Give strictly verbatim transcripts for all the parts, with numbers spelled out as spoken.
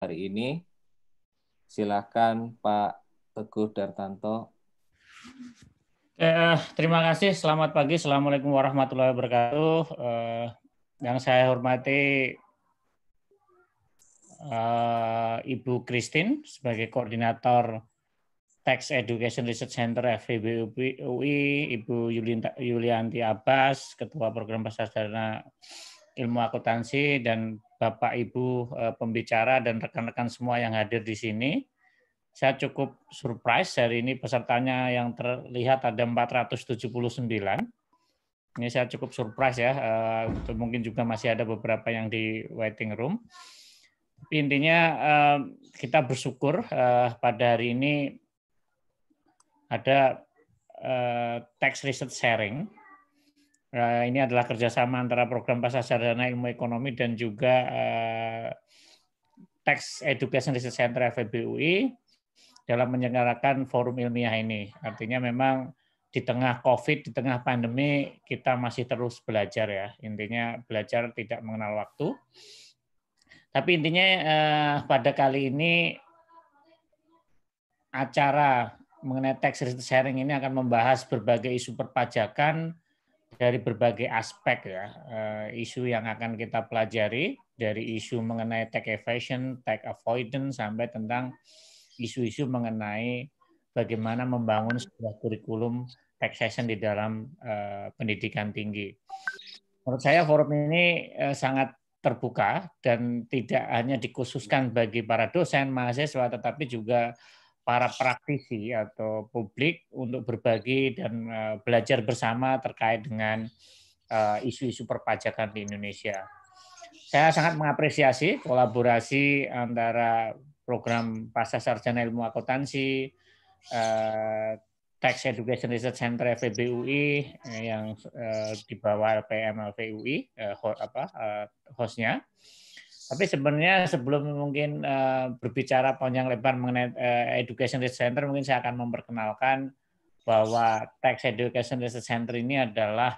hari ini. Silakan Pak Teguh Dartanto. Eh, terima kasih. Selamat pagi. Assalamualaikum warahmatullahi wabarakatuh. Eh, yang saya hormati eh, Ibu Christine sebagai koordinator Tax Education Research Center F E B U I, Ibu Yulianti Abbas, Ketua Program Pasar Sarjana Ilmu Akuntansi, dan Bapak Ibu eh, pembicara dan rekan-rekan semua yang hadir di sini. Saya cukup surprise hari ini pesertanya yang terlihat ada empat ratus tujuh puluh sembilan. Ini saya cukup surprise ya, uh, mungkin juga masih ada beberapa yang di waiting room. Tapi intinya uh, kita bersyukur uh, pada hari ini ada uh, tax research sharing. Uh, ini adalah kerjasama antara program pasar sarjana ilmu ekonomi dan juga uh, Tax Education Research Center F E B U I dalam menyelenggarakan forum ilmiah ini. Artinya memang di tengah COVID, di tengah pandemi, kita masih terus belajar ya. Intinya belajar tidak mengenal waktu. Tapi intinya eh, pada kali ini acara mengenai tax research sharing ini akan membahas berbagai isu perpajakan dari berbagai aspek ya. Eh, isu yang akan kita pelajari dari isu mengenai tax evasion, tax avoidance, sampai tentang isu-isu mengenai bagaimana membangun sebuah kurikulum taxation di dalam uh, pendidikan tinggi. Menurut saya forum ini uh, sangat terbuka dan tidak hanya dikhususkan bagi para dosen, mahasiswa, tetapi juga para praktisi atau publik untuk berbagi dan uh, belajar bersama terkait dengan uh, isu-isu perpajakan di Indonesia. Saya sangat mengapresiasi kolaborasi antara program Pasar Sarjana Ilmu Akuntansi, eh, Tax Education Research Center F E B U I yang eh, di bawah L P M L P U I eh, apa eh, hostnya. Tapi sebenarnya sebelum mungkin eh, berbicara panjang lebar mengenai eh, Education Research Center, mungkin saya akan memperkenalkan bahwa Tax Education Research Center ini adalah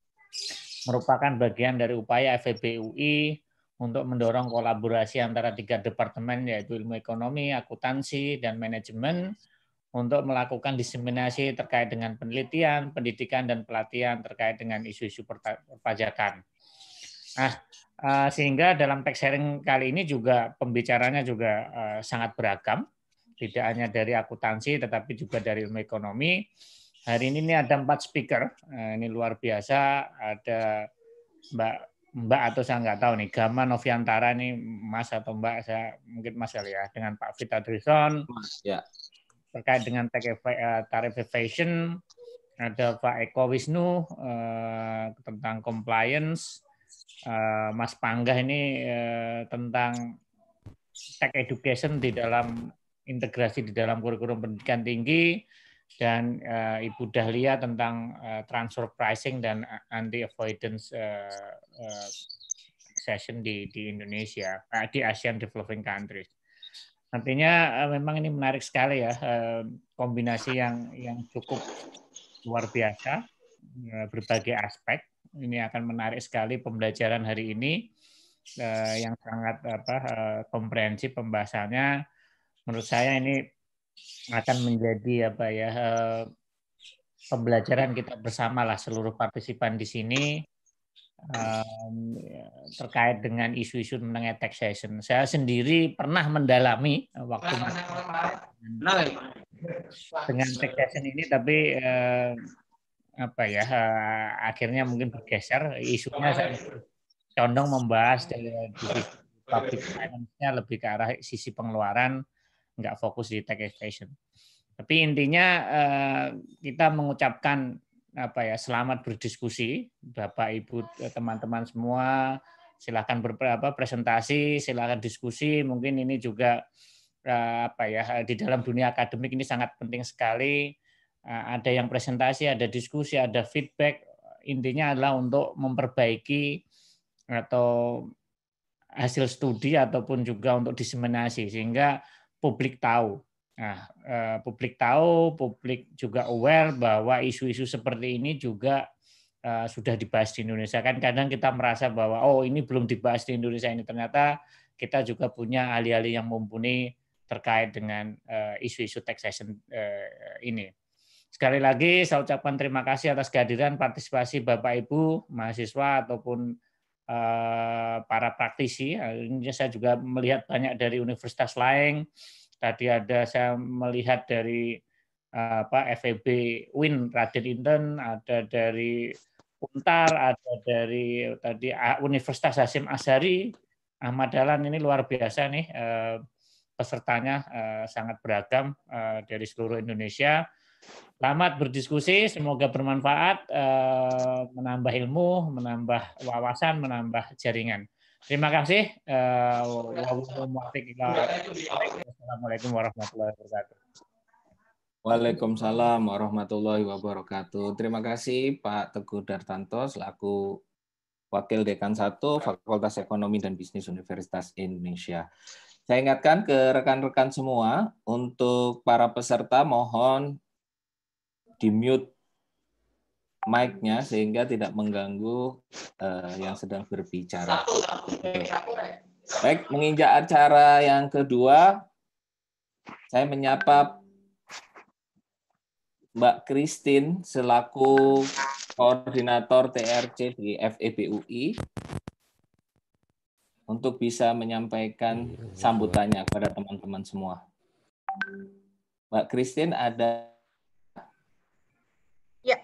merupakan bagian dari upaya F E B U I untuk mendorong kolaborasi antara tiga departemen, yaitu ilmu ekonomi, akuntansi, dan manajemen, untuk melakukan diseminasi terkait dengan penelitian, pendidikan, dan pelatihan terkait dengan isu-isu perpajakan. Nah, sehingga dalam tax sharing kali ini juga pembicaranya juga sangat beragam, tidak hanya dari akuntansi, tetapi juga dari ilmu ekonomi. Hari ini ada empat speaker, ini luar biasa, ada Mbak Mbak atau saya nggak tahu nih, Gama Noviantara nih, Mas atau Mbak, saya mungkin Mas kali ya, dengan Pak Vita Drison, ya. terkait dengan tarif evasion, ada Pak Eko Wisnu eh, tentang compliance, eh, Mas Panggah ini eh, tentang tax education di dalam integrasi di dalam kurikulum pendidikan tinggi, dan uh, Ibu Dahlia tentang uh, transfer pricing dan anti avoidance uh, uh, session di di Indonesia, uh, di ASEAN developing countries. Nantinya uh, memang ini menarik sekali ya, uh, kombinasi yang yang cukup luar biasa, uh, berbagai aspek. Ini akan menarik sekali pembelajaran hari ini uh, yang sangat apa uh, komprehensif pembahasannya. Menurut saya ini akan menjadi apa ya pembelajaran kita bersama lah seluruh partisipan di sini um, terkait dengan isu-isu mengenai taxation. Saya sendiri pernah mendalami waktu dengan taxation ini, tapi eh, apa ya eh, akhirnya mungkin bergeser isunya. Saya condong membahas dari sisi public finance-nya lebih ke arah sisi pengeluaran, nggak fokus di taxation. Tapi intinya kita mengucapkan apa ya selamat berdiskusi, Bapak Ibu teman-teman semua, silakan berapa presentasi, silakan diskusi. Mungkin ini juga apa ya di dalam dunia akademik ini sangat penting sekali. Ada yang presentasi, ada diskusi, ada feedback. Intinya adalah untuk memperbaiki atau hasil studi ataupun juga untuk diseminasi sehingga publik tahu. Nah, eh, publik tahu, publik juga aware bahwa isu-isu seperti ini juga eh, sudah dibahas di Indonesia. Kan kadang kita merasa bahwa oh ini belum dibahas di Indonesia, ini ternyata kita juga punya ahli-ahli yang mumpuni terkait dengan isu-isu taxation ini. Sekali lagi saya ucapkan terima kasih atas kehadiran partisipasi Bapak Ibu mahasiswa ataupun para praktisi. Ini saya juga melihat banyak dari universitas lain. Tadi ada saya melihat dari apa F E B U I N Raden Inten, ada dari Untar, ada dari tadi Universitas Hasyim Asy'ari, Ahmad Dahlan. Ini luar biasa nih pesertanya, sangat beragam dari seluruh Indonesia. Selamat berdiskusi, semoga bermanfaat, menambah ilmu, menambah wawasan, menambah jaringan. Terima kasih. Wassalamualaikum warahmatullahi wabarakatuh. Waalaikumsalam warahmatullahi wabarakatuh. Terima kasih Pak Teguh Dartanto selaku Wakil Dekan satu Fakultas Ekonomi dan Bisnis Universitas Indonesia. Saya ingatkan ke rekan-rekan semua, untuk para peserta mohon di-mute mic-nya sehingga tidak mengganggu uh, yang sedang berbicara. Baik, menginjak acara yang kedua, saya menyapa Mbak Christine selaku Koordinator T R C di F E B U I untuk bisa menyampaikan sambutannya kepada teman-teman semua. Mbak Christine ada? Ya.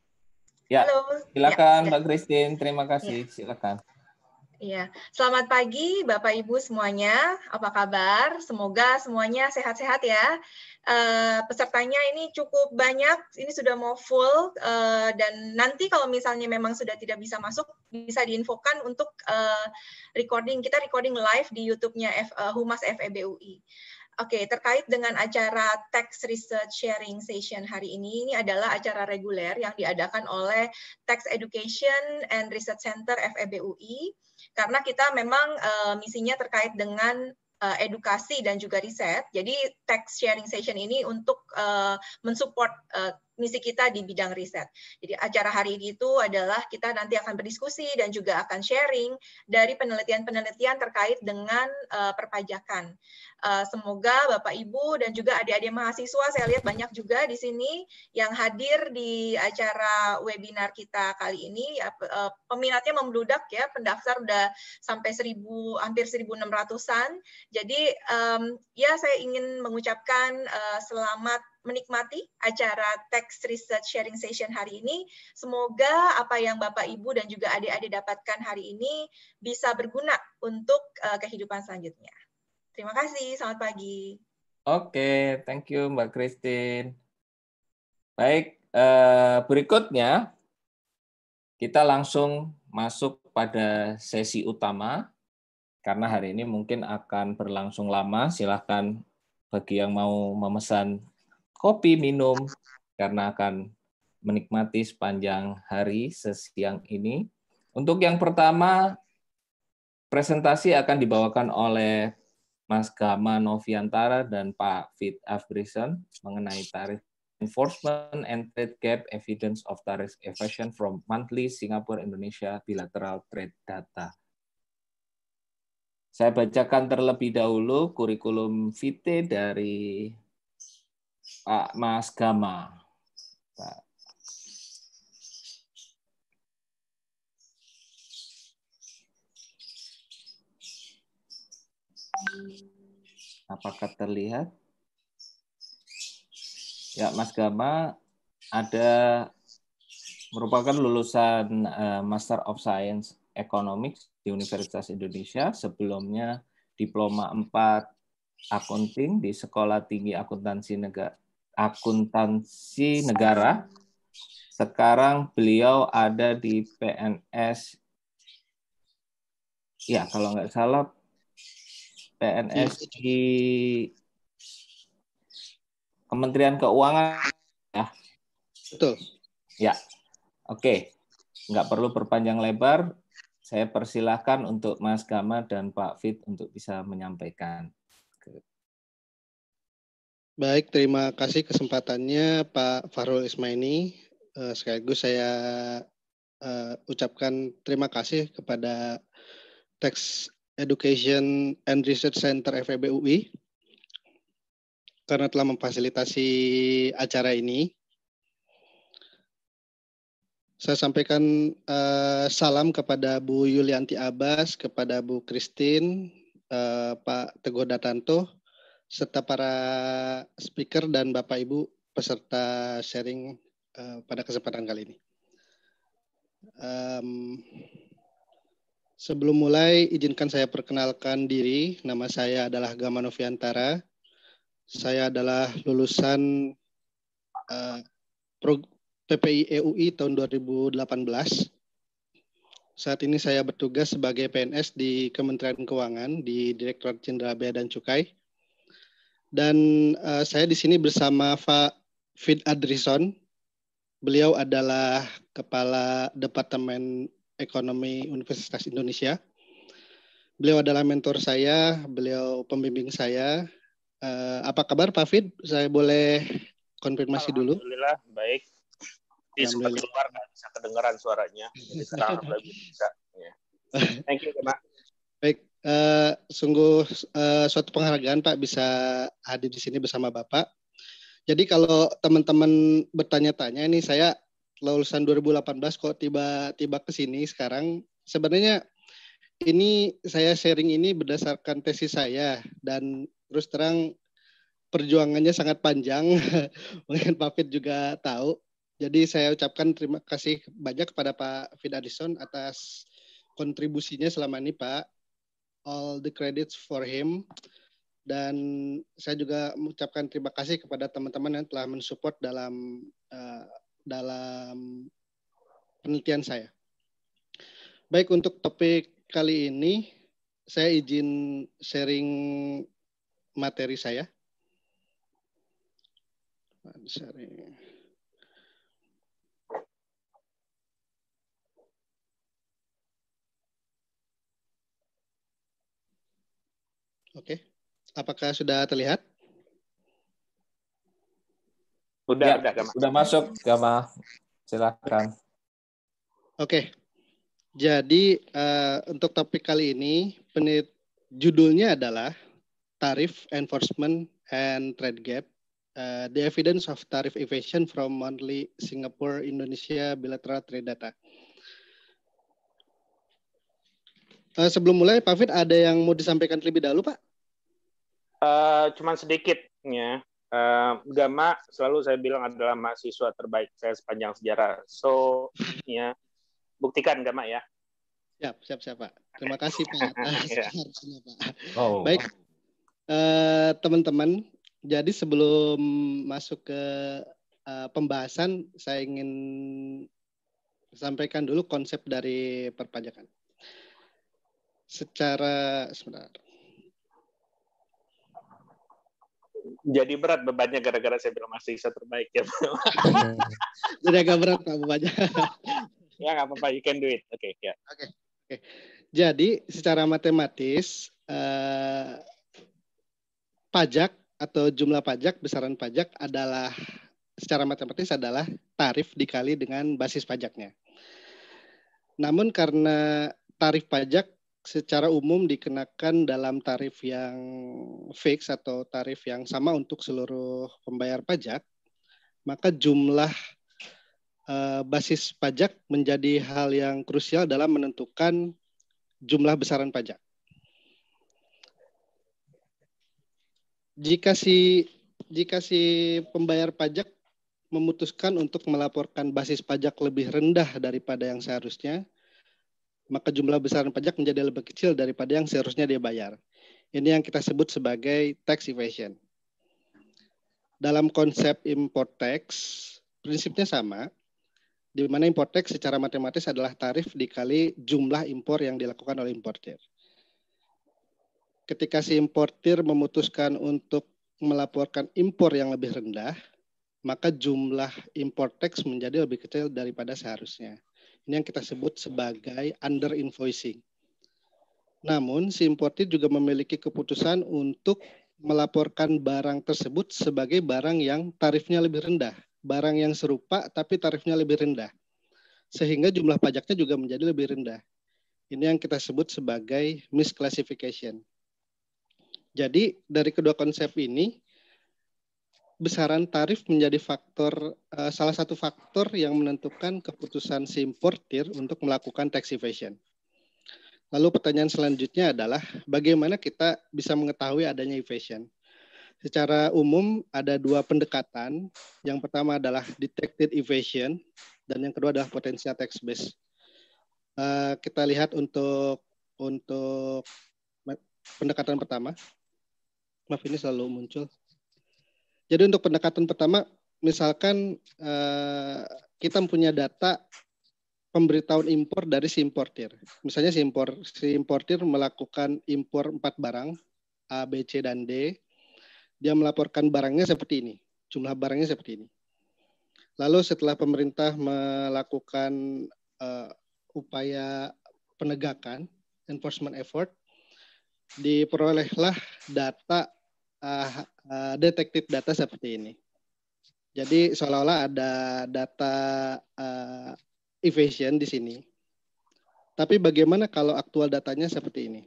Ya, halo. silakan ya, Mbak Christine, terima kasih, ya. silakan. Iya, selamat pagi Bapak Ibu semuanya, apa kabar? Semoga semuanya sehat-sehat ya. Uh, pesertanya ini cukup banyak, ini sudah mau full, uh, dan nanti kalau misalnya memang sudah tidak bisa masuk, bisa diinfokan untuk uh, recording, kita recording live di YouTube-nya uh, Humas F E B U I. Oke, terkait dengan acara Tax Research Sharing Session hari ini, ini adalah acara reguler yang diadakan oleh Tax Education and Research Center F E B U I, karena kita memang uh, misinya terkait dengan uh, edukasi dan juga riset. Jadi Tax Sharing Session ini untuk uh, mensupport uh, misi kita di bidang riset. Jadi acara hari ini itu adalah kita nanti akan berdiskusi dan juga akan sharing dari penelitian-penelitian terkait dengan uh, perpajakan. Uh, semoga Bapak Ibu dan juga adik-adik mahasiswa, saya lihat banyak juga di sini yang hadir di acara webinar kita kali ini. Uh, peminatnya membludak ya, pendaftar udah sampai seribu, hampir seribu enam ratusan. Jadi um, ya saya ingin mengucapkan uh, selamat menikmati acara Tax Research Sharing Session hari ini. Semoga apa yang Bapak, Ibu, dan juga adik-adik dapatkan hari ini bisa berguna untuk uh, kehidupan selanjutnya. Terima kasih, selamat pagi. Oke, thank you Mbak Christine. Baik, uh, berikutnya kita langsung masuk pada sesi utama, karena hari ini mungkin akan berlangsung lama. Silahkan bagi yang mau memesan kopi, minum, karena akan menikmati sepanjang hari sesiang ini. Untuk yang pertama, presentasi akan dibawakan oleh Mas Gama Noviantara dan Pak Fit Afrison mengenai tarif enforcement and trade gap evidence of tariff evasion from monthly Singapore-Indonesia bilateral trade data. Saya bacakan terlebih dahulu kurikulum vitae dari Pak Mas Gama. Pak. Apakah terlihat? Ya, Mas Gama ada merupakan lulusan uh, Master of Science Economics di Universitas Indonesia, sebelumnya diploma empat Accounting di Sekolah Tinggi Akuntansi Negara. Akuntansi Negara. Sekarang beliau ada di P N S, ya kalau nggak salah P N S di Kementerian Keuangan. Ya. Betul. Ya, oke. Nggak perlu berpanjang lebar. Saya persilahkan untuk Mas Gama dan Pak Fit untuk bisa menyampaikan. Baik, terima kasih kesempatannya Pak Fahrul Ismaini. Uh, sekaligus saya uh, ucapkan terima kasih kepada Tax Education and Research Center F E B U I karena telah memfasilitasi acara ini. Saya sampaikan uh, salam kepada Bu Yulianti Abbas, kepada Bu Christine, uh, Pak Teguh Datanto, serta para speaker dan Bapak Ibu peserta sharing uh, pada kesempatan kali ini. Um, sebelum mulai, izinkan saya perkenalkan diri. Nama saya adalah Gama Noviantara. Saya adalah lulusan uh, pro, P P I E U I tahun dua ribu delapan belas. Saat ini saya bertugas sebagai P N S di Kementerian Keuangan di Direktorat Jenderal Bea dan Cukai. Dan uh, saya di sini bersama Pak Fid Adrison. Beliau adalah Kepala Departemen Ekonomi Universitas Indonesia. Beliau adalah mentor saya, beliau pembimbing saya. Uh, apa kabar Pak Fid? Saya boleh konfirmasi dulu. Alhamdulillah, baik. Di sempat keluar nggak bisa kedengaran suaranya. Jadi sekarang lebih bisa. Ya. Thank you, Pak. Baik, uh, sungguh uh, suatu penghargaan Pak bisa hadir di sini bersama Bapak. Jadi kalau teman-teman bertanya-tanya, ini saya lulusan dua ribu delapan belas kok tiba-tiba ke sini sekarang. Sebenarnya ini saya sharing ini berdasarkan tesis saya dan terus terang perjuangannya sangat panjang. Mungkin Pak Fid juga tahu. Jadi saya ucapkan terima kasih banyak kepada Pak Fid Adrison atas kontribusinya selama ini Pak. All the credits for him. Dan saya juga mengucapkan terima kasih kepada teman-teman yang telah mensupport dalam uh, dalam penelitian saya. Baik, untuk topik kali ini saya izin sharing materi saya. Sharing. Oke, apakah sudah terlihat? Udah, ya, udah, Gama. Udah masuk, Gama. Silakan. Oke, jadi uh, untuk topik kali ini, penit, judulnya adalah Tariff Enforcement and Trade Gap, uh, The Evidence of Tariff Evasion from Monthly Singapore-Indonesia Bilateral Trade Data. Uh, sebelum mulai, Pak Fid, ada yang mau disampaikan terlebih dahulu, Pak? Uh, cuman sedikitnya. Uh, Gama selalu saya bilang adalah mahasiswa terbaik saya sepanjang sejarah. So, ya, buktikan Gama ya. Siap, siap, siap, Pak. Terima kasih, Pak. Ya. Pak. Oh. Baik, uh, teman-teman. Jadi sebelum masuk ke uh, pembahasan, saya ingin sampaikan dulu konsep dari perpajakan. Secara sebentar. Jadi berat bebannya gara-gara saya bilang mahasiswa terbaik ya. Jadi agak berat Pak bebannya. Ya nggak apa-apa, you can do it. Oke, okay, ya. Oke. Okay. Okay. Jadi secara matematis eh, pajak atau jumlah pajak, besaran pajak adalah secara matematis adalah tarif dikali dengan basis pajaknya. Namun karena tarif pajak secara umum dikenakan dalam tarif yang fix atau tarif yang sama untuk seluruh pembayar pajak, maka jumlah uh, basis pajak menjadi hal yang krusial dalam menentukan jumlah besaran pajak. Jika si jika si pembayar pajak memutuskan untuk melaporkan basis pajak lebih rendah daripada yang seharusnya, maka jumlah besaran pajak menjadi lebih kecil daripada yang seharusnya dia bayar. Ini yang kita sebut sebagai tax evasion. Dalam konsep import tax, prinsipnya sama, di mana import tax secara matematis adalah tarif dikali jumlah impor yang dilakukan oleh importir. Ketika si importir memutuskan untuk melaporkan impor yang lebih rendah, maka jumlah import tax menjadi lebih kecil daripada seharusnya. Ini yang kita sebut sebagai under invoicing. Namun, si importir juga memiliki keputusan untuk melaporkan barang tersebut sebagai barang yang tarifnya lebih rendah. Barang yang serupa tapi tarifnya lebih rendah. Sehingga jumlah pajaknya juga menjadi lebih rendah. Ini yang kita sebut sebagai misclassification. Jadi dari kedua konsep ini, besaran tarif menjadi faktor uh, salah satu faktor yang menentukan keputusan si importir untuk melakukan tax evasion. Lalu pertanyaan selanjutnya adalah bagaimana kita bisa mengetahui adanya evasion? Secara umum ada dua pendekatan. Yang pertama adalah detected evasion dan yang kedua adalah potential tax base. Uh, kita lihat untuk untuk pendekatan pertama. Maaf, ini selalu muncul. Jadi untuk pendekatan pertama, misalkan uh, kita punya data pemberitahuan impor dari si importir. Misalnya si impor si importir melakukan impor empat barang A, B, C dan D. Dia melaporkan barangnya seperti ini, jumlah barangnya seperti ini. Lalu setelah pemerintah melakukan uh, upaya penegakan, enforcement effort, diperolehlah data uh, uh, detected data seperti ini. Jadi seolah-olah ada data uh, evasion di sini. Tapi bagaimana kalau aktual datanya seperti ini?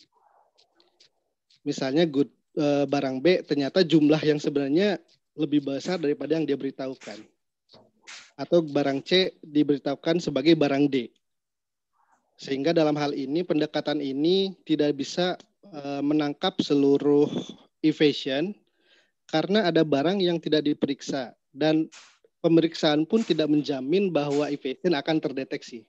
Misalnya good, uh, barang B ternyata jumlah yang sebenarnya lebih besar daripada yang dia beritahukan. Atau barang C diberitahukan sebagai barang D. Sehingga dalam hal ini pendekatan ini tidak bisa uh, menangkap seluruh evasion karena ada barang yang tidak diperiksa dan pemeriksaan pun tidak menjamin bahwa evasion akan terdeteksi.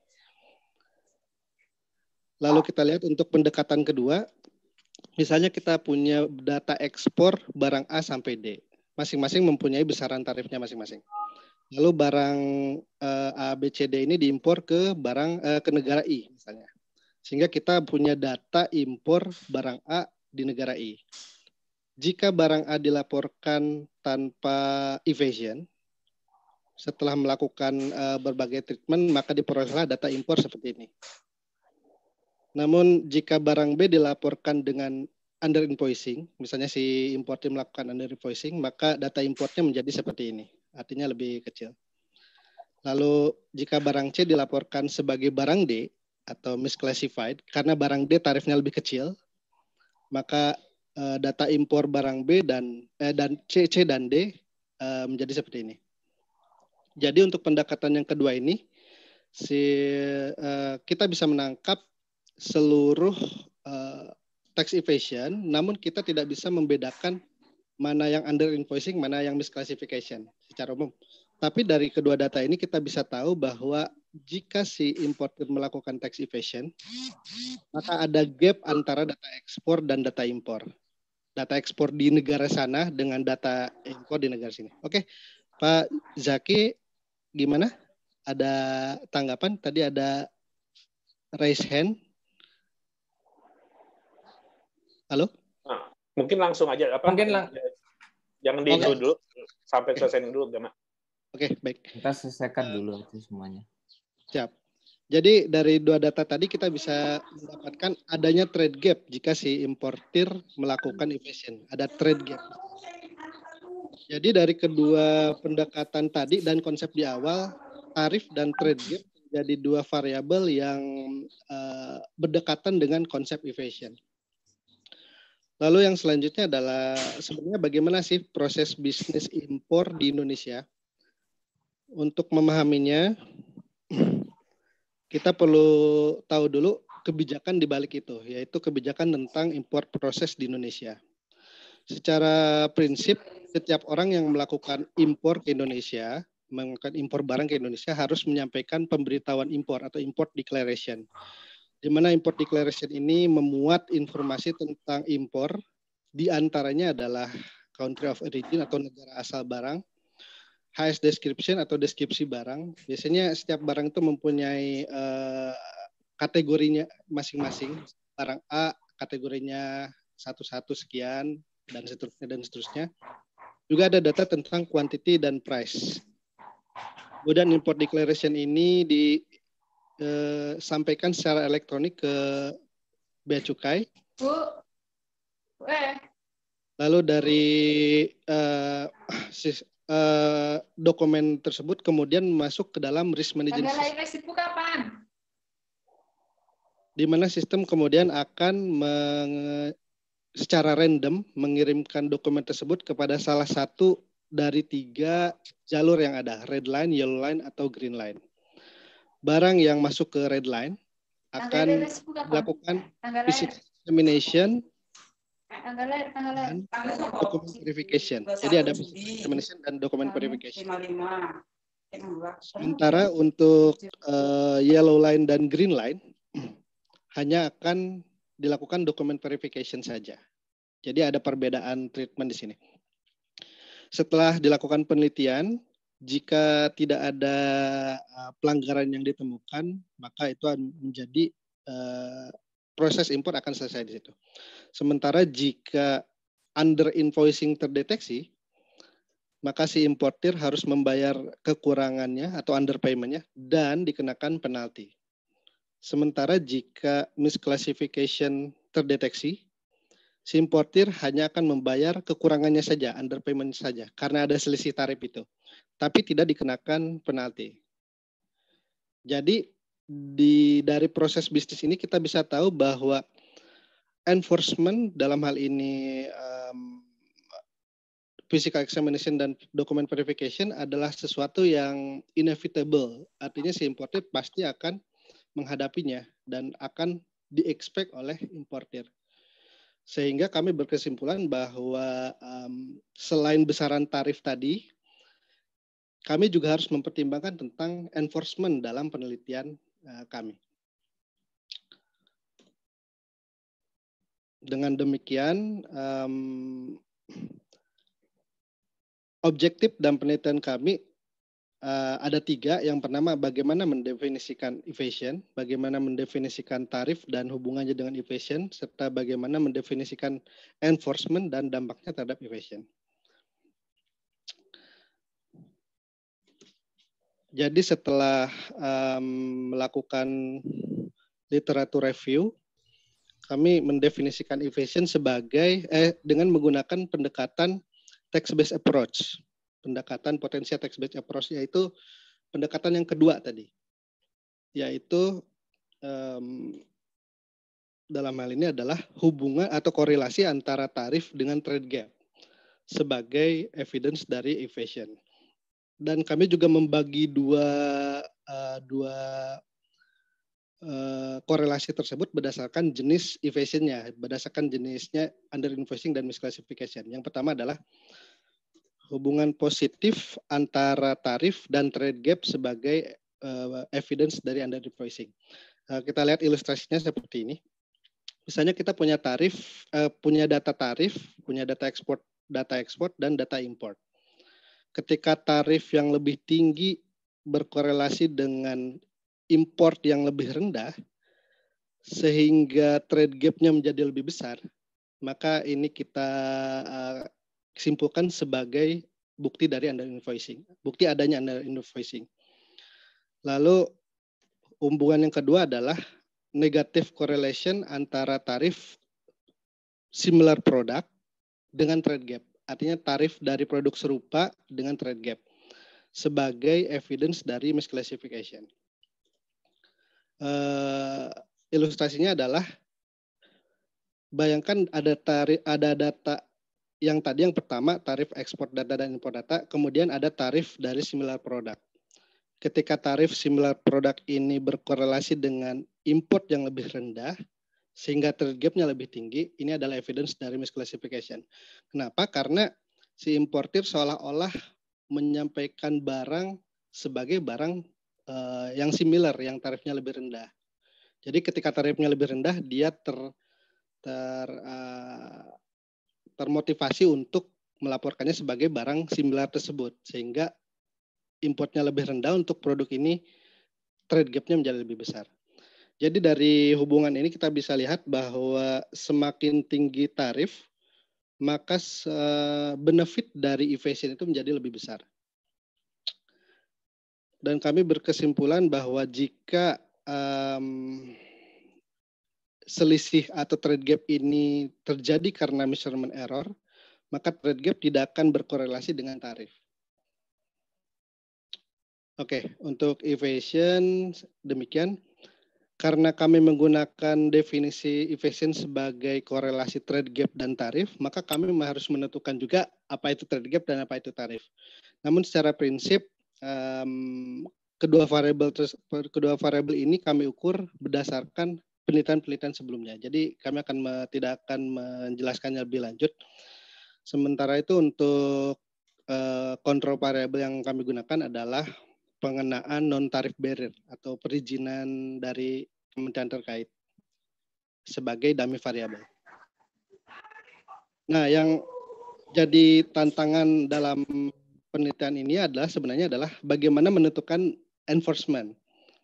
Lalu kita lihat untuk pendekatan kedua, misalnya kita punya data ekspor barang A sampai D. Masing-masing mempunyai besaran tarifnya masing-masing. Lalu barang uh, A, B, C, D ini diimpor ke barang uh, ke negara I misalnya. Sehingga kita punya data impor barang A di negara I. Jika barang A dilaporkan tanpa evasion, setelah melakukan uh, berbagai treatment, maka diperolehlah data impor seperti ini. Namun jika barang B dilaporkan dengan under invoicing, misalnya si importer melakukan under invoicing, maka data importnya menjadi seperti ini, artinya lebih kecil. Lalu jika barang C dilaporkan sebagai barang D atau misclassified, karena barang D tarifnya lebih kecil, maka uh, data impor barang B dan eh, dan C, C dan D uh, menjadi seperti ini. Jadi untuk pendekatan yang kedua ini, si uh, kita bisa menangkap seluruh uh, tax evasion, namun kita tidak bisa membedakan mana yang under invoicing, mana yang misclassification secara umum. Tapi dari kedua data ini kita bisa tahu bahwa jika si importer melakukan tax evasion, maka ada gap antara data ekspor dan data impor. Data ekspor di negara sana dengan data impor di negara sini. Oke, Pak Zaki, gimana? Ada tanggapan? Tadi ada raise hand. Halo? Nah, mungkin langsung aja apa? Mungkin lang jangan di okay. dulu sampai selesai dulu, Gama. Oke, okay, baik. Kita selesaikan dulu itu semuanya. Siap. Jadi dari dua data tadi kita bisa mendapatkan adanya trade gap jika si importir melakukan evasion. Ada trade gap. Jadi dari kedua pendekatan tadi dan konsep di awal, tarif dan trade gap jadi dua variabel yang uh, berdekatan dengan konsep evasion. Lalu yang selanjutnya adalah sebenarnya bagaimana sih proses bisnis impor di Indonesia? Untuk memahaminya, kita perlu tahu dulu kebijakan di balik itu, yaitu kebijakan tentang impor proses di Indonesia. Secara prinsip, setiap orang yang melakukan impor ke Indonesia, melakukan impor barang ke Indonesia harus menyampaikan pemberitahuan impor atau import declaration. Di mana import declaration ini memuat informasi tentang impor, di antaranya adalah country of origin atau negara asal barang, H S description atau deskripsi barang. Biasanya setiap barang itu mempunyai uh, kategorinya masing-masing. Barang A kategorinya satu-satu sekian dan seterusnya dan seterusnya. Juga ada data tentang quantity dan price. Kemudian import declaration ini di Eh, sampaikan secara elektronik ke Bea Cukai. Bu. Eh. Lalu dari uh, sis, uh, dokumen tersebut kemudian masuk ke dalam risk management. Tanggal lahir ibu kapan? di mana sistem kemudian akan meng, secara random mengirimkan dokumen tersebut kepada salah satu dari tiga jalur yang ada, red line, yellow line, atau green line. Barang yang masuk ke red line akan dilakukan physical examination dan dokumen verification. Jadi ada physical examination dan dokumen verification. Sementara untuk uh, yellow line dan green line hanya akan dilakukan dokumen verification saja. Jadi ada perbedaan treatment di sini. Setelah dilakukan penelitian, jika tidak ada uh, pelanggaran yang ditemukan, maka itu menjadi uh, proses impor akan selesai di situ. Sementara jika under invoicing terdeteksi, maka si importir harus membayar kekurangannya atau underpayment-nya dan dikenakan penalti. Sementara jika misclassification terdeteksi, si importir hanya akan membayar kekurangannya saja, underpayment saja, karena ada selisih tarif itu, tapi tidak dikenakan penalti. Jadi di dari proses bisnis ini kita bisa tahu bahwa enforcement dalam hal ini um, physical examination dan document verification adalah sesuatu yang inevitable. Artinya si importir pasti akan menghadapinya dan akan di-expect oleh importir. Sehingga kami berkesimpulan bahwa um, selain besaran tarif tadi, kami juga harus mempertimbangkan tentang enforcement dalam penelitian uh, kami. Dengan demikian, um, objektif dan penelitian kami uh, ada tiga. Yang pertama, bagaimana mendefinisikan evasion, bagaimana mendefinisikan tarif dan hubungannya dengan evasion, serta bagaimana mendefinisikan enforcement dan dampaknya terhadap evasion. Jadi setelah um, melakukan literatur review, kami mendefinisikan evasion sebagai eh, dengan menggunakan pendekatan text-based approach. Pendekatan potensial text-based approach, yaitu pendekatan yang kedua tadi. Yaitu um, dalam hal ini adalah hubungan atau korelasi antara tarif dengan trade gap sebagai evidence dari evasion. Dan kami juga membagi dua, uh, dua uh, korelasi tersebut berdasarkan jenis evasionnya, berdasarkan jenisnya under invoicing dan misclassification. Yang pertama adalah hubungan positif antara tarif dan trade gap sebagai uh, evidence dari under invoicing. Uh, kita lihat ilustrasinya seperti ini. Misalnya kita punya tarif, uh, punya data tarif, punya data ekspor, data ekspor dan data import. Ketika tarif yang lebih tinggi berkorelasi dengan import yang lebih rendah, sehingga trade gap-nya menjadi lebih besar, maka ini kita uh, simpulkan sebagai bukti dari under invoicing, bukti adanya under invoicing. Lalu hubungan yang kedua adalah negative correlation antara tarif similar product dengan trade gap. Artinya tarif dari produk serupa dengan trade gap sebagai evidence dari misclassification. Uh, ilustrasinya adalah bayangkan ada tarif, ada data yang tadi yang pertama tarif ekspor data dan import data, kemudian ada tarif dari similar product. Ketika tarif similar product ini berkorelasi dengan import yang lebih rendah, sehingga trade gap-nya lebih tinggi, ini adalah evidence dari misclassification. Kenapa? Karena si importir seolah-olah menyampaikan barang sebagai barang uh, yang similar, yang tarifnya lebih rendah. Jadi ketika tarifnya lebih rendah, dia ter, ter, uh, termotivasi untuk melaporkannya sebagai barang similar tersebut. Sehingga importnya lebih rendah untuk produk ini, trade gap-nya menjadi lebih besar. Jadi dari hubungan ini kita bisa lihat bahwa semakin tinggi tarif, maka benefit dari evasion itu menjadi lebih besar. Dan kami berkesimpulan bahwa jika um, selisih atau trade gap ini terjadi karena measurement error, maka trade gap tidak akan berkorelasi dengan tarif. Oke, untuk evasion demikian. karena kami menggunakan definisi evasion sebagai korelasi trade gap dan tarif, maka kami harus menentukan juga apa itu trade gap dan apa itu tarif. Namun secara prinsip um, kedua variabel kedua variabel ini kami ukur berdasarkan penelitian-penelitian sebelumnya. Jadi kami akan me, tidak akan menjelaskannya lebih lanjut. Sementara itu untuk uh, kontrol variabel yang kami gunakan adalah pengenaan non-tarif barrier atau perizinan dari kementerian terkait sebagai dummy variabel. Nah, yang jadi tantangan dalam penelitian ini adalah sebenarnya adalah bagaimana menentukan enforcement.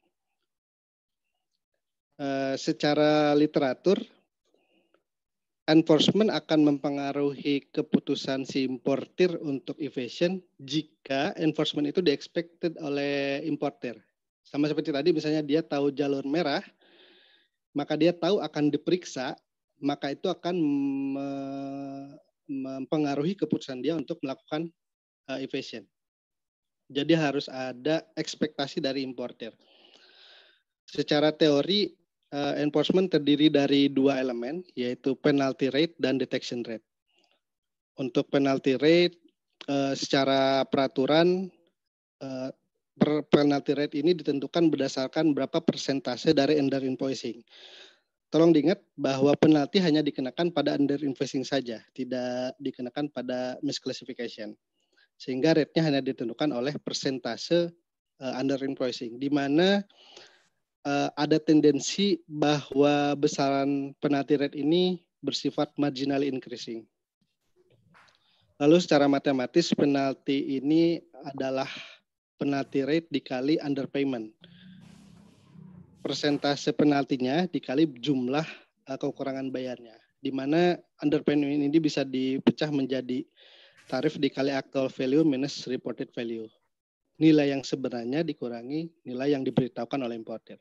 Uh, secara literatur, enforcement akan mempengaruhi keputusan si importer untuk evasion jika enforcement itu di-expected oleh importer. Sama seperti tadi, misalnya dia tahu jalur merah, maka dia tahu akan diperiksa, maka itu akan me- mempengaruhi keputusan dia untuk melakukan uh, evasion. Jadi harus ada ekspektasi dari importer. Secara teori, Uh, enforcement terdiri dari dua elemen, yaitu penalty rate dan detection rate. Untuk penalty rate, uh, secara peraturan, uh, per penalty rate ini ditentukan berdasarkan berapa persentase dari under invoicing. Tolong diingat bahwa penalti hanya dikenakan pada under invoicing saja, tidak dikenakan pada misclassification. Sehingga rate-nya hanya ditentukan oleh persentase uh, under invoicing, di mana Uh, ada tendensi bahwa besaran penalty rate ini bersifat marginally increasing. Lalu secara matematis penalti ini adalah penalty rate dikali underpayment. Persentase penaltinya dikali jumlah uh, kekurangan bayarnya. Di mana underpayment ini bisa dipecah menjadi tarif dikali actual value minus reported value. Nilai yang sebenarnya dikurangi nilai yang diberitahukan oleh importer.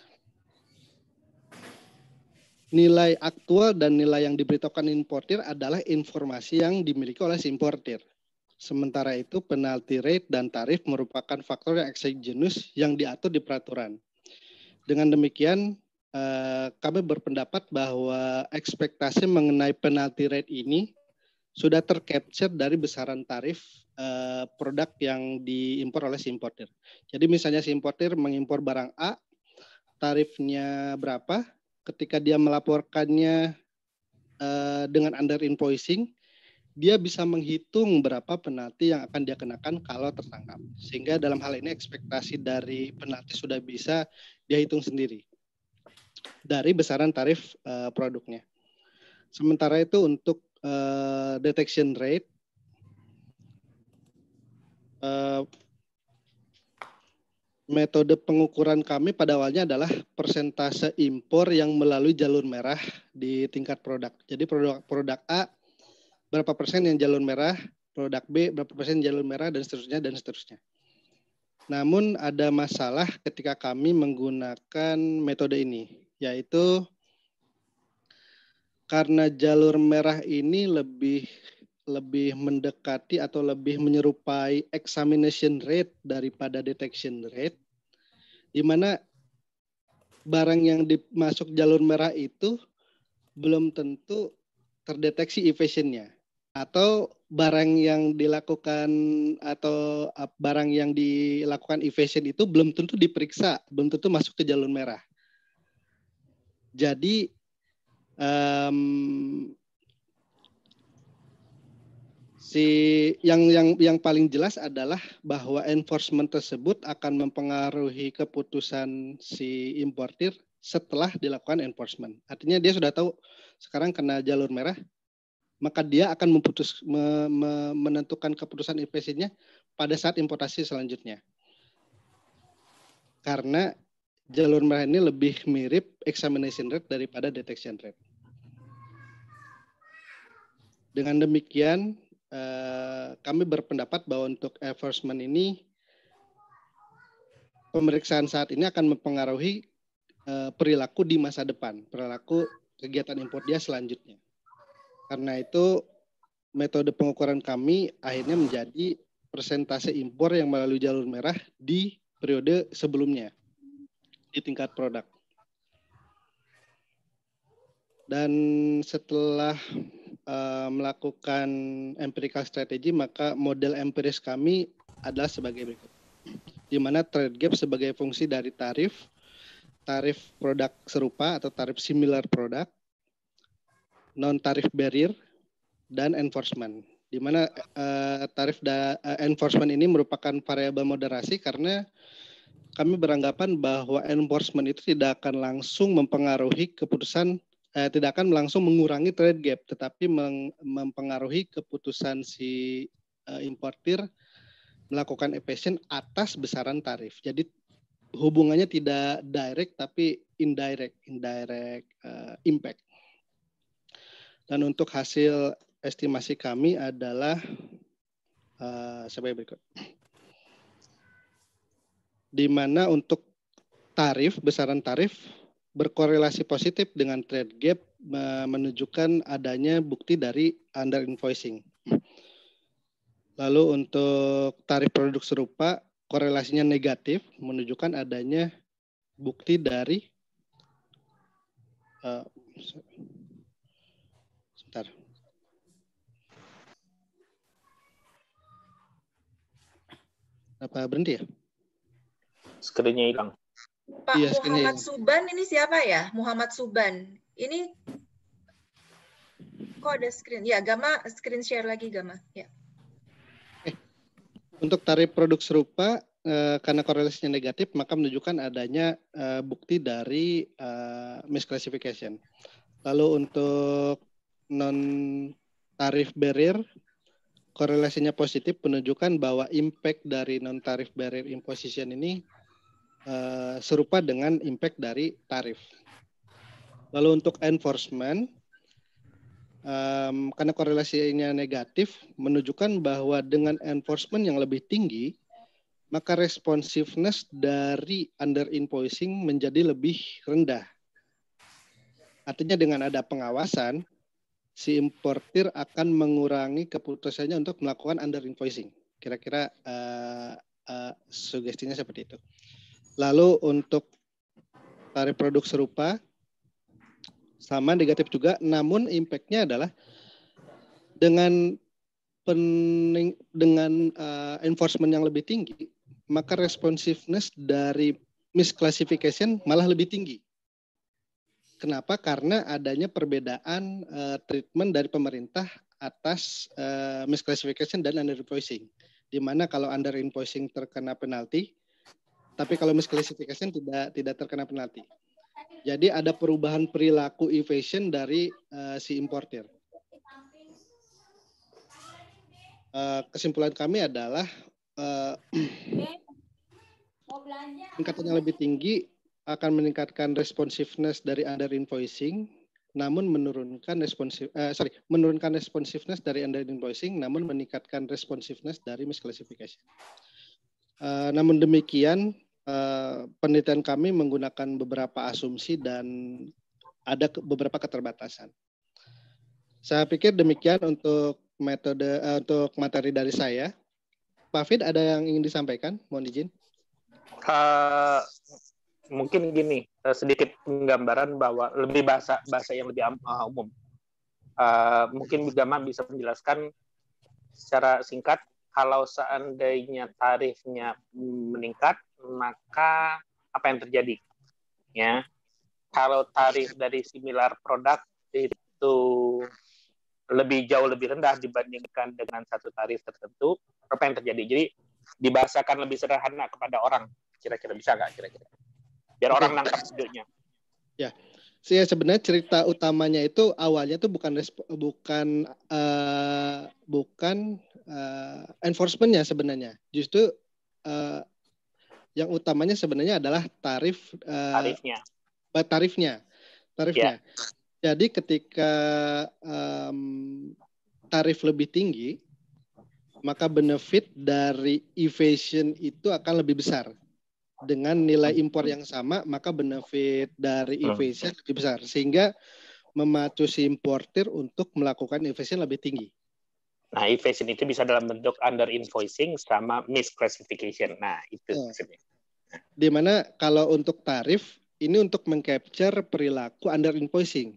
Nilai aktual dan nilai yang diberitahukan importer adalah informasi yang dimiliki oleh si importer. Sementara itu penalty rate dan tarif merupakan faktor yang exogenous yang diatur di peraturan. Dengan demikian, eh, kami berpendapat bahwa ekspektasi mengenai penalty rate ini sudah tercapture dari besaran tarif uh, produk yang diimpor oleh si importer. Jadi misalnya si importer mengimpor barang A, tarifnya berapa, ketika dia melaporkannya uh, dengan under invoicing, dia bisa menghitung berapa penalti yang akan dia kenakan kalau tertangkap. Sehingga dalam hal ini ekspektasi dari penalti sudah bisa dia hitung sendiri dari besaran tarif uh, produknya. Sementara itu untuk Uh, detection rate, uh, metode pengukuran kami pada awalnya adalah persentase impor yang melalui jalur merah di tingkat produk. Jadi produk produk A berapa persen yang jalur merah, produk B berapa persen jalur merah, dan seterusnya dan seterusnya. Namun ada masalah ketika kami menggunakan metode ini, yaitu karena jalur merah ini lebih lebih mendekati atau lebih menyerupai examination rate daripada detection rate, di mana barang yang dimasuk jalur merah itu belum tentu terdeteksi evasionnya, atau barang yang dilakukan atau barang yang dilakukan evasion itu belum tentu diperiksa, belum tentu masuk ke jalur merah. Jadi Um, si yang yang yang paling jelas adalah bahwa enforcement tersebut akan mempengaruhi keputusan si importer setelah dilakukan enforcement. Artinya dia sudah tahu sekarang kena jalur merah, maka dia akan memutus me, me, menentukan keputusan evasionnya pada saat importasi selanjutnya. Karena jalur merah ini lebih mirip examination rate daripada detection rate. Dengan demikian, eh, kami berpendapat bahwa untuk enforcement ini, pemeriksaan saat ini akan mempengaruhi eh, perilaku di masa depan, perilaku kegiatan impor dia selanjutnya. Karena itu, metode pengukuran kami akhirnya menjadi persentase impor yang melalui jalur merah di periode sebelumnya, di tingkat produk. Dan setelah uh, melakukan empirical strategy, maka model empiris kami adalah sebagai berikut. Di mana trade gap sebagai fungsi dari tarif, tarif produk serupa atau tarif similar produk, non-tarif barrier, dan enforcement. Di mana uh, tarif da, uh, enforcement ini merupakan variabel moderasi karena kami beranggapan bahwa enforcement itu tidak akan langsung mempengaruhi keputusan Eh, tidak akan langsung mengurangi trade gap, tetapi meng, mempengaruhi keputusan si uh, importir melakukan evasion atas besaran tarif. Jadi hubungannya tidak direct, tapi indirect, indirect uh, impact. Dan untuk hasil estimasi kami adalah uh, sebagai berikut. Di mana untuk tarif, besaran tarif, berkorelasi positif dengan trade gap menunjukkan adanya bukti dari under invoicing. Lalu untuk tarif produk serupa korelasinya negatif menunjukkan adanya bukti dari uh, sebentar. Apa berhenti ya? Screen-nya hilang. Pak Iya, Muhammad ini. Suban ini siapa ya? Muhammad Suban. Ini kok ada screen? Ya, Gama screen share lagi Gama. Ya. Eh, untuk tarif produk serupa eh, karena korelasinya negatif maka menunjukkan adanya eh, bukti dari eh, misclassification. Lalu untuk non tarif barrier korelasinya positif menunjukkan bahwa impact dari non tarif barrier imposition ini Uh, serupa dengan impact dari tarif. Lalu untuk enforcement, um, karena korelasinya negatif, menunjukkan bahwa dengan enforcement yang lebih tinggi, maka responsiveness dari under invoicing menjadi lebih rendah. Artinya dengan ada pengawasan, si importir akan mengurangi keputusannya untuk melakukan under invoicing. Kira-kira uh, uh, sugestinya seperti itu. Lalu untuk tarif produk serupa sama negatif juga, namun impact-nya adalah dengan pening, dengan uh, enforcement yang lebih tinggi, maka responsiveness dari misclassification malah lebih tinggi. Kenapa? Karena adanya perbedaan uh, treatment dari pemerintah atas uh, misclassification dan under invoicing. Di mana kalau under invoicing terkena penalti, tapi kalau misclassification tidak tidak terkena penalti. Jadi ada perubahan perilaku evasion dari uh, si importir. Uh, kesimpulan kami adalah uh, tingkat yang lebih tinggi akan meningkatkan responsiveness dari under invoicing, namun menurunkan responsif, uh, sorry, menurunkan responsiveness dari under invoicing, namun meningkatkan responsiveness dari misclassification. Uh, namun demikian, Uh, penelitian kami menggunakan beberapa asumsi dan ada ke, beberapa keterbatasan. Saya pikir demikian untuk metode uh, untuk materi dari saya. Pak Fid, ada yang ingin disampaikan? Mohon izin. Uh, mungkin gini, uh, sedikit penggambaran bahwa lebih bahasa bahasa yang lebih uh, umum. Uh, mungkin Gama bisa menjelaskan secara singkat kalau seandainya tarifnya meningkat, maka apa yang terjadi? Ya, kalau tarif dari similar produk itu lebih jauh lebih rendah dibandingkan dengan satu tarif tertentu, apa yang terjadi? Jadi dibahasakan lebih sederhana kepada orang, kira-kira bisa nggak kira-kira? Biar orang nangkap videonya. Ya, saya sebenarnya cerita utamanya itu awalnya itu bukan bukan uh, bukan uh, enforcement-nya sebenarnya, justru uh, yang utamanya sebenarnya adalah tarif uh, tarifnya. Tarifnya, tarifnya. Yeah. Jadi ketika um, tarif lebih tinggi, maka benefit dari evasion itu akan lebih besar. Dengan nilai impor yang sama, maka benefit dari evasion lebih besar, sehingga memacu si importir untuk melakukan evasion lebih tinggi. Nah, evasion itu bisa dalam bentuk under invoicing sama misclassification. Nah, itu oh. maksudnya. Dimana kalau untuk tarif, ini untuk mengcapture perilaku under invoicing.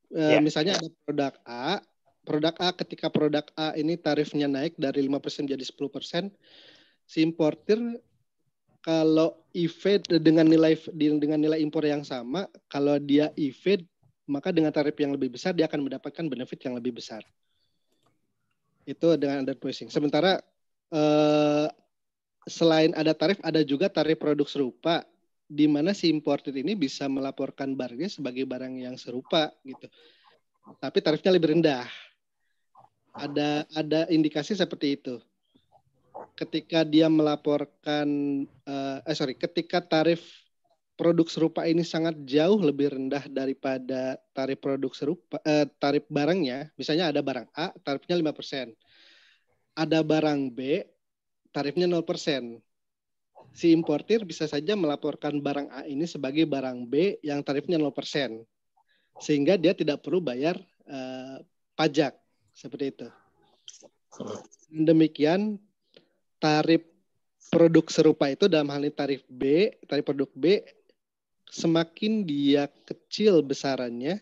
Yeah. Misalnya ada produk A, produk A ketika produk A ini tarifnya naik dari lima persen jadi sepuluh persen, si importir kalau E V dengan nilai dengan nilai impor yang sama, kalau dia E V maka dengan tarif yang lebih besar dia akan mendapatkan benefit yang lebih besar. Itu dengan under pricing. Sementara eh, selain ada tarif, ada juga tarif produk serupa, di mana si importer ini bisa melaporkan barangnya sebagai barang yang serupa gitu, tapi tarifnya lebih rendah. Ada ada indikasi seperti itu. Ketika dia melaporkan, uh, eh sorry, ketika tarif produk serupa ini sangat jauh lebih rendah daripada tarif produk serupa, uh, tarif barangnya, misalnya ada barang A tarifnya lima persen, ada barang B tarifnya nol persen. Si importir bisa saja melaporkan barang A ini sebagai barang B yang tarifnya nol persen. Sehingga dia tidak perlu bayar uh, pajak. Seperti itu. Demikian, tarif produk serupa itu dalam hal ini tarif B, tarif produk B, semakin dia kecil besarannya,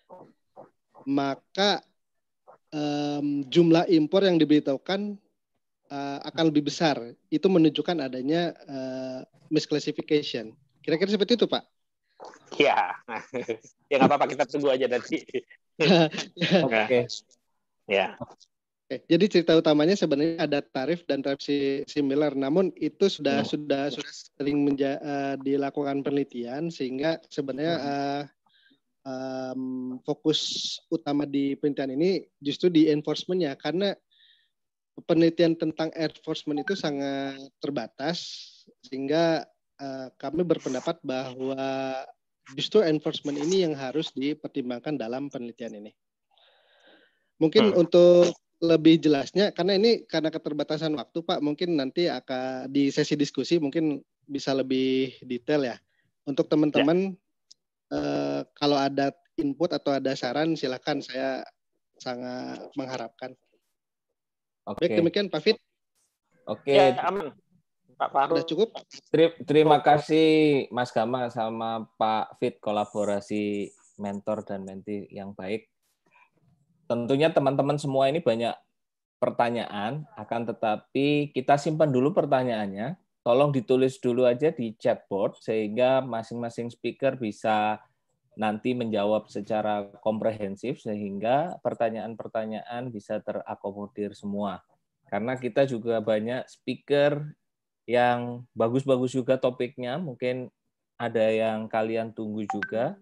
maka um, jumlah impor yang diberitahukan Uh, akan lebih besar. Itu menunjukkan adanya uh, misclassification. Kira-kira seperti itu, Pak? Ya, ya nggak apa-apa, kita tunggu aja nanti. Oke. Okay. Ya. Okay. Jadi cerita utamanya sebenarnya ada tarif dan tarif similar. Namun itu sudah hmm. sudah sudah sering menja, uh, dilakukan penelitian sehingga sebenarnya uh, um, fokus utama di penelitian ini justru di enforcement-nya, karena penelitian tentang enforcement itu sangat terbatas, sehingga uh, kami berpendapat bahwa justru enforcement ini yang harus dipertimbangkan dalam penelitian ini. Mungkin hmm. untuk lebih jelasnya, karena ini karena keterbatasan waktu, Pak, mungkin nanti akan di sesi diskusi mungkin bisa lebih detail ya. Untuk teman-teman, ya. uh, kalau ada input atau ada saran, silakan, saya sangat mengharapkan. Oke. Baik, demikian Pak Fit. Oke. Ya, aman. Pak Fahru. Sudah cukup. Terima kasih Mas Gama sama Pak Fit, kolaborasi mentor dan menti yang baik. Tentunya teman-teman semua ini banyak pertanyaan, akan tetapi kita simpan dulu pertanyaannya. Tolong ditulis dulu aja di chatboard sehingga masing-masing speaker bisa nanti menjawab secara komprehensif sehingga pertanyaan-pertanyaan bisa terakomodir semua. Karena kita juga banyak speaker yang bagus-bagus juga topiknya, mungkin ada yang kalian tunggu juga.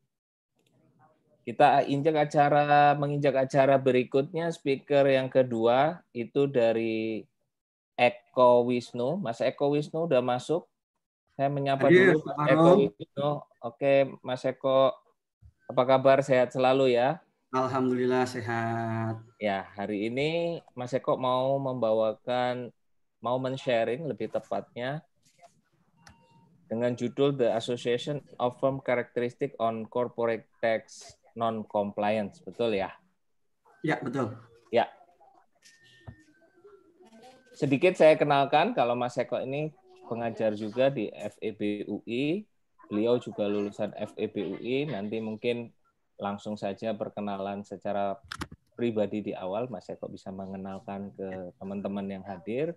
Kita injak acara, menginjak acara berikutnya, speaker yang kedua itu dari Eko Wisnu. Mas Eko Wisnu udah masuk? Saya menyapa Hadir, dulu Mas Eko Wisnu. Oke, Mas Eko, apa kabar? Sehat selalu ya? Alhamdulillah sehat. Ya, hari ini Mas Eko mau membawakan, mau men-sharing lebih tepatnya dengan judul The Association of Firm Characteristics on Corporate Tax Non-Compliance. Betul ya? Ya, betul. Ya. Sedikit saya kenalkan, kalau Mas Eko ini pengajar juga di F E B U I, beliau juga lulusan F E B U I, nanti mungkin langsung saja perkenalan secara pribadi di awal, Mas Eko bisa mengenalkan ke teman-teman yang hadir.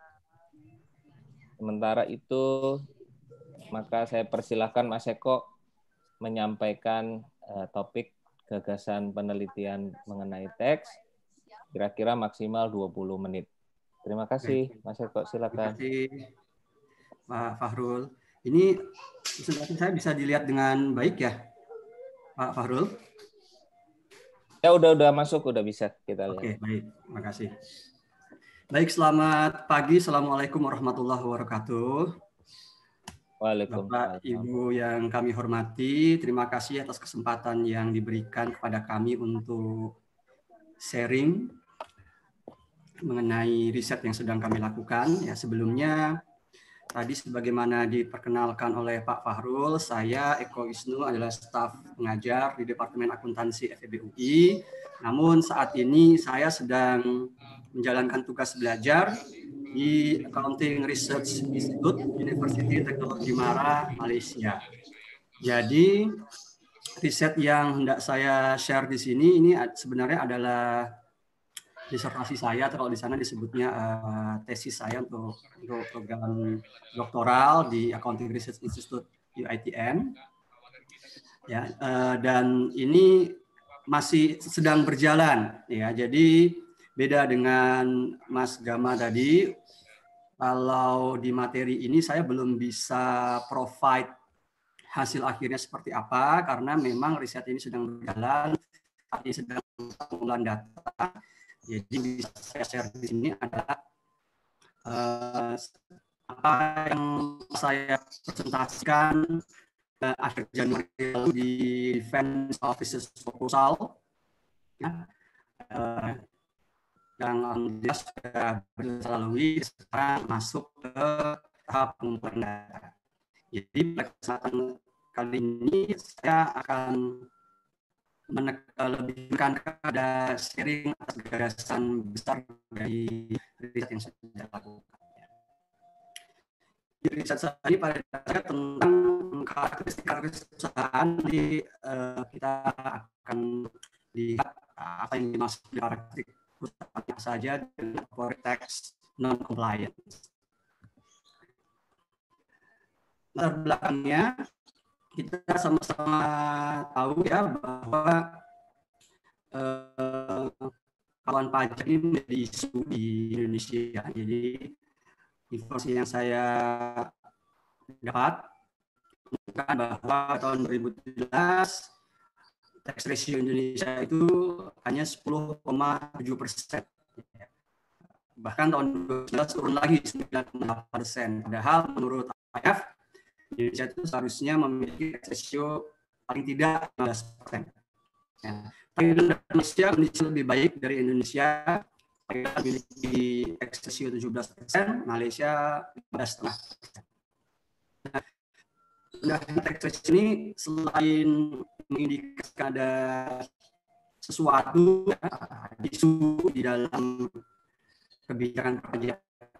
Sementara itu, maka saya persilahkan Mas Eko menyampaikan uh, topik gagasan penelitian mengenai teks, kira-kira maksimal dua puluh menit. Terima kasih, Mas Eko, silakan. Terima kasih, Pak Fahrul. Ini presentasi saya bisa dilihat dengan baik ya, Pak Fahrul? Ya, udah udah masuk, udah bisa kita lihat. Oke, baik. Terima kasih. Baik, selamat pagi. Assalamualaikum warahmatullahi wabarakatuh. Waalaikumsalam. Bapak, Ibu yang kami hormati, terima kasih atas kesempatan yang diberikan kepada kami untuk sharing mengenai riset yang sedang kami lakukan. Ya, sebelumnya tadi sebagaimana diperkenalkan oleh Pak Fahrul, saya Eko Wisnu adalah staf pengajar di Departemen Akuntansi F E B U I. Namun saat ini saya sedang menjalankan tugas belajar di Accounting Research Institute, University Teknologi Mara, Malaysia. Jadi riset yang hendak saya share di sini ini sebenarnya adalah disertasi saya, atau kalau di sana disebutnya uh, tesis saya untuk, untuk program doktoral di Accounting Research Institute U I T M. Ya, uh, dan ini masih sedang berjalan, ya. Jadi beda dengan Mas Gama tadi, kalau di materi ini saya belum bisa provide hasil akhirnya seperti apa karena memang riset ini sedang berjalan, ini sedang pengumpulan data. Jadi bisa saya share di sini adalah uh, apa yang saya presentasikan uh, akhir Januari lalu di Defense Officers Proposal, ya, uh, yang jelas sudah berlalu, sekarang masuk ke tahap pengumpulan data. Jadi pada kesempatan kali ini saya akan lebih menekankan pada sharing atas gagasan besar dari riset yang sudah dilakukan. Di riset saya ini pada dasarnya tentang karakteristik-karakteristik perusahaan, jadi uh, kita akan lihat apa yang dimaksud dari karakteristik perusahaan saja dengan corporate tax non-compliance. Latar belakangnya kita sama-sama tahu ya bahwa eh, kawan pajak ini menjadi isu di Indonesia. Jadi informasi yang saya dapat menunjukkan bahwa tahun dua ribu tujuh belas tax ratio Indonesia itu hanya sepuluh koma tujuh persen. Bahkan tahun dua ribu sembilan belas turun lagi sembilan koma delapan persen. Padahal menurut I M F Indonesia itu seharusnya memiliki tax ratio paling tidak lima belas persen. Ya. Indonesia kondisi lebih baik dari Indonesia, memiliki tax ratio tujuh belas persen, Malaysia lima belas koma lima persen. Nah, tax ratio ini selain mengindikasikan ada sesuatu ya, isu di dalam kebijakan perpajakan,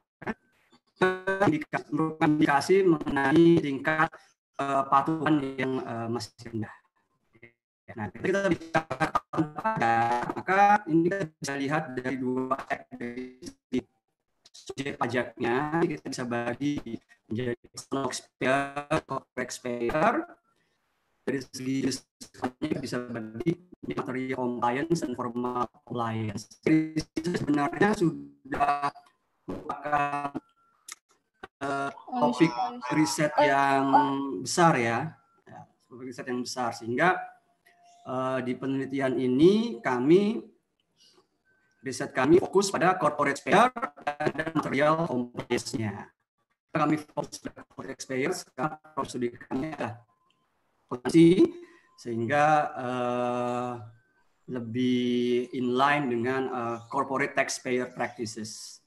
merupakan indikasi mengenai tingkat uh, patuhan yang uh, masih rendah. Nah, ketika kita bicara pajak, maka ini kita bisa lihat dari dua aspek, dari subjek pajaknya kita bisa bagi menjadi personal taxpayer, corporate taxpayer. Dari segi kita bisa bagi material compliance dan formal compliance. Jadi sebenarnya sudah merupakan Uh, topik riset yang besar ya, ya topik riset yang besar sehingga uh, di penelitian ini kami riset kami fokus pada corporate taxpayer dan material compliance-nya. Kami fokus pada corporate taxpayer, sekarang studi kami adalah potensi sehingga uh, lebih inline dengan uh, corporate taxpayer practices.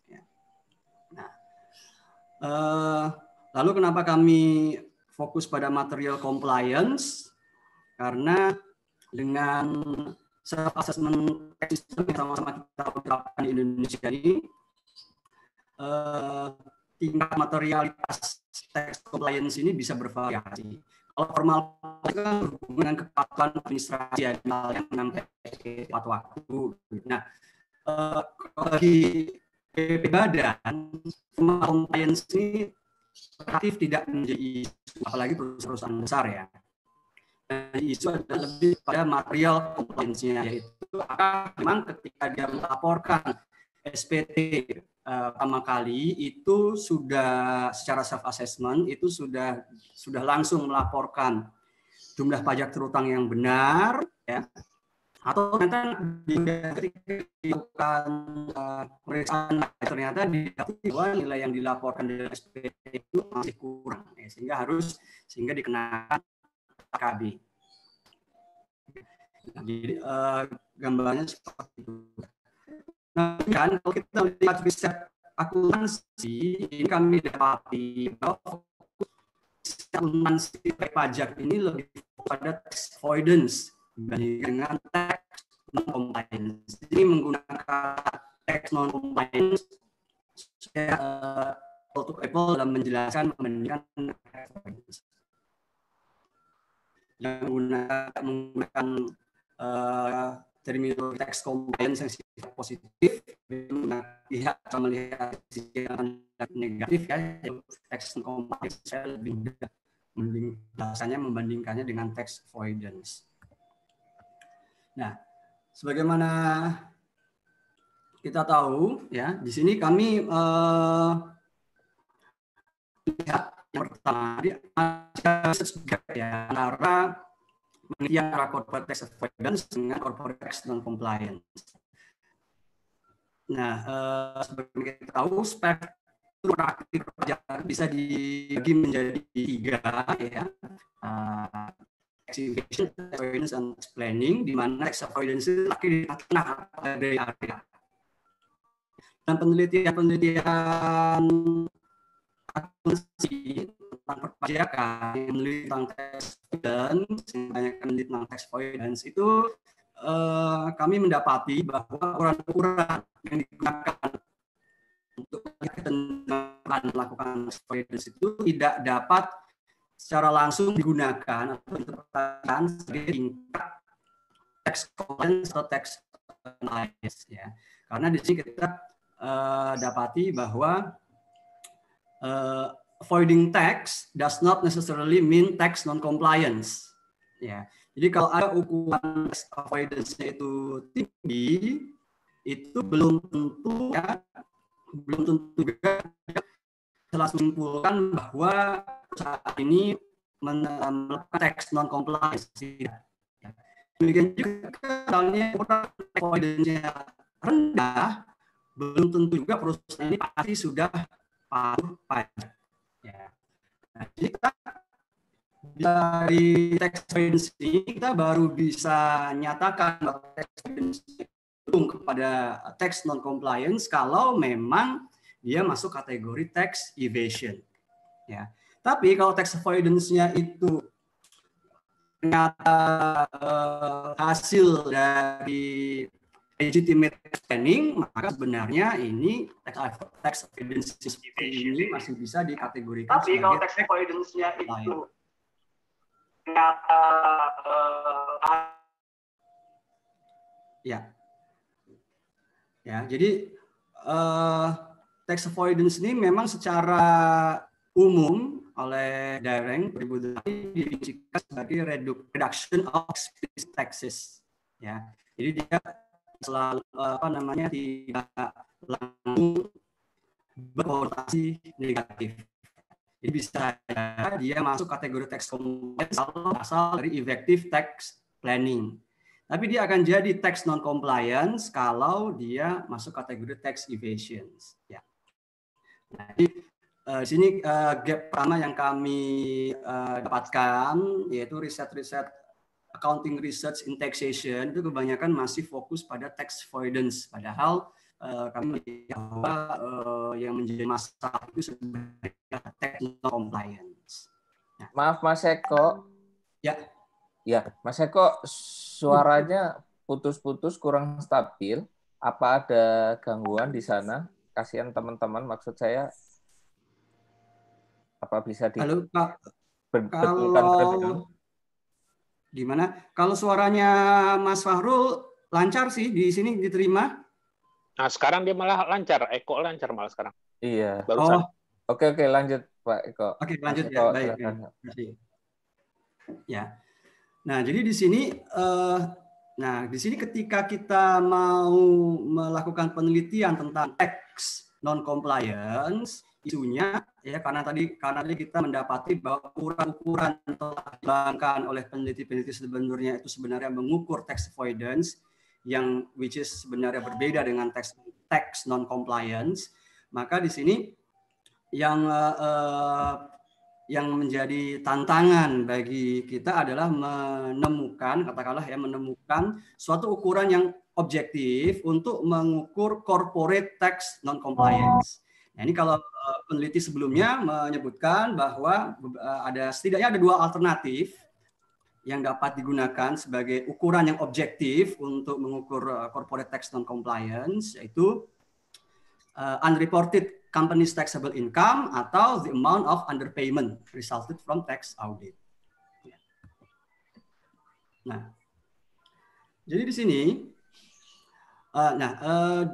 Uh, lalu kenapa kami fokus pada material compliance? Karena dengan self assessment system yang sama-sama kita terapkan di Indonesia ini, uh, tingkat materialitas tax compliance ini bisa bervariasi. Kalau formal itu kan berhubungan dengan kepatuhan administrasi yang sampai tepat waktu. Nah, uh, bagi B P Badan, compliance ini relatif tidak menjadi isu, apalagi perusahaan besar ya. Dan isu adalah lebih pada material compliance-nya, yaitu apakah memang ketika dia melaporkan S P T uh, pertama kali itu sudah secara self assessment itu sudah sudah langsung melaporkan jumlah pajak terutang yang benar ya. Atau ternyata ketika dilakukan uh, pemeriksaan ternyata didapati bahwa nilai yang dilaporkan dari S P T itu masih kurang ya, sehingga harus sehingga dikenakan K B. Nah, jadi uh, gambarnya seperti itu. Nah, kan kalau kita lihat riset akuntansi ini kami dapati bahwa akuntansi pajak ini lebih pada tax avoidance dengan tax non-compliance. Jadi menggunakan tax non-compliance supaya uh, apple dalam menjelaskan membandingkan tax avoidance. yang menggunakan, menggunakan uh, terminologi tax compliance yang sifat positif, pihak akan melihat sisi yang negatif ya, tax compliance saya lebih mudah bahasanya membandingkannya dengan tax avoidance. Nah, sebagaimana kita tahu ya, di sini kami uh, lihat yang pertama ya antara penelitian antara corporate tax avoidance dengan corporate tax non compliance. Nah, uh, seperti kita tahu spektrum praktik perpajakan bisa dibagi menjadi tiga ya. Uh, tax evasion, tax avoidance, and tax planning, di mana tax avoidance itu lagi di tengah dari area. Dan penelitian-penelitian akuntansi tentang perpajakan yang meneliti tentang tax avoidance, yang banyak meneliti tentang tax avoidance itu eh, kami mendapati bahwa ukuran-ukuran yang digunakan untuk melakukan tax avoidance itu tidak dapat secara langsung digunakan atau diterapkan sebagai tingkat tax compliance atau tax compliance ya. Karena di sini kita uh, dapati bahwa uh, avoiding tax does not necessarily mean tax non-compliance. Ya, jadi kalau ada ukuran tax avoidance-nya itu tinggi, itu belum tentu ya, belum tentu juga telah menyimpulkan bahwa saat ini melakukan tax non-compliance. Demikian juga misalnya ukuran tax avoidance-nya rendah, belum tentu juga perusahaan ini pasti sudah patuh pajak. Ya. Nah, jadi kita dari tax avoidance ini kita baru bisa nyatakan bahwa tax avoidance cenderung kepada tax non compliance kalau memang dia masuk kategori tax evasion. Ya. Tapi kalau tax avoidance-nya itu ternyata uh, hasil dari legitimate planning, maka sebenarnya ini tax tax avoidance ini masih bisa dikategorikan. Tapi kalau tax avoidance-nya itu ternyata uh, ya, ya, jadi uh, tax avoidance ini memang secara umum oleh Daring dua ribu delapan didefinisikan sebagai reduction of explicit taxes. Ya, jadi dia selalu apa namanya tidak langsung berkonotasi negatif. Jadi bisa dia masuk kategori tax compliance kalau asal dari effective tax planning. Tapi dia akan jadi tax non compliance kalau dia masuk kategori tax evasion. Ya. Nah, jadi uh, di sini uh, gap pertama yang kami uh, dapatkan yaitu riset-riset accounting research in taxation itu kebanyakan masih fokus pada tax avoidance, padahal uh, kami melihat bahwa uh, yang menjadi masalah itu sebenarnya tax non compliance. Nah. Maaf Mas Eko. Ya. Ya, Mas Eko suaranya putus-putus kurang stabil. Apa ada gangguan di sana? Kasihan teman-teman, maksud saya. Apa bisa di Halo, Pak. betulkan terlebih dulu? Gimana? Kalau suaranya Mas Fahrul lancar sih di sini diterima. Nah, sekarang dia malah lancar, Eko lancar malah sekarang. Iya. Barusan. Oh. Oke oke lanjut Pak Eko. Oke lanjut Eko, ya, baik. Ya. ya. Nah, jadi di sini uh, nah, di sini ketika kita mau melakukan penelitian tentang tax non compliance, isunya ya karena tadi karena tadi kita mendapati bahwa ukuran-ukuran yang telah dikembangkan oleh peneliti-peneliti sebenarnya itu sebenarnya mengukur tax avoidance yang which is sebenarnya berbeda dengan tax tax non compliance, maka di sini yang uh, yang menjadi tantangan bagi kita adalah menemukan katakanlah ya menemukan suatu ukuran yang objektif untuk mengukur corporate tax non compliance. Nah, ini kalau uh, peneliti sebelumnya menyebutkan bahwa uh, ada setidaknya ada dua alternatif yang dapat digunakan sebagai ukuran yang objektif untuk mengukur uh, corporate tax non compliance, yaitu uh, unreported company's taxable income atau the amount of underpayment resulted from tax audit. Nah, jadi di sini, uh, nah uh,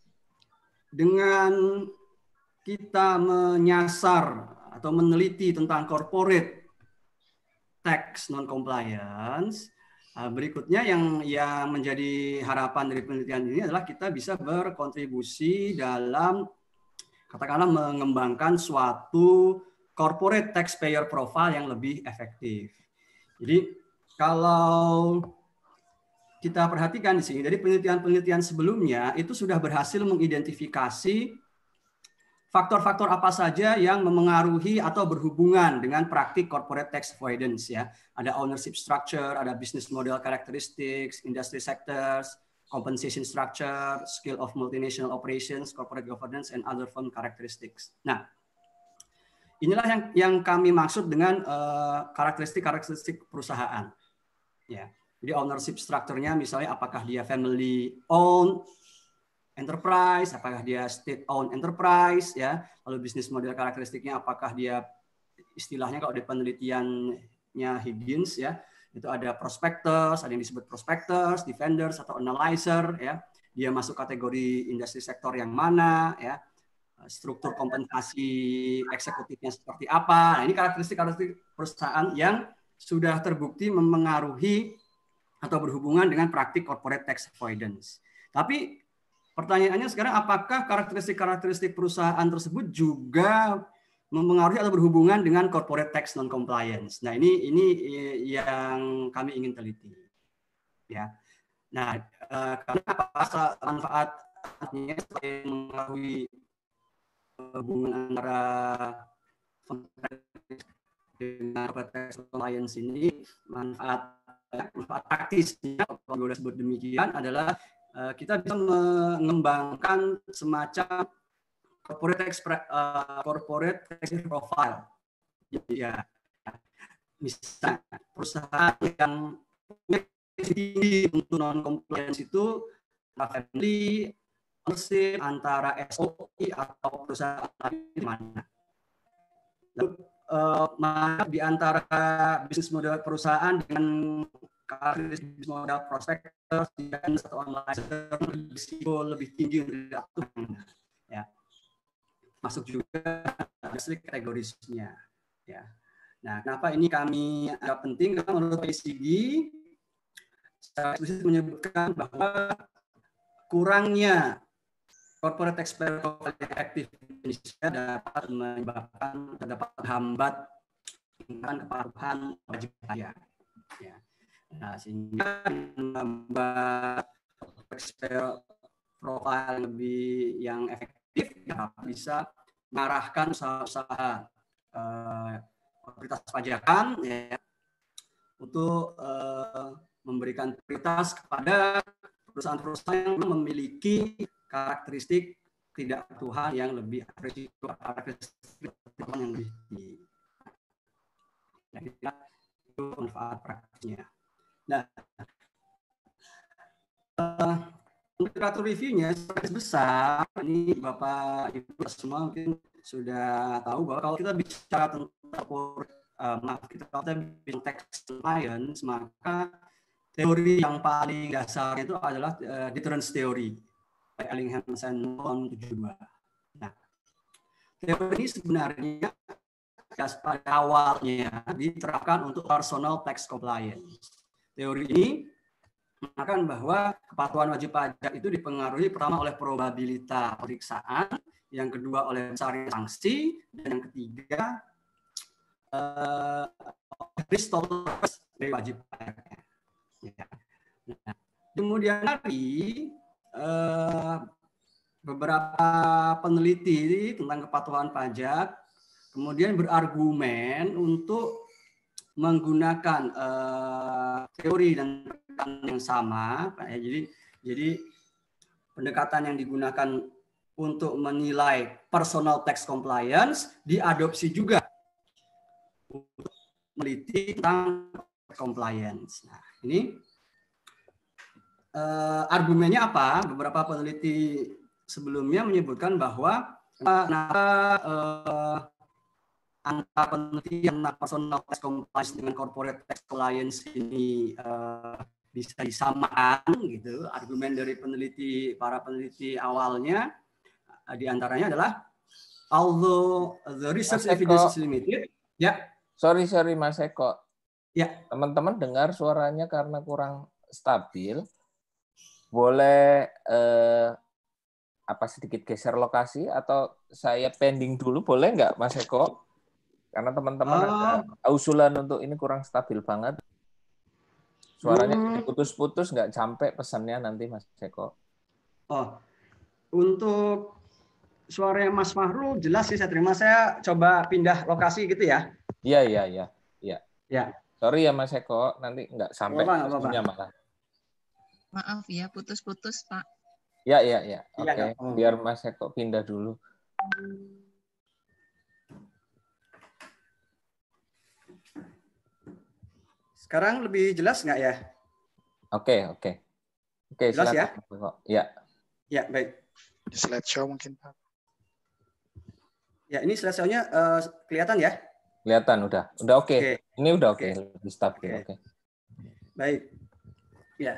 dengan kita menyasar atau meneliti tentang corporate tax non-compliance, berikutnya yang yang menjadi harapan dari penelitian ini adalah kita bisa berkontribusi dalam katakanlah mengembangkan suatu corporate taxpayer profile yang lebih efektif. Jadi kalau kita perhatikan di sini dari penelitian-penelitian sebelumnya itu sudah berhasil mengidentifikasi faktor-faktor apa saja yang memengaruhi atau berhubungan dengan praktik corporate tax avoidance ya. Ada ownership structure, ada business model characteristics, industry sectors, compensation structure, scale of multinational operations, corporate governance, and other firm characteristics. Nah, inilah yang yang kami maksud dengan karakteristik-karakteristik uh, perusahaan. Ya, jadi ownership structure-nya misalnya apakah dia family owned enterprise, apakah dia state owned enterprise, ya. Lalu bisnis model karakteristiknya apakah dia istilahnya kalau di penelitiannya Higgins ya, itu ada prospectors, ada yang disebut prospectors, defenders atau analyzer ya. Dia masuk kategori industri sektor yang mana ya. Struktur kompensasi eksekutifnya seperti apa. Nah, ini karakteristik-karakteristik perusahaan yang sudah terbukti memengaruhi atau berhubungan dengan praktik corporate tax avoidance. Tapi pertanyaannya sekarang, apakah karakteristik-karakteristik perusahaan tersebut juga mempengaruhi atau berhubungan dengan corporate tax non-compliance? Nah, ini ini yang kami ingin teliti. Ya. Nah, karena apa manfaatnya mengaruhi hubungan antara dengan corporate tax compliance ini, manfaat manfaat praktisnya kalau boleh sebut demikian adalah kita bisa mengembangkan semacam corporate tax uh, corporate tax profile. Ya, misalnya perusahaan yang tinggi untuk non compliance itu family ownership antara S O I atau perusahaan lain di mana. Lalu uh, mana di antara bisnis model perusahaan dengan karakteristik modal prospektor dan atau analyzer risiko lebih tinggi dari aturan ya. Masuk juga karakteristik kategorisnya ya. Nah, kenapa ini kami anggap penting? Karena menurut P C G secara eksplisit menyebutkan bahwa kurangnya corporate tax profile efektif di Indonesia dapat menyebabkan terdapat hambat kepatuhan wajib bayar ya. Nah, sehingga menambah profil lebih yang efektif ya, bisa mengarahkan usaha-usaha eh, otoritas pajakan ya, untuk eh, memberikan prioritas kepada perusahaan-perusahaan yang memiliki karakteristik tidak kepatuhan yang lebih risiko karakteristik yang lebih tinggi. Nah, itu manfaat praktisnya. Nah, uh, untuk literatur reviewnya sebagai besar, ini Bapak Ibu semua mungkin sudah tahu bahwa kalau kita bicara tentang uh, maaf kita kalau kita bicara tax compliance, maka teori yang paling dasarnya itu adalah uh, deterrence theory by Ellingham and tahun tujuh puluh dua. Nah, teori ini sebenarnya pada awalnya diterapkan untuk personal tax compliance. Teori ini mengatakan bahwa kepatuhan wajib pajak itu dipengaruhi pertama oleh probabilitas pemeriksaan, yang kedua oleh besarnya sanksi, dan yang ketiga uh, risk tolerance dari wajib pajak. Ya. Nah, kemudian hari uh, beberapa peneliti tentang kepatuhan pajak kemudian berargumen untuk menggunakan uh, teori dan pendekatan yang sama, ya. Jadi, jadi pendekatan yang digunakan untuk menilai personal tax compliance diadopsi juga untuk meneliti tentang compliance. Nah, ini uh, argumennya apa? Beberapa peneliti sebelumnya menyebutkan bahwa kenapa uh, angka penelitian personal tax compliance dengan corporate tax compliance ini uh, bisa disamakan gitu. Argumen dari peneliti para peneliti awalnya uh, diantaranya adalah although the research Mas evidence Eko, is limited, ya. sorry sorry Mas Eko, Ya. teman-teman dengar suaranya karena kurang stabil, boleh eh, apa sedikit geser lokasi atau saya pending dulu, boleh nggak Mas Eko? Karena teman-teman Uh, ada usulan untuk ini kurang stabil banget. Suaranya hmm, putus-putus, nggak sampai pesannya nanti Mas Eko. Oh, untuk suara Mas Fahrul jelas sih saya terima. Saya coba pindah lokasi gitu ya. Iya, iya, iya. Iya. Ya. Sorry ya Mas Eko, nanti nggak sampai Apa, apa, pesannya apa. malah. Maaf ya, putus-putus Pak. Ya, ya, ya. Oke, okay. ya, biar Mas Eko pindah dulu. Sekarang lebih jelas nggak ya? Oke, oke. Oke, jelas silakan. Ya? Ya. Ya, baik. Di slideshow mungkin Pak. Ya, ini slideshow-nya uh, kelihatan ya? Kelihatan udah. Udah oke. Okay. Okay. Ini udah oke, okay. okay. Lebih stabil. Oke. Okay. Okay. Baik. Ya.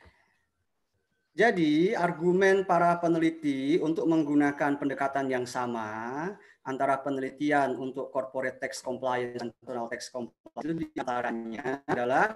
Jadi, argumen para peneliti untuk menggunakan pendekatan yang sama antara penelitian untuk corporate tax compliance dan personal tax compliance itu diantaranya adalah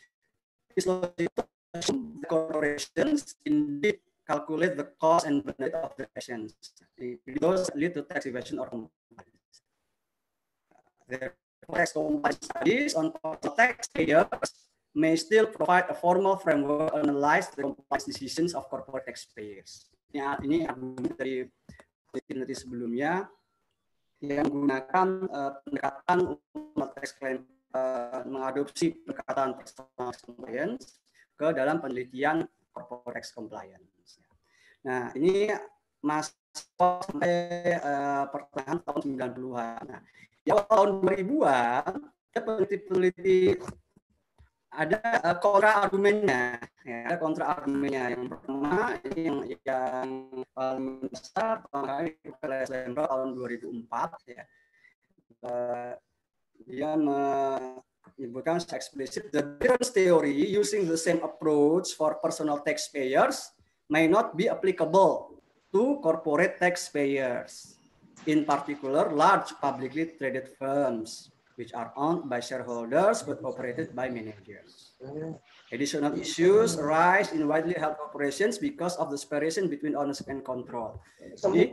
corporations indeed calculate the cost and benefit of the actions. Those lead to tax evasion or compliance. The tax compliance studies on taxpayers may still provide a formal framework to analyze the compliance decisions of corporate taxpayers. Ini, ini argumen dari peneliti sebelumnya yang menggunakan uh, pendekatan untuk tax claim, uh, mengadopsi pendekatan personal compliance ke dalam penelitian corporate tax compliance. Nah, ini masuk sampai uh, pertengahan tahun sembilan puluhan. Nah, di awal tahun dua ribuan, peneliti-peneliti ada uh, kontra argumennya, ya, ada kontra argumennya. Yang pertama ini yang yang paling besar tahun dua ribu empat, ya. Uh, dia menyebutkan secara eksplisit the difference theory using the same approach for personal taxpayers may not be applicable to corporate taxpayers, in particular large publicly traded firms, which are owned by shareholders but operated by managers. Additional issues arise in widely held corporations because of the separation between ownership and control. Jadi,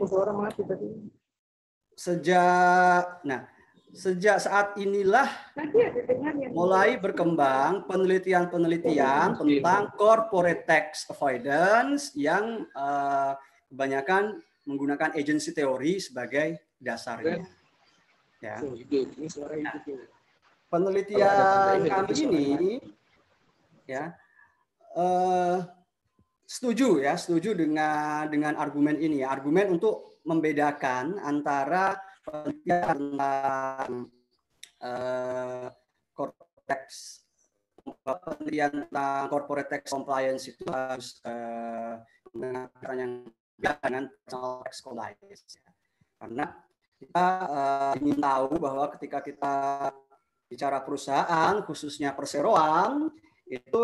sejak, nah, sejak saat inilah mulai berkembang penelitian-penelitian tentang corporate tax avoidance yang uh, kebanyakan menggunakan agency teori sebagai dasarnya. Ya. Nah, penelitian kami ini ya uh, setuju ya setuju dengan dengan argumen ini ya, argumen untuk membedakan antara penelitian tentang uh, corporate tax penelitian tentang corporate tax compliance itu harus uh, menggunakan yang dengan personal tax compliance ya. Karena kita uh, ingin tahu bahwa ketika kita bicara perusahaan, khususnya perseroan, itu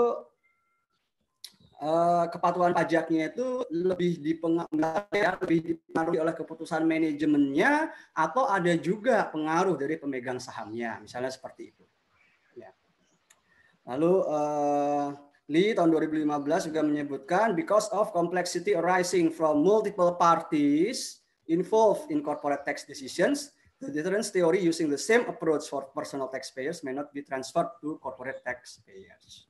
uh, kepatuhan pajaknya itu lebih dipengaruhi, ya, lebih dipengaruhi oleh keputusan manajemennya, atau ada juga pengaruh dari pemegang sahamnya, misalnya seperti itu. Ya. Lalu uh, Lee tahun dua ribu lima belas juga menyebutkan because of complexity arising from multiple parties involved in corporate tax decisions, the difference theory using the same approach for personal taxpayers may not be transferred to corporate taxpayers.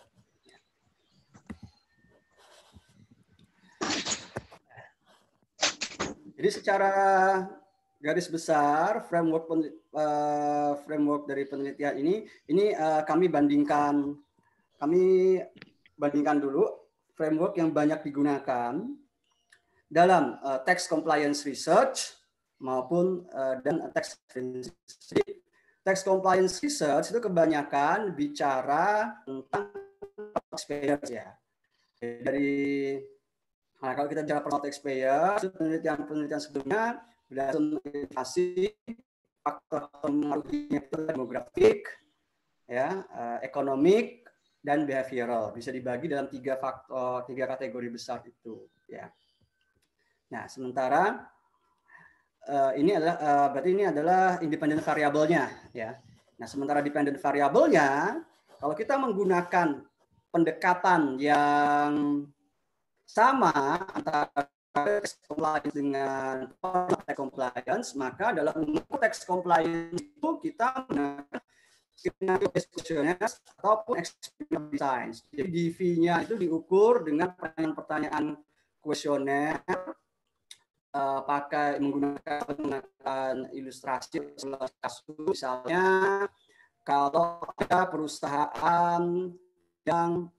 Jadi secara garis besar framework uh, framework dari penelitian ini, ini uh, kami bandingkan, kami bandingkan dulu framework yang banyak digunakan dalam uh, tax compliance research maupun uh, dan tax tax compliance research itu kebanyakan bicara tentang taxpayers ya. Dari nah, kalau kita bicara personal taxpayers, penelitian-penelitian sebelumnya berdasarkan faktor pengaruhnya itu demografik, ya, uh, ekonomik, dan behavioral. Bisa dibagi dalam tiga faktor, tiga kategori besar itu. Ya. Nah, sementara uh, ini adalah uh, berarti ini adalah independent variabelnya, ya. Nah, sementara dependent variabelnya, kalau kita menggunakan pendekatan yang sama antara tax compliance dengan tax compliance, maka dalam mengukur tax compliance itu kita menggunakan skenario questionnaires ataupun experimental design. Jadi D V-nya itu diukur dengan pertanyaan-pertanyaan kuesioner, uh, pakai menggunakan, menggunakan ilustrasi kasus, misalnya kalau ada perusahaan yang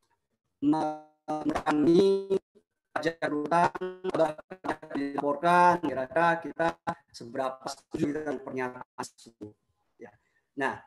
mengurangi pajak hutang dilaporkan, kira-kira kita seberapa setuju dengan pernyataan tersebut. Ya. Nah,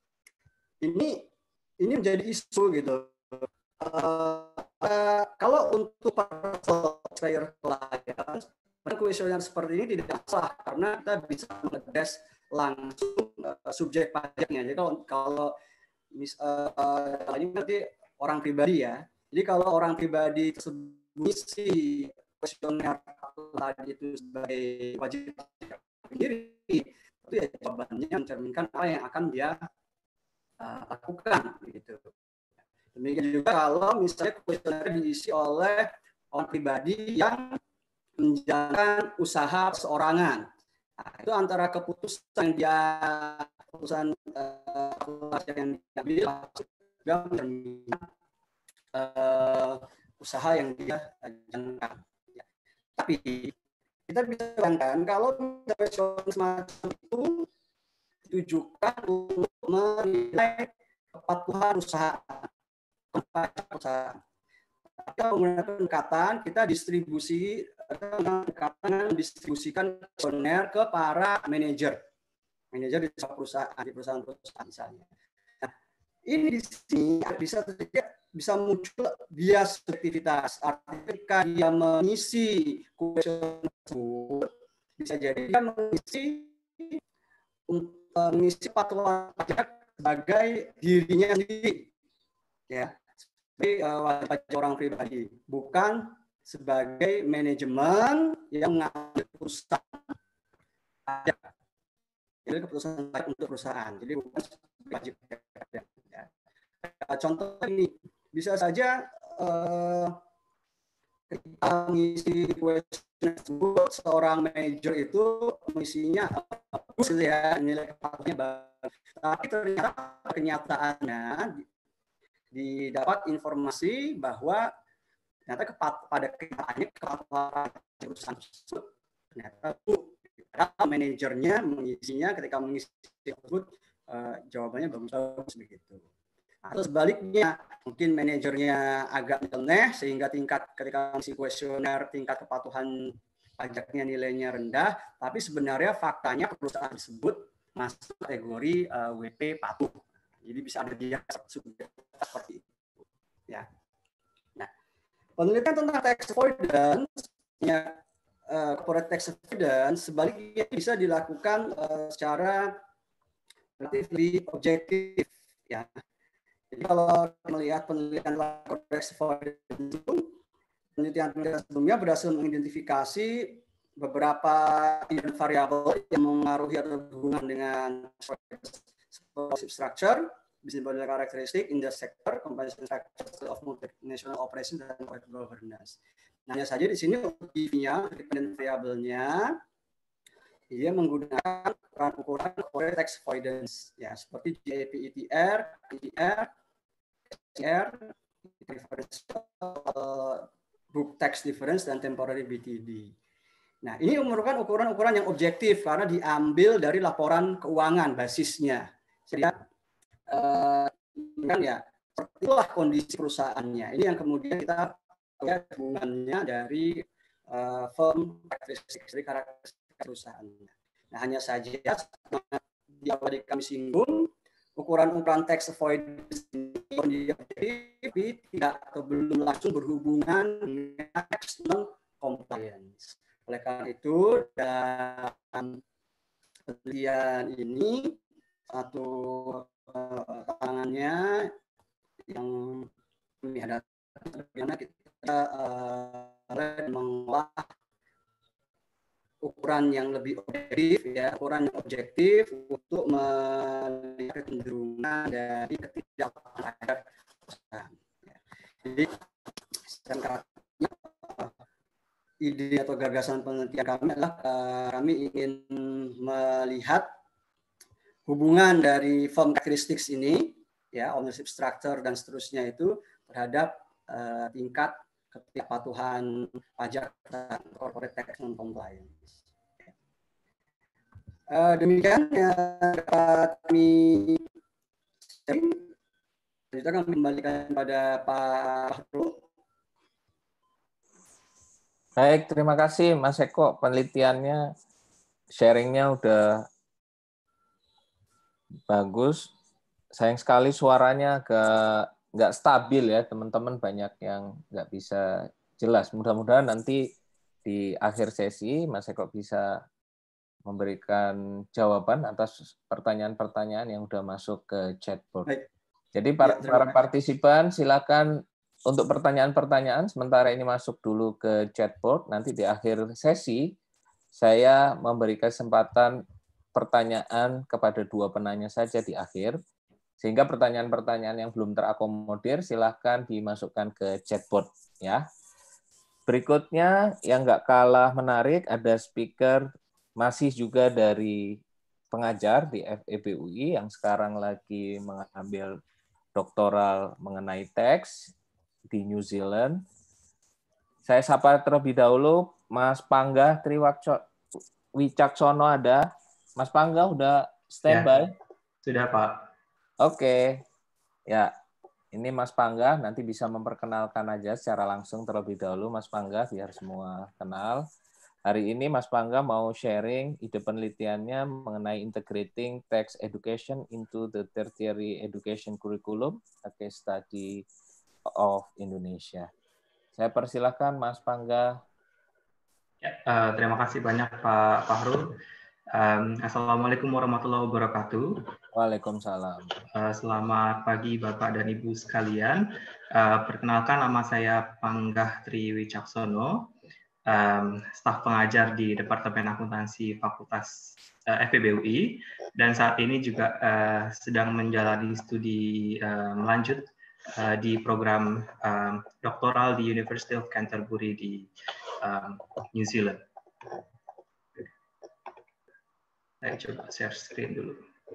ini ini menjadi isu gitu. Uh, uh, kalau untuk taxpayer client, kuesioner seperti ini tidak salah karena kita bisa mengadres langsung uh, subjek pajaknya. Jadi kalau kalau mis, uh, uh, ini nanti orang pribadi ya. Jadi kalau orang pribadi tersebut mengisi kuesioner tadi itu sebagai wajib pajak sendiri, itu ya jawabannya mencerminkan apa yang akan dia uh, lakukan gitu. Demikian juga kalau misalnya kuesioner diisi oleh orang pribadi yang menjalankan usaha perorangan, nah, itu antara keputusan yang dia keputusan uh, yang diambil juga mencerminkan uh, usaha yang dia jalankan. Ya. Tapi kita bisa bayangkan kalau kuesioner semacam itu ditujukan untuk menilai kepatuhan usaha, perusahaan. Kita menggunakan pendekatan, kita distribusi, pendekatan distribusikan kuesioner ke para manajer, manajer di perusahaan, di perusahaan-perusahaan misalnya. Nah, ini di sini bisa terjadi bisa muncul bias subjektivitas. Artinya ketika dia mengisi kuesioner tersebut, bisa jadi dia mengisi mengisi patuan pajak sebagai dirinya sendiri, ya, sebagai uh, wajib pajak orang pribadi, bukan sebagai manajemen yang mengambil keputusan pajak. Jadi keputusan pajak untuk perusahaan. Jadi bukan wajib pajak. Ya. Contoh ini. Bisa saja uh, kita mengisi kuesioner tersebut, seorang manajer itu mengisinya bagus ya, nilai kepatuhannya bagus. Tapi ternyata kenyataannya didapat informasi bahwa ternyata kepat, pada kenyataannya kepatuhan perusahaan tersebut ternyata manajernya mengisinya ketika mengisi tersebut uh, jawabannya bagus-bagus begitu. Atau sebaliknya, mungkin manajernya agak nyeleneh sehingga tingkat ketika mengisi kuesioner tingkat kepatuhan pajaknya nilainya rendah, tapi sebenarnya faktanya perusahaan tersebut masuk kategori uh, W P patuh. Jadi bisa ada dia seperti itu. Ya. Nah, penelitian tentang tax avoidance, ya, uh, corporate tax avoidance sebaliknya bisa dilakukan uh, secara relatif lebih objektif. Ya. Jadi kalau melihat penelitian tax avoidance itu, penelitian sebelumnya berhasil mengidentifikasi beberapa variabel yang mengaruhi atau berhubungan dengan structure, business model characteristic, in the sector, comparison structure of multinational operation, dan corporate governance. Nah, hanya saja di sini D-nya, dependent variabelnya, dia menggunakan ukuran corporate tax avoidance, ya, seperti G A P I T R, I T R, R, book tax difference, dan temporary B T D. Nah, ini merupakan ukuran-ukuran yang objektif karena diambil dari laporan keuangan basisnya. Jadi, eh, kan ya, itulah kondisi perusahaannya. Ini yang kemudian kita lihat hubungannya dari uh, firm karakteristik dari karakteristik perusahaannya. Nah, hanya saja di awal kami singgung, ukuran-ukuran tax avoidance ini tidak atau belum langsung berhubungan dengan tax non compliance. Oleh karena itu, dalam penelitian ini satu uh, tangannya yang kami ada bagaimana kita uh, mengolah ukuran yang lebih objektif, ya, ukuran yang objektif untuk melihat kecenderungan dari ketidakpahaman. Jadi, singkatnya, ide atau gagasan penelitian kami adalah uh, kami ingin melihat hubungan dari form karakteristik ini, ya, ownership structure dan seterusnya itu terhadap uh, tingkat ketidakpatuhan pajak dan corporate tax non-compliance. Uh, demikian yang dapat kami kita akan kembalikan pada Pak Fahrul. Baik, terima kasih Mas Eko, penelitiannya, sharingnya udah bagus. Sayang sekali suaranya agak nggak stabil ya, teman-teman banyak yang nggak bisa jelas. Mudah-mudahan nanti di akhir sesi Mas Eko bisa memberikan jawaban atas pertanyaan-pertanyaan yang sudah masuk ke chatbot. Baik. Jadi para, ya, para partisipan silakan untuk pertanyaan-pertanyaan sementara ini masuk dulu ke chatbot. Nanti di akhir sesi saya memberi kesempatan pertanyaan kepada dua penanya saja di akhir. Sehingga pertanyaan-pertanyaan yang belum terakomodir silahkan dimasukkan ke chatbot ya. Berikutnya yang nggak kalah menarik ada speaker masih juga dari pengajar di F E B U I yang sekarang lagi mengambil doktoral mengenai teks di New Zealand. Saya sapa terlebih dahulu Mas Pangga Triwicaksono ada. Mas Pangga udah standby? Ya, sudah Pak. Oke, ya ini Mas Pangga nanti bisa memperkenalkan aja secara langsung terlebih dahulu Mas Pangga biar semua kenal. Hari ini Mas Pangga mau sharing ide penelitiannya mengenai integrating tax education into the tertiary education curriculum, a case study of Indonesia. Saya persilahkan Mas Pangga. Ya, uh, terima kasih banyak Pak Fahrul. Um, Assalamualaikum warahmatullahi wabarakatuh. Waalaikumsalam. Uh, selamat pagi Bapak dan Ibu sekalian. Uh, perkenalkan nama saya Panggah Triwicaksono, um, staf pengajar di Departemen Akuntansi Fakultas uh, F E B U I, dan saat ini juga uh, sedang menjalani studi uh, melanjut uh, di program um, doktoral di University of Canterbury di um, New Zealand. Saya coba share screen dulu.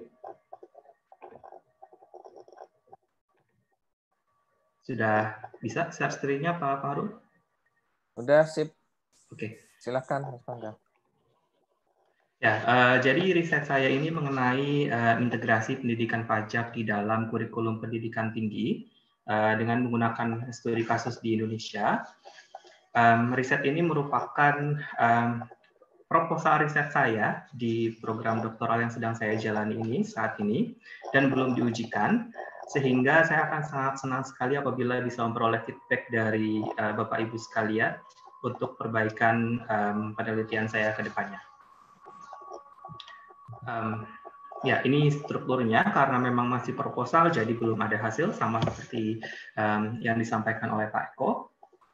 Sudah bisa share screen-nya Pak Fahrul? Udah, sip. Oke. Silakan Mas Pangga. Ya, uh, jadi riset saya ini mengenai uh, integrasi pendidikan pajak di dalam kurikulum pendidikan tinggi uh, dengan menggunakan studi kasus di Indonesia. Um, riset ini merupakan um, proposal riset saya di program doktoral yang sedang saya jalani ini saat ini dan belum diujikan, sehingga saya akan sangat senang sekali apabila bisa memperoleh feedback dari uh, Bapak Ibu sekalian untuk perbaikan um, penelitian saya ke depannya. Um, ya, ini strukturnya karena memang masih proposal, jadi belum ada hasil, sama seperti um, yang disampaikan oleh Pak Eko.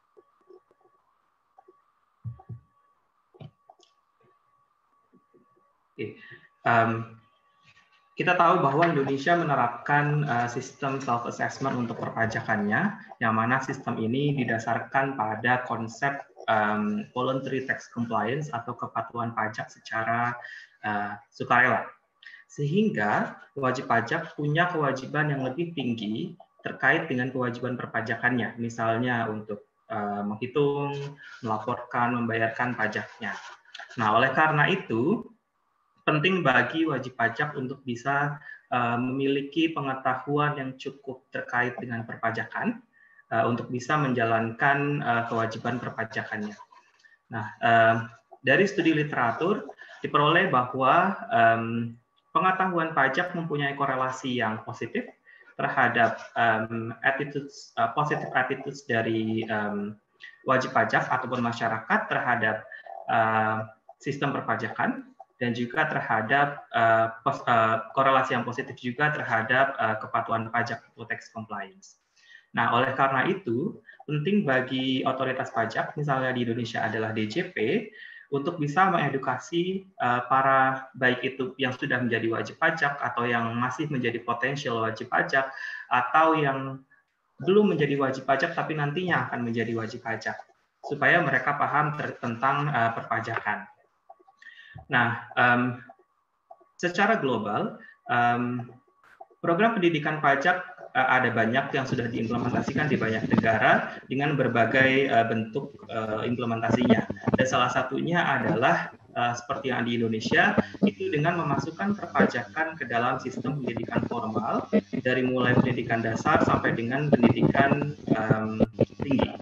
Oke. Um, kita tahu bahwa Indonesia menerapkan uh, sistem self-assessment untuk perpajakannya, yang mana sistem ini didasarkan pada konsep um, voluntary tax compliance atau kepatuhan pajak secara uh, sukarela. Sehingga wajib pajak punya kewajiban yang lebih tinggi terkait dengan kewajiban perpajakannya, misalnya untuk uh, menghitung, melaporkan, membayarkan pajaknya. Nah, oleh karena itu, penting bagi wajib pajak untuk bisa uh, memiliki pengetahuan yang cukup terkait dengan perpajakan uh, untuk bisa menjalankan uh, kewajiban perpajakannya. Nah, uh, dari studi literatur diperoleh bahwa um, pengetahuan pajak mempunyai korelasi yang positif terhadap um, attitudes, uh, positive attitudes dari um, wajib pajak ataupun masyarakat terhadap uh, sistem perpajakan. dan juga terhadap uh, pos, uh, korelasi yang positif juga terhadap uh, kepatuhan pajak atau tax compliance. Nah, oleh karena itu, penting bagi otoritas pajak, misalnya di Indonesia adalah D J P, untuk bisa mengedukasi uh, para baik itu yang sudah menjadi wajib pajak atau yang masih menjadi potensial wajib pajak atau yang belum menjadi wajib pajak tapi nantinya akan menjadi wajib pajak, supaya mereka paham tentang uh, perpajakan. Nah, um, secara global, um, program pendidikan pajak uh, ada banyak yang sudah diimplementasikan di banyak negara dengan berbagai uh, bentuk uh, implementasinya. Dan salah satunya adalah uh, seperti yang di Indonesia, itu dengan memasukkan perpajakan ke dalam sistem pendidikan formal, dari mulai pendidikan dasar sampai dengan pendidikan um, tinggi.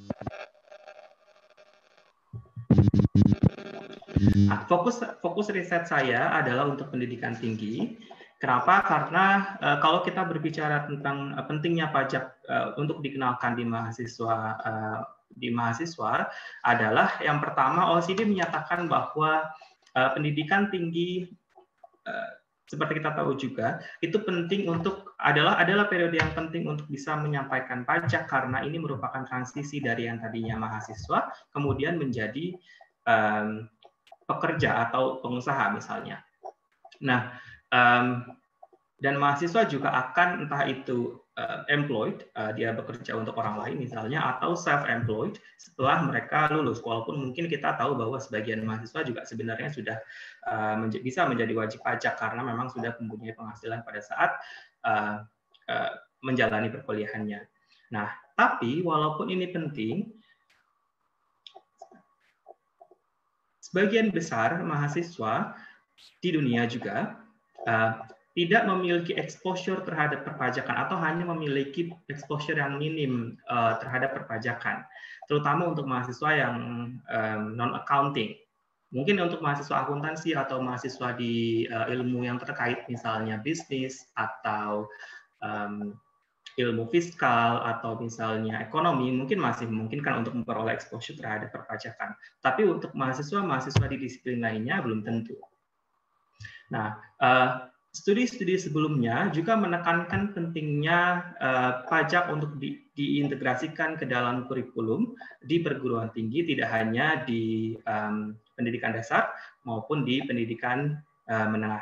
Nah, fokus fokus riset saya adalah untuk pendidikan tinggi. Kenapa? Karena uh, kalau kita berbicara tentang uh, pentingnya pajak uh, untuk dikenalkan di mahasiswa uh, di mahasiswa adalah yang pertama, O E C D menyatakan bahwa uh, pendidikan tinggi uh, seperti kita tahu juga itu penting untuk adalah adalah periode yang penting untuk bisa menyampaikan pajak, karena ini merupakan transisi dari yang tadinya mahasiswa kemudian menjadi um, pekerja atau pengusaha misalnya. Nah, um, dan mahasiswa juga akan entah itu uh, employed, uh, dia bekerja untuk orang lain misalnya, atau self-employed setelah mereka lulus. Walaupun mungkin kita tahu bahwa sebagian mahasiswa juga sebenarnya sudah uh, menj bisa menjadi wajib pajak karena memang sudah mempunyai penghasilan pada saat uh, uh, menjalani perkuliahannya. Nah, tapi walaupun ini penting, sebagian besar mahasiswa di dunia juga uh, tidak memiliki exposure terhadap perpajakan atau hanya memiliki exposure yang minim uh, terhadap perpajakan, terutama untuk mahasiswa yang um, non-accounting. Mungkin untuk mahasiswa akuntansi atau mahasiswa di uh, ilmu yang terkait, misalnya bisnis atau um, ilmu fiskal atau misalnya ekonomi, mungkin masih memungkinkan untuk memperoleh exposure terhadap perpajakan. Tapi untuk mahasiswa-mahasiswa di disiplin lainnya belum tentu. Nah, studi-studi sebelumnya juga menekankan pentingnya pajak untuk di, diintegrasikan ke dalam kurikulum di perguruan tinggi, tidak hanya di um, pendidikan dasar maupun di pendidikan uh, menengah.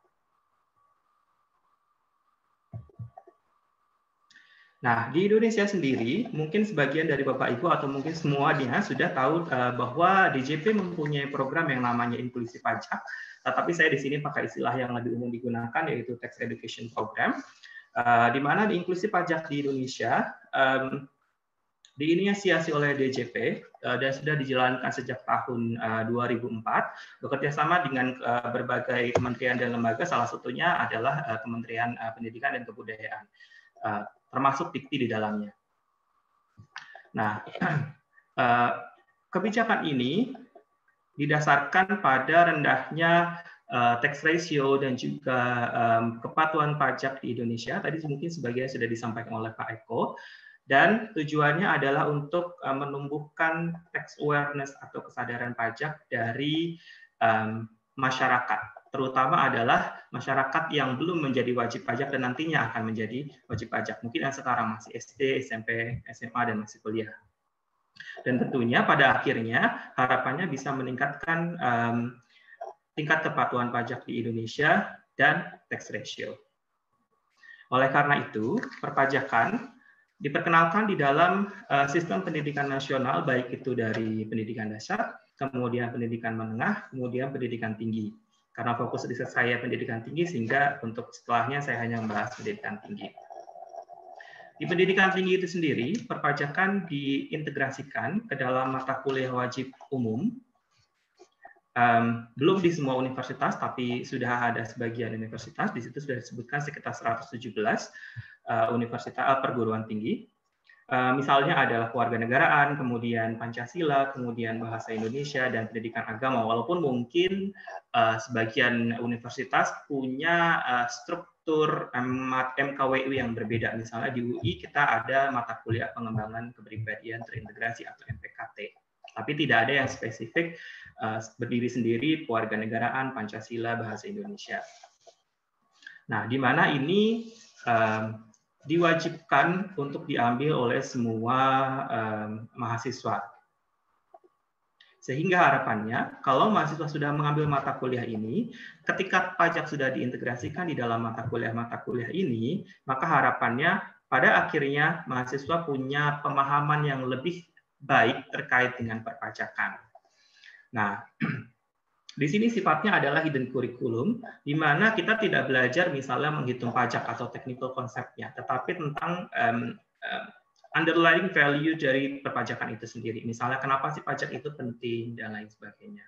Nah, di Indonesia sendiri, mungkin sebagian dari Bapak Ibu atau mungkin semuanya sudah tahu uh, bahwa D J P mempunyai program yang namanya inklusi pajak. Tetapi saya di sini pakai istilah yang lebih umum digunakan, yaitu Tax Education Program, uh, di mana di inklusi pajak di Indonesia um, diinisiasi oleh D J P uh, dan sudah dijalankan sejak tahun uh, dua ribu empat, bekerja sama dengan uh, berbagai kementerian dan lembaga, salah satunya adalah uh, Kementerian uh, Pendidikan dan Kebudayaan. Uh, termasuk Dikti di dalamnya. Nah, kebijakan ini didasarkan pada rendahnya tax ratio dan juga kepatuhan pajak di Indonesia. Tadi mungkin sebagian sudah disampaikan oleh Pak Eko, dan tujuannya adalah untuk menumbuhkan tax awareness atau kesadaran pajak dari masyarakat, terutama adalah masyarakat yang belum menjadi wajib pajak dan nantinya akan menjadi wajib pajak. Mungkin yang sekarang masih S D, S M P, S M A, dan masih kuliah. Dan tentunya pada akhirnya harapannya bisa meningkatkan um, tingkat kepatuhan pajak di Indonesia dan tax ratio. Oleh karena itu, perpajakan diperkenalkan di dalam uh, sistem pendidikan nasional, baik itu dari pendidikan dasar, kemudian pendidikan menengah, kemudian pendidikan tinggi. Karena fokus riset saya pendidikan tinggi, sehingga untuk setelahnya saya hanya membahas pendidikan tinggi. Di pendidikan tinggi itu sendiri, perpajakan diintegrasikan ke dalam mata kuliah wajib umum. Um, belum di semua universitas, tapi sudah ada sebagian universitas. Di situ sudah disebutkan sekitar seratus tujuh belas uh, universitas uh, perguruan tinggi. Uh, misalnya adalah kewarganegaraan, kemudian Pancasila, kemudian bahasa Indonesia, dan pendidikan agama. Walaupun mungkin uh, sebagian universitas punya uh, struktur um, M K W U yang berbeda. Misalnya di U I kita ada mata kuliah pengembangan kepribadian terintegrasi atau M P K T. Tapi tidak ada yang spesifik uh, berdiri sendiri, kewarganegaraan, Pancasila, bahasa Indonesia. Nah, di mana ini um, diwajibkan untuk diambil oleh semua um, mahasiswa. Sehingga harapannya, kalau mahasiswa sudah mengambil mata kuliah ini, ketika pajak sudah diintegrasikan di dalam mata kuliah-mata kuliah ini, maka harapannya pada akhirnya mahasiswa punya pemahaman yang lebih baik terkait dengan perpajakan. Nah, di sini sifatnya adalah hidden curriculum, di mana kita tidak belajar misalnya menghitung pajak atau technical konsepnya, tetapi tentang um, um, underlying value dari perpajakan itu sendiri. Misalnya kenapa sih pajak itu penting dan lain sebagainya.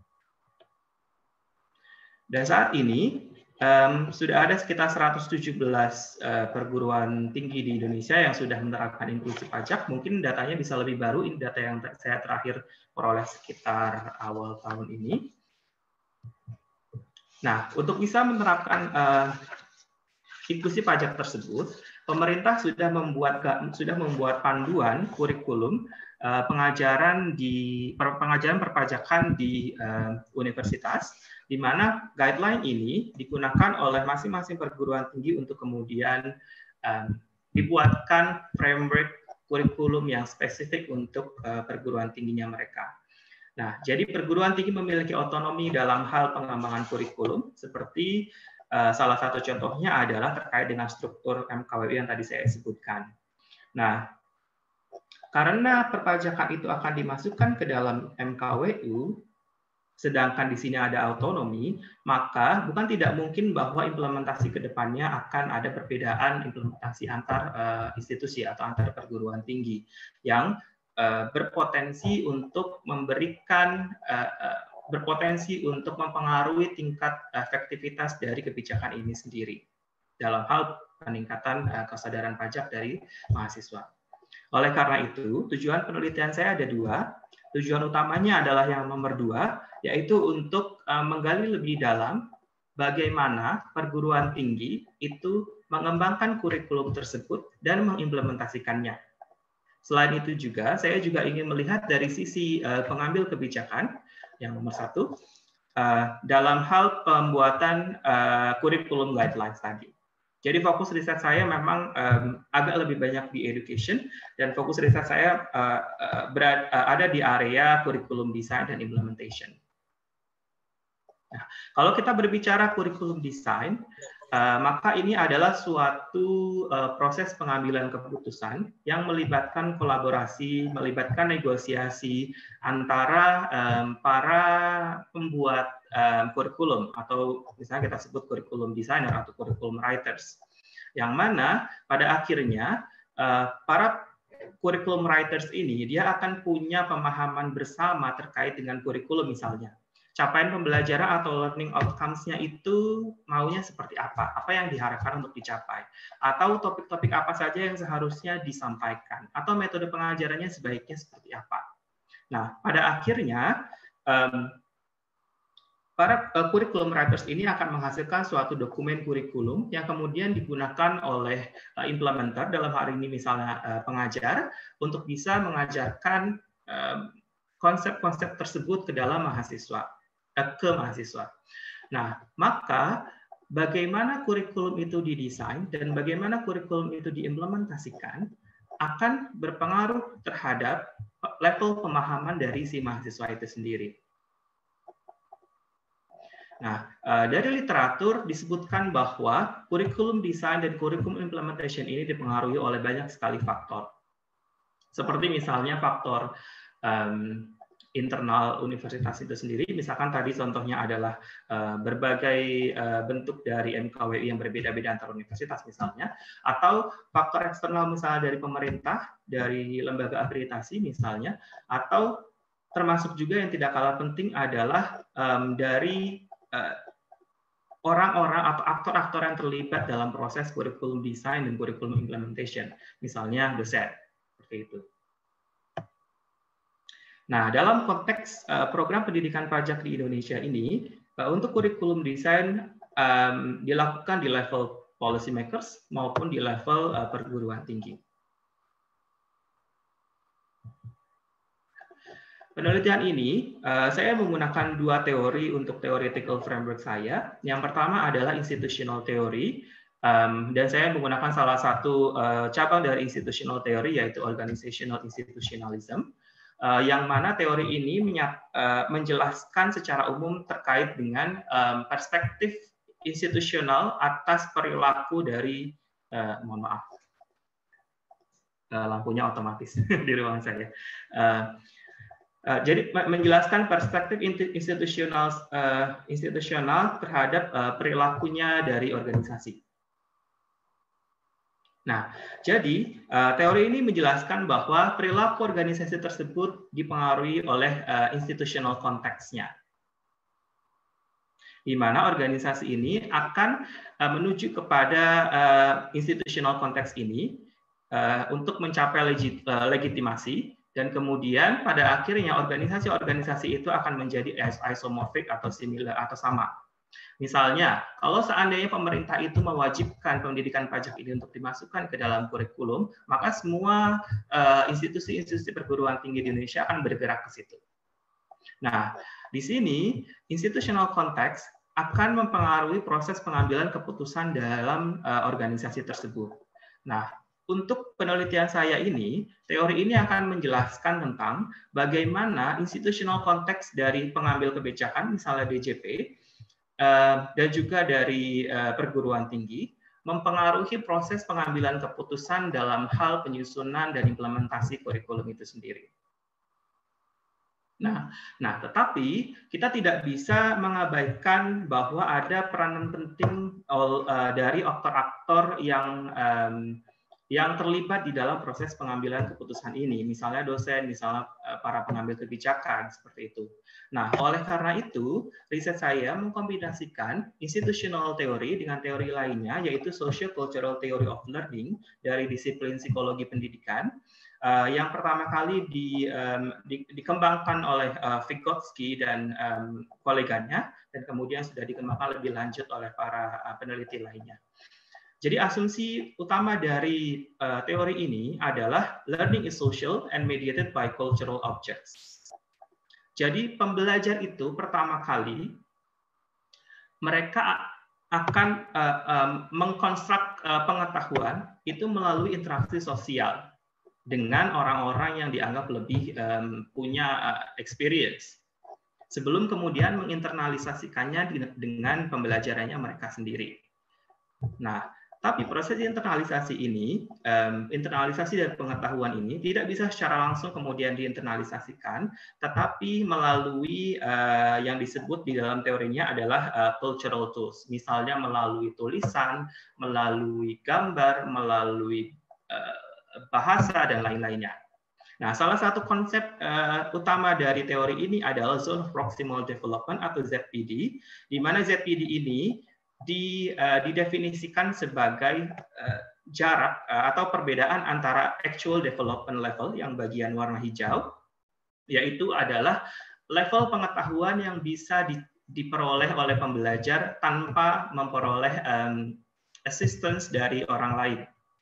Dan saat ini um, sudah ada sekitar seratus tujuh belas uh, perguruan tinggi di Indonesia yang sudah menerapkan inklusi pajak. Mungkin datanya bisa lebih baru, ini data yang saya terakhir peroleh sekitar awal tahun ini. Nah, untuk bisa menerapkan uh, inklusi pajak tersebut, pemerintah sudah membuat sudah membuat panduan kurikulum uh, pengajaran di pengajaran perpajakan di uh, universitas, di mana guideline ini digunakan oleh masing-masing perguruan tinggi untuk kemudian um, dibuatkan framework kurikulum yang spesifik untuk uh, perguruan tingginya mereka. Nah, jadi perguruan tinggi memiliki otonomi dalam hal pengembangan kurikulum, seperti uh, salah satu contohnya adalah terkait dengan struktur M K W U yang tadi saya sebutkan. Nah, karena perpajakan itu akan dimasukkan ke dalam M K W U, sedangkan di sini ada autonomi, maka bukan tidak mungkin bahwa implementasi ke depannya akan ada perbedaan implementasi antar uh, institusi atau antar perguruan tinggi yang Uh, berpotensi untuk memberikan uh, uh, berpotensi untuk mempengaruhi tingkat efektivitas dari kebijakan ini sendiri dalam hal peningkatan uh, kesadaran pajak dari mahasiswa. Oleh karena itu, tujuan penelitian saya ada dua. Tujuan utamanya adalah yang nomor dua, yaitu untuk uh, menggali lebih dalam bagaimana perguruan tinggi itu mengembangkan kurikulum tersebut dan mengimplementasikannya. Selain itu juga, saya juga ingin melihat dari sisi uh, pengambil kebijakan, yang nomor satu, uh, dalam hal pembuatan uh, kurikulum guidelines tadi. Jadi fokus riset saya memang um, agak lebih banyak di education, dan fokus riset saya uh, uh, berada, uh, ada di area kurikulum design dan implementation. Nah, kalau kita berbicara kurikulum design, uh, maka ini adalah suatu uh, proses pengambilan keputusan yang melibatkan kolaborasi, melibatkan negosiasi antara um, para pembuat um, kurikulum, atau misalnya kita sebut kurikulum designer atau kurikulum writers, yang mana pada akhirnya uh, para kurikulum writers ini dia akan punya pemahaman bersama terkait dengan kurikulum misalnya. Capaian pembelajaran atau learning outcomes-nya itu maunya seperti apa, apa yang diharapkan untuk dicapai, atau topik-topik apa saja yang seharusnya disampaikan, atau metode pengajarannya sebaiknya seperti apa. Nah, pada akhirnya, um, para uh, kurikulum writers ini akan menghasilkan suatu dokumen kurikulum yang kemudian digunakan oleh uh, implementer, dalam hal ini misalnya uh, pengajar, untuk bisa mengajarkan konsep-konsep um, tersebut ke dalam mahasiswa. ke mahasiswa. Nah, maka bagaimana kurikulum itu didesain dan bagaimana kurikulum itu diimplementasikan akan berpengaruh terhadap level pemahaman dari si mahasiswa itu sendiri. Nah, dari literatur disebutkan bahwa kurikulum desain dan kurikulum implementation ini dipengaruhi oleh banyak sekali faktor. Seperti misalnya faktor um, internal universitas itu sendiri, misalkan tadi contohnya adalah uh, berbagai uh, bentuk dari M K W U yang berbeda-beda antar universitas misalnya, atau faktor eksternal misalnya dari pemerintah, dari lembaga akreditasi misalnya, atau termasuk juga yang tidak kalah penting adalah um, dari orang-orang uh, atau aktor-aktor yang terlibat dalam proses kurikulum design dan kurikulum implementation, misalnya dosen, seperti itu. Nah, dalam konteks uh, program pendidikan pajak di Indonesia ini, uh, untuk kurikulum desain um, dilakukan di level policy makers maupun di level uh, perguruan tinggi. penelitian ini uh, saya menggunakan dua teori untuk theoretical framework saya. Yang pertama adalah institutional theory, um, dan saya menggunakan salah satu uh, cabang dari institutional theory, yaitu organizational institutionalism, uh, yang mana teori ini menyat, uh, menjelaskan secara umum terkait dengan um, perspektif institusional atas perilaku dari, uh, mohon maaf, uh, lampunya otomatis di ruangan saya. Uh, Uh, jadi menjelaskan perspektif institusional uh, institusional terhadap uh, perilakunya dari organisasi. Nah, jadi uh, teori ini menjelaskan bahwa perilaku organisasi tersebut dipengaruhi oleh uh, institutional konteksnya, di mana organisasi ini akan uh, menuju kepada uh, institutional konteks ini uh, untuk mencapai legit, uh, legitimasi. Dan kemudian pada akhirnya organisasi-organisasi itu akan menjadi isomorphic atau similar atau sama. Misalnya, kalau seandainya pemerintah itu mewajibkan pendidikan pajak ini untuk dimasukkan ke dalam kurikulum, maka semua institusi-institusi uh, perguruan tinggi di Indonesia akan bergerak ke situ. Nah, di sini institutional context akan mempengaruhi proses pengambilan keputusan dalam uh, organisasi tersebut. Nah, untuk penelitian saya ini, teori ini akan menjelaskan tentang bagaimana institutional konteks dari pengambil kebijakan, misalnya D J P, dan juga dari perguruan tinggi, mempengaruhi proses pengambilan keputusan dalam hal penyusunan dan implementasi kurikulum itu sendiri. Nah, nah, tetapi kita tidak bisa mengabaikan bahwa ada peranan penting dari aktor-aktor yang um, yang terlibat di dalam proses pengambilan keputusan ini, misalnya dosen, misalnya para pengambil kebijakan, seperti itu. Nah, oleh karena itu, riset saya mengkombinasikan institutional theory dengan teori lainnya, yaitu socio-cultural theory of learning dari disiplin psikologi pendidikan, yang pertama kali di, um, di, dikembangkan oleh uh, Vygotsky dan um, koleganya, dan kemudian sudah dikembangkan lebih lanjut oleh para uh, peneliti lainnya. Jadi asumsi utama dari uh, teori ini adalah learning is social and mediated by cultural objects. Jadi pembelajar itu pertama kali mereka akan uh, um, mengkonstruk uh, pengetahuan itu melalui interaksi sosial dengan orang-orang yang dianggap lebih um, punya uh, experience, sebelum kemudian menginternalisasikannya dengan pembelajarannya mereka sendiri. Nah, tapi proses internalisasi ini, um, internalisasi dari pengetahuan ini tidak bisa secara langsung kemudian diinternalisasikan, tetapi melalui uh, yang disebut di dalam teorinya adalah uh, cultural tools, misalnya melalui tulisan, melalui gambar, melalui uh, bahasa, dan lain-lainnya. Nah, salah satu konsep uh, utama dari teori ini adalah Zone of Proximal Development atau Z P D, di mana Z P D ini Di, uh, didefinisikan sebagai uh, jarak uh, atau perbedaan antara actual development level yang bagian warna hijau, yaitu adalah level pengetahuan yang bisa di, diperoleh oleh pembelajar tanpa memperoleh um, assistance dari orang lain.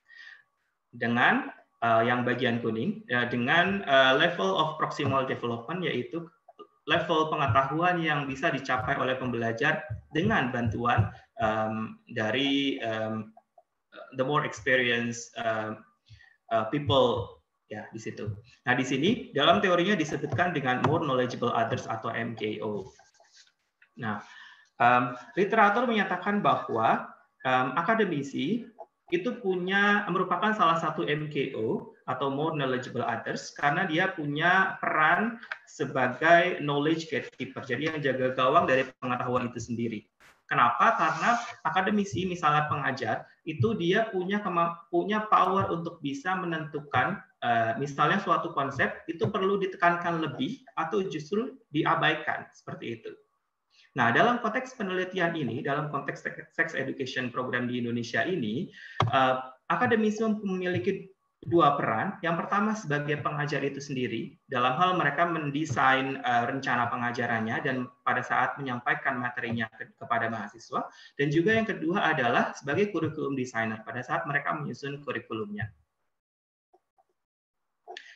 Dengan uh, yang bagian kuning, uh, dengan uh, level of proximal development, yaitu level pengetahuan yang bisa dicapai oleh pembelajar dengan bantuan um, dari um, the more experienced uh, uh, people, ya di situ. Nah, di sini dalam teorinya disebutkan dengan more knowledgeable others atau M K O. Nah, um, literatur menyatakan bahwa um, akademisi itu punya merupakan salah satu M K O atau more knowledgeable others karena dia punya peran sebagai knowledge gatekeeper, jadi yang jaga gawang dari pengetahuan itu sendiri. Kenapa? Karena akademisi, misalnya pengajar, itu dia punya punya power untuk bisa menentukan uh, misalnya suatu konsep itu perlu ditekankan lebih atau justru diabaikan, seperti itu. Nah, dalam konteks penelitian ini, dalam konteks sex education program di Indonesia ini, uh, akademisi memiliki dua peran. Yang pertama sebagai pengajar itu sendiri, dalam hal mereka mendesain uh, rencana pengajarannya dan pada saat menyampaikan materinya ke, kepada mahasiswa. Dan juga yang kedua adalah sebagai kurikulum designer pada saat mereka menyusun kurikulumnya.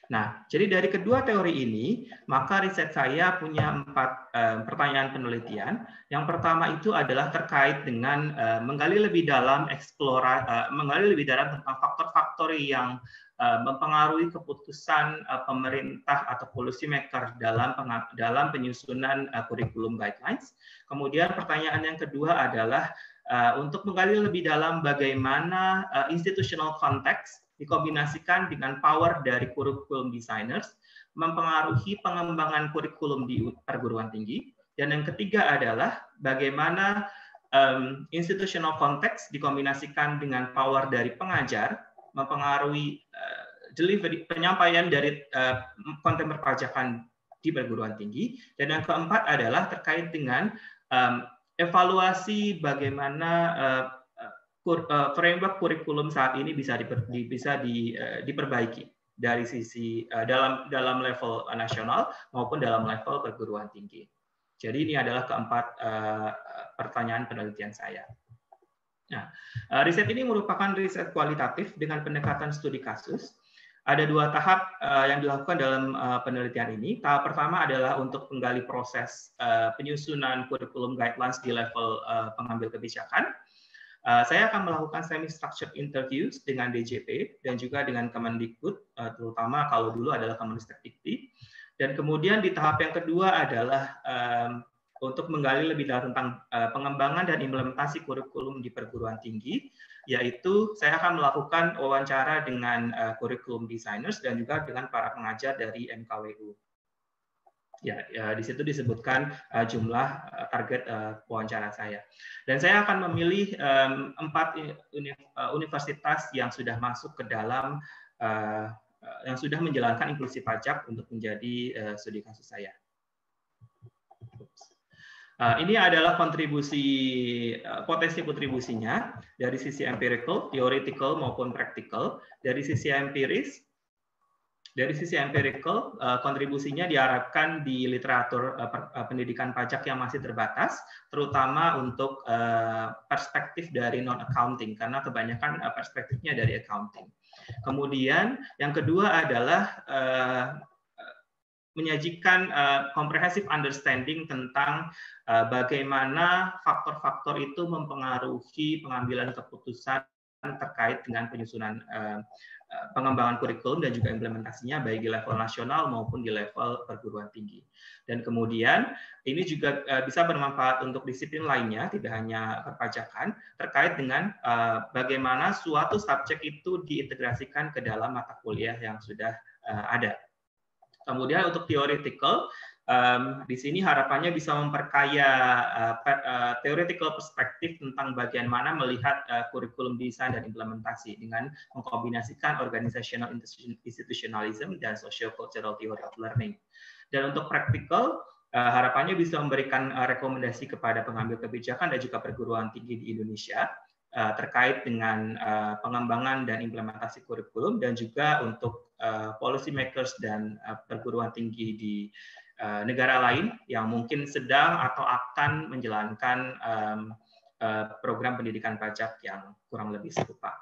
Nah, jadi dari kedua teori ini, maka riset saya punya empat eh, pertanyaan penelitian. Yang pertama itu adalah terkait dengan eh, menggali lebih dalam eksplora, eh, menggali lebih dalam tentang faktor-faktor yang eh, mempengaruhi keputusan eh, pemerintah atau policy maker dalam dalam penyusunan eh, kurikulum guidelines. Kemudian pertanyaan yang kedua adalah eh, untuk menggali lebih dalam bagaimana eh, institutional context dikombinasikan dengan power dari kurikulum designers, mempengaruhi pengembangan kurikulum di perguruan tinggi. Dan yang ketiga adalah bagaimana um, institutional context dikombinasikan dengan power dari pengajar, mempengaruhi uh, delivery penyampaian dari uh, konten perpajakan di perguruan tinggi. Dan yang keempat adalah terkait dengan um, evaluasi bagaimana uh, framework kurikulum saat ini bisa diper, bisa di, uh, diperbaiki dari sisi uh, dalam dalam level nasional maupun dalam level perguruan tinggi. Jadi ini adalah keempat uh, pertanyaan penelitian saya. Nah, uh, riset ini merupakan riset kualitatif dengan pendekatan studi kasus. Ada dua tahap uh, yang dilakukan dalam uh, penelitian ini. Tahap pertama adalah untuk menggali proses uh, penyusunan kurikulum guidelines di level uh, pengambil kebijakan. Uh, saya akan melakukan semi-structured interviews dengan D J P dan juga dengan Kemendikbud, uh, terutama kalau dulu adalah Kemendikbud. Dan kemudian di tahap yang kedua adalah um, untuk menggali lebih dalam tentang uh, pengembangan dan implementasi kurikulum di perguruan tinggi, yaitu saya akan melakukan wawancara dengan uh, kurikulum designers dan juga dengan para pengajar dari M K W U. Ya, ya, di situ disebutkan uh, jumlah uh, target uh, wawancara saya. Dan saya akan memilih um, empat uni uh, universitas yang sudah masuk ke dalam, uh, uh, yang sudah menjalankan inklusi pajak untuk menjadi uh, studi kasus saya. Uh, ini adalah kontribusi, uh, potensi kontribusinya dari sisi empirical, theoretical maupun practical. Dari sisi empiris, Dari sisi empirical, kontribusinya diharapkan di literatur pendidikan pajak yang masih terbatas, terutama untuk perspektif dari non-accounting, karena kebanyakan perspektifnya dari accounting. Kemudian yang kedua adalah menyajikan comprehensive understanding tentang bagaimana faktor-faktor itu mempengaruhi pengambilan keputusan terkait dengan penyusunan pengembangan kurikulum dan juga implementasinya baik di level nasional maupun di level perguruan tinggi. Dan kemudian ini juga bisa bermanfaat untuk disiplin lainnya, tidak hanya perpajakan, terkait dengan bagaimana suatu subjek itu diintegrasikan ke dalam mata kuliah yang sudah ada. Kemudian untuk theoretical, Um, di sini harapannya bisa memperkaya uh, uh, theoretical perspektif tentang bagian mana melihat uh, kurikulum desain dan implementasi dengan mengkombinasikan organizational institutionalism dan socio-cultural theory of learning. Dan untuk practical, uh, harapannya bisa memberikan uh, rekomendasi kepada pengambil kebijakan dan juga perguruan tinggi di Indonesia uh, terkait dengan uh, pengembangan dan implementasi kurikulum dan juga untuk uh, policy makers dan uh, perguruan tinggi di negara lain yang mungkin sedang atau akan menjalankan um, uh, program pendidikan pajak yang kurang lebih serupa.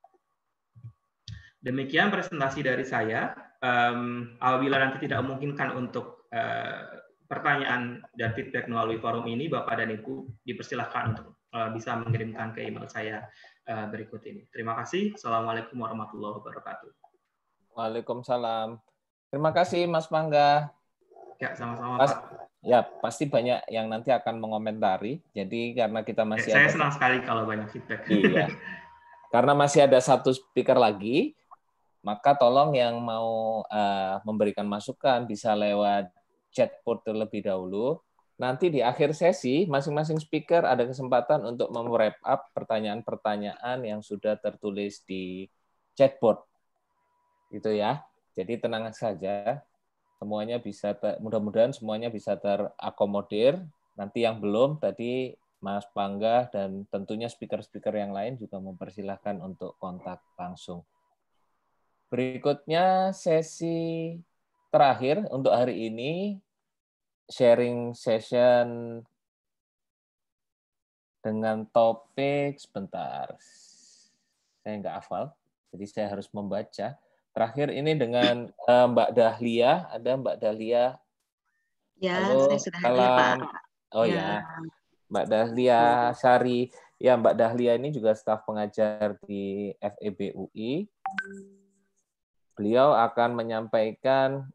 Demikian presentasi dari saya. Um, apabila nanti tidak memungkinkan untuk uh, pertanyaan dan feedback melalui forum ini, Bapak dan Ibu dipersilahkan untuk uh, bisa mengirimkan ke email saya uh, berikut ini. Terima kasih. Assalamualaikum warahmatullahi wabarakatuh. Waalaikumsalam. Terima kasih Mas Pangga. Ya, sama-sama Pas, Pak. Ya, pasti banyak yang nanti akan mengomentari. Jadi karena kita masih Saya ada... senang sekali kalau banyak feedback. Iya. Karena masih ada satu speaker lagi, maka tolong yang mau uh, memberikan masukan bisa lewat chatbot terlebih dahulu. Nanti di akhir sesi, masing-masing speaker ada kesempatan untuk mem-wrap up pertanyaan-pertanyaan yang sudah tertulis di chatbot. Gitu ya. Jadi tenang saja. Semuanya bisa, mudah-mudahan semuanya bisa terakomodir. Nanti yang belum, tadi Mas Pangga dan tentunya speaker-speaker yang lain juga mempersilahkan untuk kontak langsung. Berikutnya sesi terakhir untuk hari ini, sharing session dengan topik, sebentar, saya nggak hafal, jadi saya harus membaca. Terakhir ini dengan uh, Mbak Dahlia, ada Mbak Dahlia. Ya, Halo, saya sudah hadir, salam. Pak. Oh ya. ya, Mbak Dahlia Sari. Ya, Mbak Dahlia ini juga staf pengajar di F E B U I. Beliau akan menyampaikan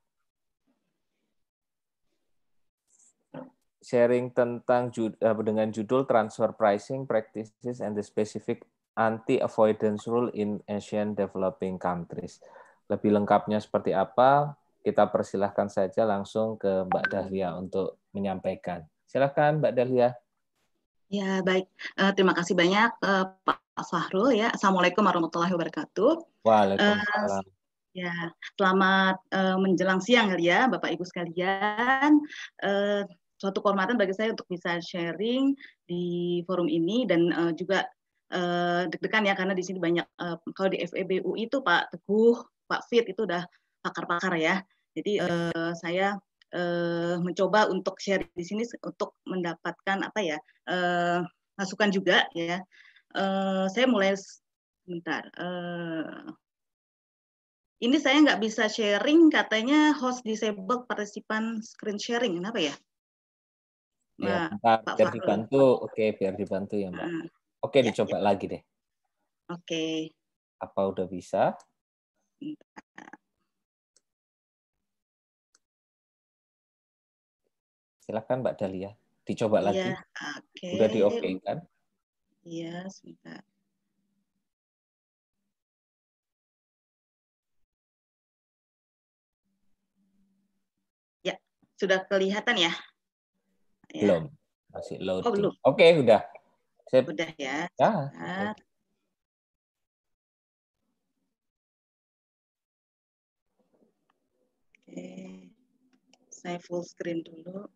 sharing tentang dengan judul Transfer Pricing Practices and the Specific Anti-Avoidance Rule in Asian Developing Countries. Lebih lengkapnya seperti apa, kita persilahkan saja langsung ke Mbak Dahlia untuk menyampaikan. Silakan Mbak Dahlia. Ya, baik. Uh, terima kasih banyak uh, Pak Fahrul ya. Assalamualaikum warahmatullahi wabarakatuh. Waalaikumsalam. Uh, ya, selamat uh, menjelang siang kali ya, Bapak Ibu sekalian. Uh, suatu kehormatan bagi saya untuk bisa sharing di forum ini dan uh, juga uh, deg-degan ya karena di sini banyak uh, kalau di F E B U I itu Pak Teguh, Pak Fit itu udah pakar-pakar ya. Jadi uh, saya Uh, mencoba untuk share di sini untuk mendapatkan apa ya uh, masukan juga ya. Uh, saya mulai sebentar. Uh, ini saya nggak bisa sharing, katanya host disabled participant screen sharing, kenapa ya? Ya, Nah, bentar, biar dibantu. Oke, biar dibantu ya Mbak. Uh, Oke, ya, dicoba ya. lagi deh. Oke. Apa udah bisa? Bentar. Silakan Mbak Dahlia, dicoba ya, lagi. Okay. Udah di oke kan? Iya, sebentar. Ya, sudah kelihatan ya? Belum, masih loading. Oh, belum. Oke, udah. Sip. Udah ya. Ya. Oke, saya full screen dulu.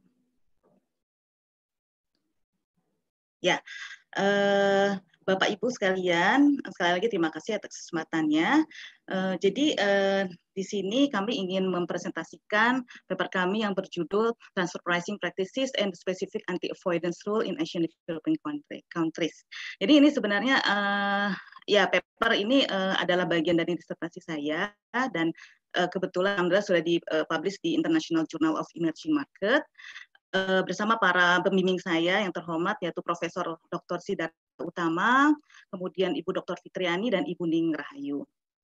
Ya, eh, Bapak Ibu sekalian, sekali lagi terima kasih atas kesempatannya. Eh, jadi eh, di sini kami ingin mempresentasikan paper kami yang berjudul Transfer Pricing Practices and Specific Anti-Avoidance Rule in Asian Developing Countries. Jadi ini sebenarnya eh, ya paper ini eh, adalah bagian dari disertasi saya dan eh, kebetulan alhamdulillah sudah dipublish di International Journal of Emerging Market. Uh, bersama para pembimbing saya yang terhormat yaitu Profesor Doktor Siddhartha Utama, kemudian Ibu Doktor Fitriani dan Ibu Ning Rahayu.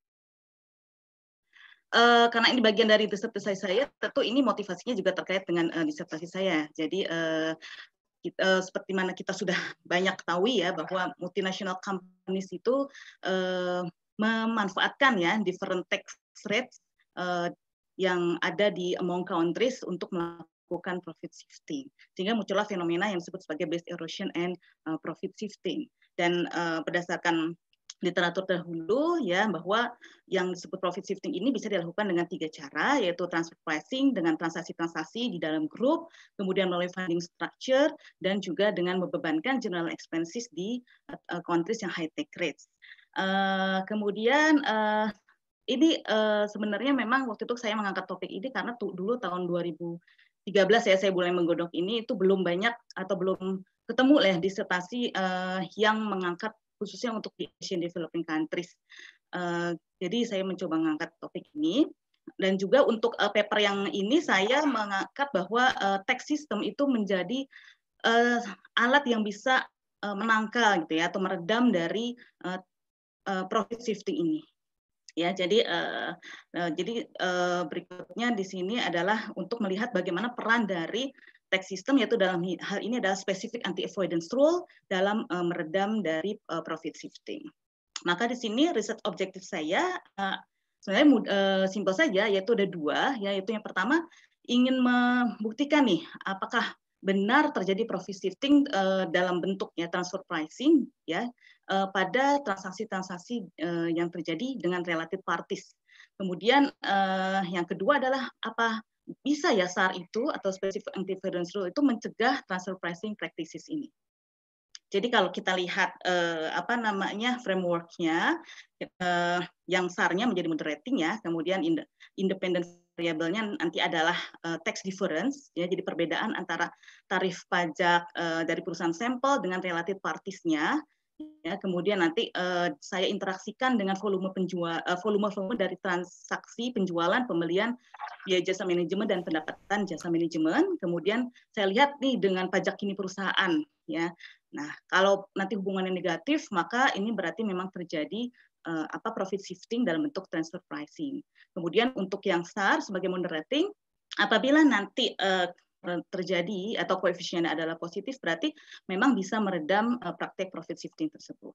Uh, karena ini bagian dari disertasi saya, tentu ini motivasinya juga terkait dengan uh, disertasi saya. Jadi uh, kita, uh, seperti mana kita sudah banyak ketahui ya bahwa multinational companies itu uh, memanfaatkan ya different tax rates uh, yang ada di among countries untuk melakukan melakukan profit shifting, sehingga muncullah fenomena yang disebut sebagai base erosion and uh, profit shifting. Dan uh, berdasarkan literatur dahulu ya bahwa yang disebut profit shifting ini bisa dilakukan dengan tiga cara, yaitu transfer pricing dengan transaksi-transaksi di dalam grup, kemudian melalui funding structure, dan juga dengan membebankan general expenses di uh, countries yang high tax rates. Uh, kemudian uh, ini uh, sebenarnya memang waktu itu saya mengangkat topik ini karena tuh, dulu tahun dua ribu tiga belas ya saya mulai menggodok ini, itu belum banyak atau belum ketemu lah disertasi uh, yang mengangkat khususnya untuk di Asian Developing Countries. Uh, jadi saya mencoba mengangkat topik ini dan juga untuk uh, paper yang ini saya mengangkat bahwa uh, tax system itu menjadi uh, alat yang bisa uh, menangkal gitu ya atau meredam dari uh, uh, profit shifting ini. Ya, jadi uh, uh, jadi uh, berikutnya di sini adalah untuk melihat bagaimana peran dari tax system, yaitu dalam hal ini adalah specific anti-avoidance rule dalam uh, meredam dari uh, profit shifting. Maka di sini riset objektif saya uh, sebenarnya uh, simpel saja, yaitu ada dua, yaitu yang pertama ingin membuktikan nih apakah benar terjadi profit shifting uh, dalam bentuknya transfer pricing ya uh, pada transaksi-transaksi uh, yang terjadi dengan related parties. Kemudian uh, yang kedua adalah apa bisa ya S A R itu atau specific anti-avoidance rule itu mencegah transfer pricing practices ini. Jadi kalau kita lihat uh, apa namanya framework-nya uh, yang S A R-nya menjadi moderating ya, kemudian independent variabelnya nanti adalah uh, tax difference ya, jadi perbedaan antara tarif pajak uh, dari perusahaan sampel dengan related parties-nya ya, kemudian nanti uh, saya interaksikan dengan volume penjual, uh, volume volume dari transaksi penjualan, pembelian, biaya jasa manajemen dan pendapatan jasa manajemen. Kemudian saya lihat nih dengan pajak kini perusahaan, ya. Nah, kalau nanti hubungannya negatif, maka ini berarti memang terjadi uh, apa profit shifting dalam bentuk transfer pricing. Kemudian untuk yang S A R sebagai moderating, apabila nanti uh, terjadi atau koefisiennya adalah positif, berarti memang bisa meredam uh, praktek profit shifting tersebut.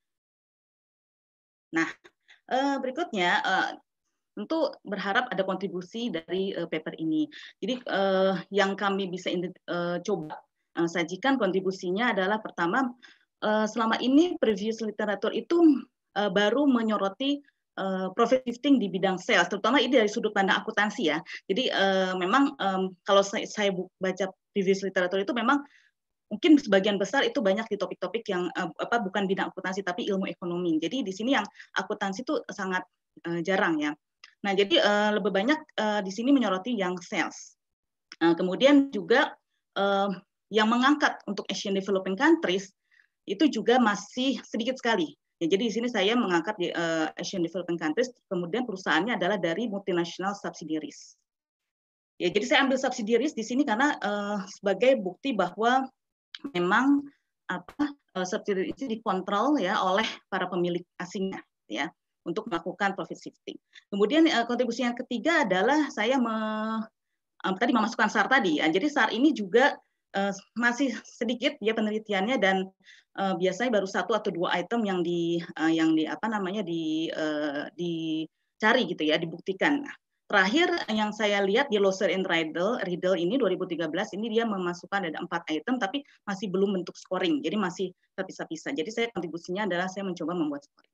Nah, uh, berikutnya uh, tentu berharap ada kontribusi dari uh, paper ini. Jadi uh, yang kami bisa uh, coba uh, sajikan kontribusinya adalah pertama, uh, selama ini previous literatur itu uh, baru menyoroti Uh, profit shifting di bidang sales, terutama ini dari sudut pandang akuntansi ya. Jadi uh, memang um, kalau saya, saya baca previous literatur itu memang mungkin sebagian besar itu banyak di topik-topik yang uh, apa bukan bidang akuntansi tapi ilmu ekonomi. Jadi di sini yang akuntansi itu sangat uh, jarang ya. Nah jadi uh, lebih banyak uh, di sini menyoroti yang sales. Uh, kemudian juga uh, yang mengangkat untuk Asian Developing Countries itu juga masih sedikit sekali. Ya, jadi di sini saya mengangkat di uh, Asian Developing Countries, kemudian perusahaannya adalah dari multinational subsidiaries. Ya, jadi saya ambil subsidiaries di sini karena uh, sebagai bukti bahwa memang apa uh, subsidiaries itu dikontrol ya oleh para pemilik asingnya, ya, untuk melakukan profit shifting. Kemudian uh, kontribusi yang ketiga adalah saya me, uh, tadi memasukkan S A R tadi. Ya, jadi S A R ini juga uh, masih sedikit ya penelitiannya dan Uh, biasanya baru satu atau dua item yang di uh, yang di apa namanya di uh, dicari gitu ya, dibuktikan. Nah, terakhir yang saya lihat di Loser and Riddle Riddle ini dua ribu tiga belas ini dia memasukkan ada empat item tapi masih belum bentuk scoring, jadi masih terpisah-pisah. Jadi saya kontribusinya adalah saya mencoba membuat scoring.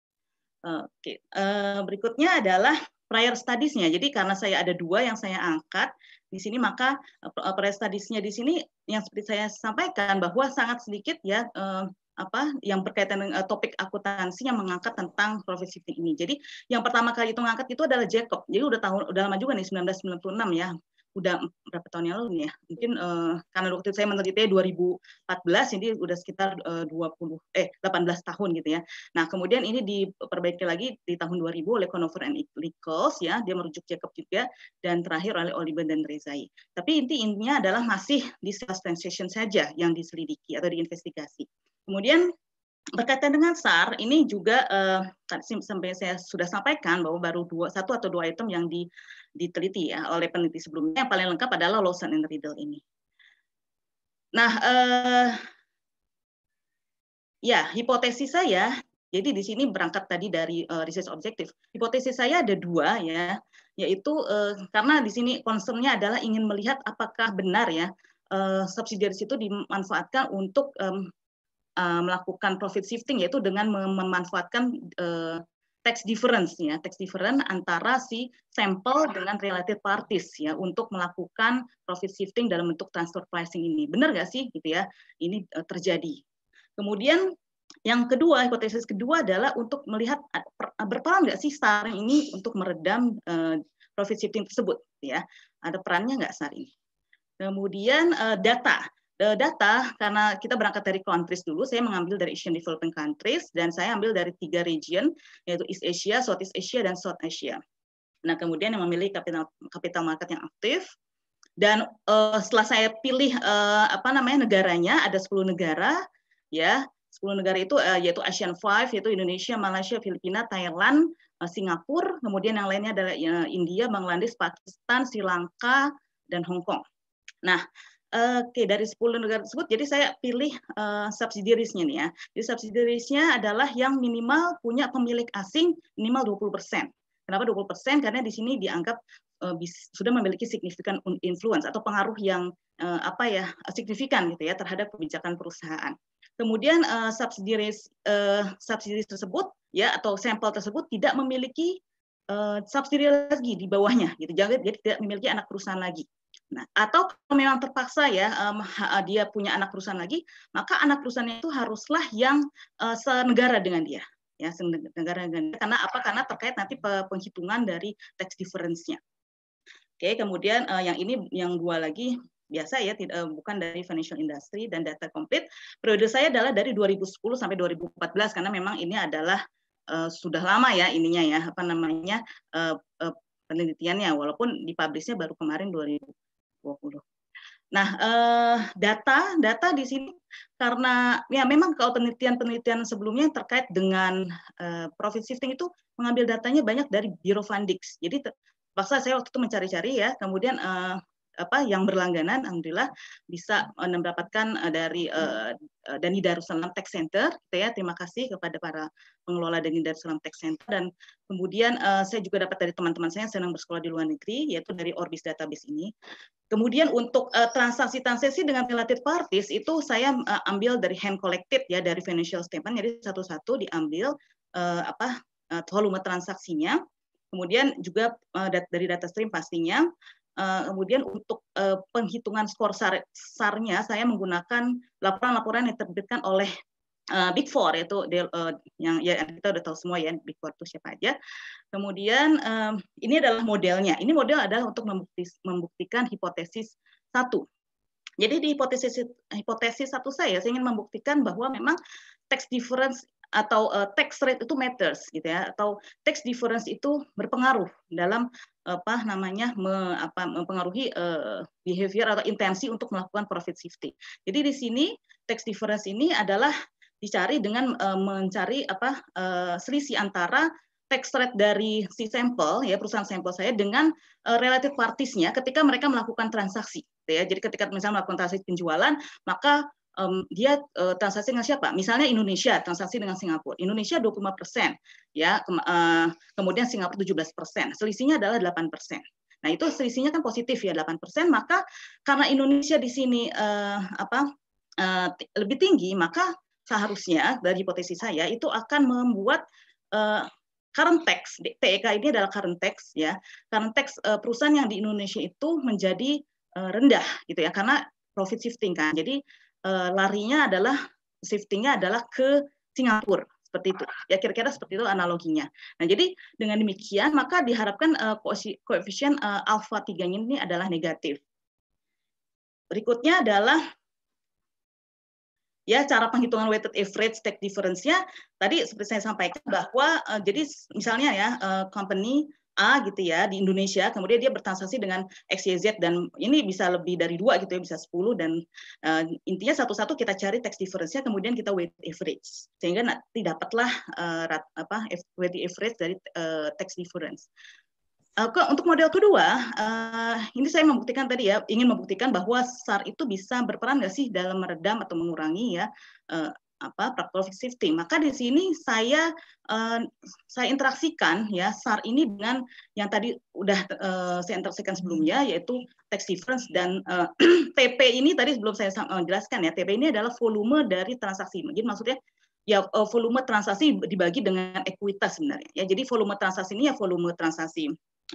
Uh, Oke, okay. uh, berikutnya adalah prior studies-nya. Jadi karena saya ada dua yang saya angkat di sini, maka uh, prior studies-nya di sini yang seperti saya sampaikan bahwa sangat sedikit ya uh, apa yang berkaitan dengan uh, topik akuntansi yang mengangkat tentang profit shifting ini. Jadi yang pertama kali itu mengangkat itu adalah Jacob. Jadi udah tahun udah lama juga nih sembilan belas sembilan puluh enam ya. Udah berapa tahun yang lalu nih ya. Mungkin uh, karena waktu itu saya meneliti dua ribu empat belas, ini udah sekitar uh, dua puluh eh delapan belas tahun gitu ya. Nah, kemudian ini diperbaiki lagi di tahun dua ribu oleh Conover and Nichols ya, dia merujuk Jacob juga, dan terakhir oleh Oliver dan Rezai. Tapi inti intinya adalah masih di sales transaction saja yang diselidiki atau diinvestigasi. Kemudian berkaitan dengan S A R ini juga uh, sampai saya sudah sampaikan bahwa baru dua satu atau dua item yang di, diteliti ya oleh peneliti sebelumnya. Yang paling lengkap adalah Lawson and Riddle ini. Nah, uh, ya hipotesis saya. Jadi di sini berangkat tadi dari uh, research objektif. Hipotesis saya ada dua ya, yaitu uh, karena di sini concern-nya adalah ingin melihat apakah benar ya uh, subsidiaries itu dimanfaatkan untuk um, Uh, melakukan profit shifting, yaitu dengan mem memanfaatkan uh, tax difference ya, tax difference antara si sampel dengan related parties ya untuk melakukan profit shifting dalam bentuk transfer pricing ini. Benar nggak sih gitu ya? Ini uh, terjadi. Kemudian yang kedua, hipotesis kedua adalah untuk melihat berperan nggak sih S A R ini untuk meredam uh, profit shifting tersebut ya. Ada perannya nggak S A R ini? Kemudian uh, data. Data, karena kita berangkat dari countries dulu, saya mengambil dari Asian Developing Countries, dan saya ambil dari tiga region, yaitu East Asia, Southeast Asia, dan South Asia. Nah, kemudian yang memiliki capital, capital market yang aktif, dan uh, setelah saya pilih uh, apa namanya negaranya, ada sepuluh negara, ya, sepuluh negara itu uh, yaitu Asian Five, yaitu Indonesia, Malaysia, Filipina, Thailand, uh, Singapura, kemudian yang lainnya adalah uh, India, Bangladesh, Pakistan, Sri Lanka, dan Hong Kong. Nah, Oke, dari sepuluh negara tersebut, jadi saya pilih uh, subsidiaries-nya nih ya. Jadi subsidiaries-nya adalah yang minimal punya pemilik asing minimal dua puluh persen. Kenapa dua puluh persen? Karena di sini dianggap uh, bis, sudah memiliki signifikan influence atau pengaruh yang uh, apa ya signifikan gitu ya terhadap kebijakan perusahaan. Kemudian uh, subsidiaries uh, subsidiaries tersebut ya atau sampel tersebut tidak memiliki uh, subsidiary lagi di bawahnya gitu. Jadi tidak memiliki anak perusahaan lagi. Nah, atau kalau memang terpaksa ya um, dia punya anak perusahaan lagi, maka anak perusahaan itu haruslah yang uh, senegara dengan dia, ya senegara dengan dia. Karena apa? Karena terkait nanti penghitungan dari tax difference-nya. Oke, kemudian uh, yang ini yang dua lagi biasa ya, tidak, bukan dari financial industry, dan data komplit. Periode saya adalah dari dua ribu sepuluh sampai dua ribu empat belas karena memang ini adalah uh, sudah lama ya ininya ya, apa namanya uh, uh, penelitiannya, walaupun dipublishnya baru kemarin dua ribu dua puluh. Nah, eh, data data di sini karena ya memang kalau penelitian-penelitian sebelumnya terkait dengan eh, profit shifting itu mengambil datanya banyak dari Bureau Van Dijk. Jadi paksa saya waktu itu mencari-cari ya, kemudian eh, apa yang berlangganan, alhamdulillah bisa mendapatkan uh, dari uh, Dhani Darussalam Tech Center, gitu ya. Terima kasih kepada para pengelola Dhani Darussalam Tech Center, dan kemudian uh, saya juga dapat dari teman-teman saya yang sedang bersekolah di luar negeri, yaitu dari Orbis Database ini. Kemudian untuk uh, transaksi-transaksi dengan related parties itu saya uh, ambil dari hand collected ya, dari financial statement, jadi satu-satu diambil uh, apa uh, volume transaksinya, kemudian juga uh, dari data stream pastinya. Uh, kemudian untuk uh, penghitungan skor SAR-nya saya menggunakan laporan-laporan yang diterbitkan oleh uh, Big Four, yaitu uh, yang ya kita udah tahu semua ya Big Four itu siapa aja. Kemudian um, ini adalah modelnya. Ini model adalah untuk membuktis, membuktikan hipotesis satu. Jadi di hipotesis hipotesis satu saya, saya ingin membuktikan bahwa memang tax difference atau uh, tax rate itu matters gitu ya, atau tax difference itu berpengaruh dalam apa namanya me, apa, mempengaruhi uh, behavior atau intensi untuk melakukan profit shifting. Jadi di sini tax difference ini adalah dicari dengan uh, mencari apa uh, selisih antara tax rate dari si sampel ya, perusahaan sampel saya dengan uh, related parties-nya ketika mereka melakukan transaksi gitu ya. Jadi ketika misalnya melakukan transaksi penjualan, maka Um, dia uh, transaksi dengan siapa? Misalnya Indonesia transaksi dengan Singapura. Indonesia dua puluh lima persen ya, ke, uh, kemudian Singapura tujuh belas persen. Selisihnya adalah delapan persen. Nah, itu selisihnya kan positif ya, delapan persen, maka karena Indonesia di sini uh, apa uh, lebih tinggi, maka seharusnya dari hipotesis saya itu akan membuat uh, current tax, T E K ini adalah current tax ya. Current tax uh, perusahaan yang di Indonesia itu menjadi uh, rendah gitu ya, karena profit shifting kan. Jadi Uh, larinya adalah shiftingnya adalah ke Singapura seperti itu ya, kira-kira seperti itu analoginya. Nah, jadi dengan demikian maka diharapkan uh, koefisien uh, alfa tiga ini adalah negatif. Berikutnya adalah ya cara penghitungan weighted average tax difference-nya. Tadi seperti saya sampaikan bahwa uh, jadi misalnya ya uh, company A gitu ya di Indonesia, kemudian dia bertransaksi dengan X Y Z, dan ini bisa lebih dari dua gitu ya, bisa sepuluh, dan uh, intinya satu-satu kita cari tax difference-nya, kemudian kita weighted average sehingga nanti dapatlah uh, rat, apa weighted average dari uh, tax difference. Uh, ke, untuk model kedua, uh, ini saya membuktikan tadi ya, ingin membuktikan bahwa S A R itu bisa berperan nggak sih dalam meredam atau mengurangi ya uh, apa profit shifting. Maka di sini saya uh, saya interaksikan ya S A R ini dengan yang tadi udah uh, saya interaksikan sebelumnya, yaitu tax difference dan uh, T P ini tadi belum saya uh, jelaskan ya. T P ini adalah volume dari transaksi. Jadi maksudnya ya uh, volume transaksi dibagi dengan ekuitas sebenarnya. Ya, jadi volume transaksi ini ya volume transaksi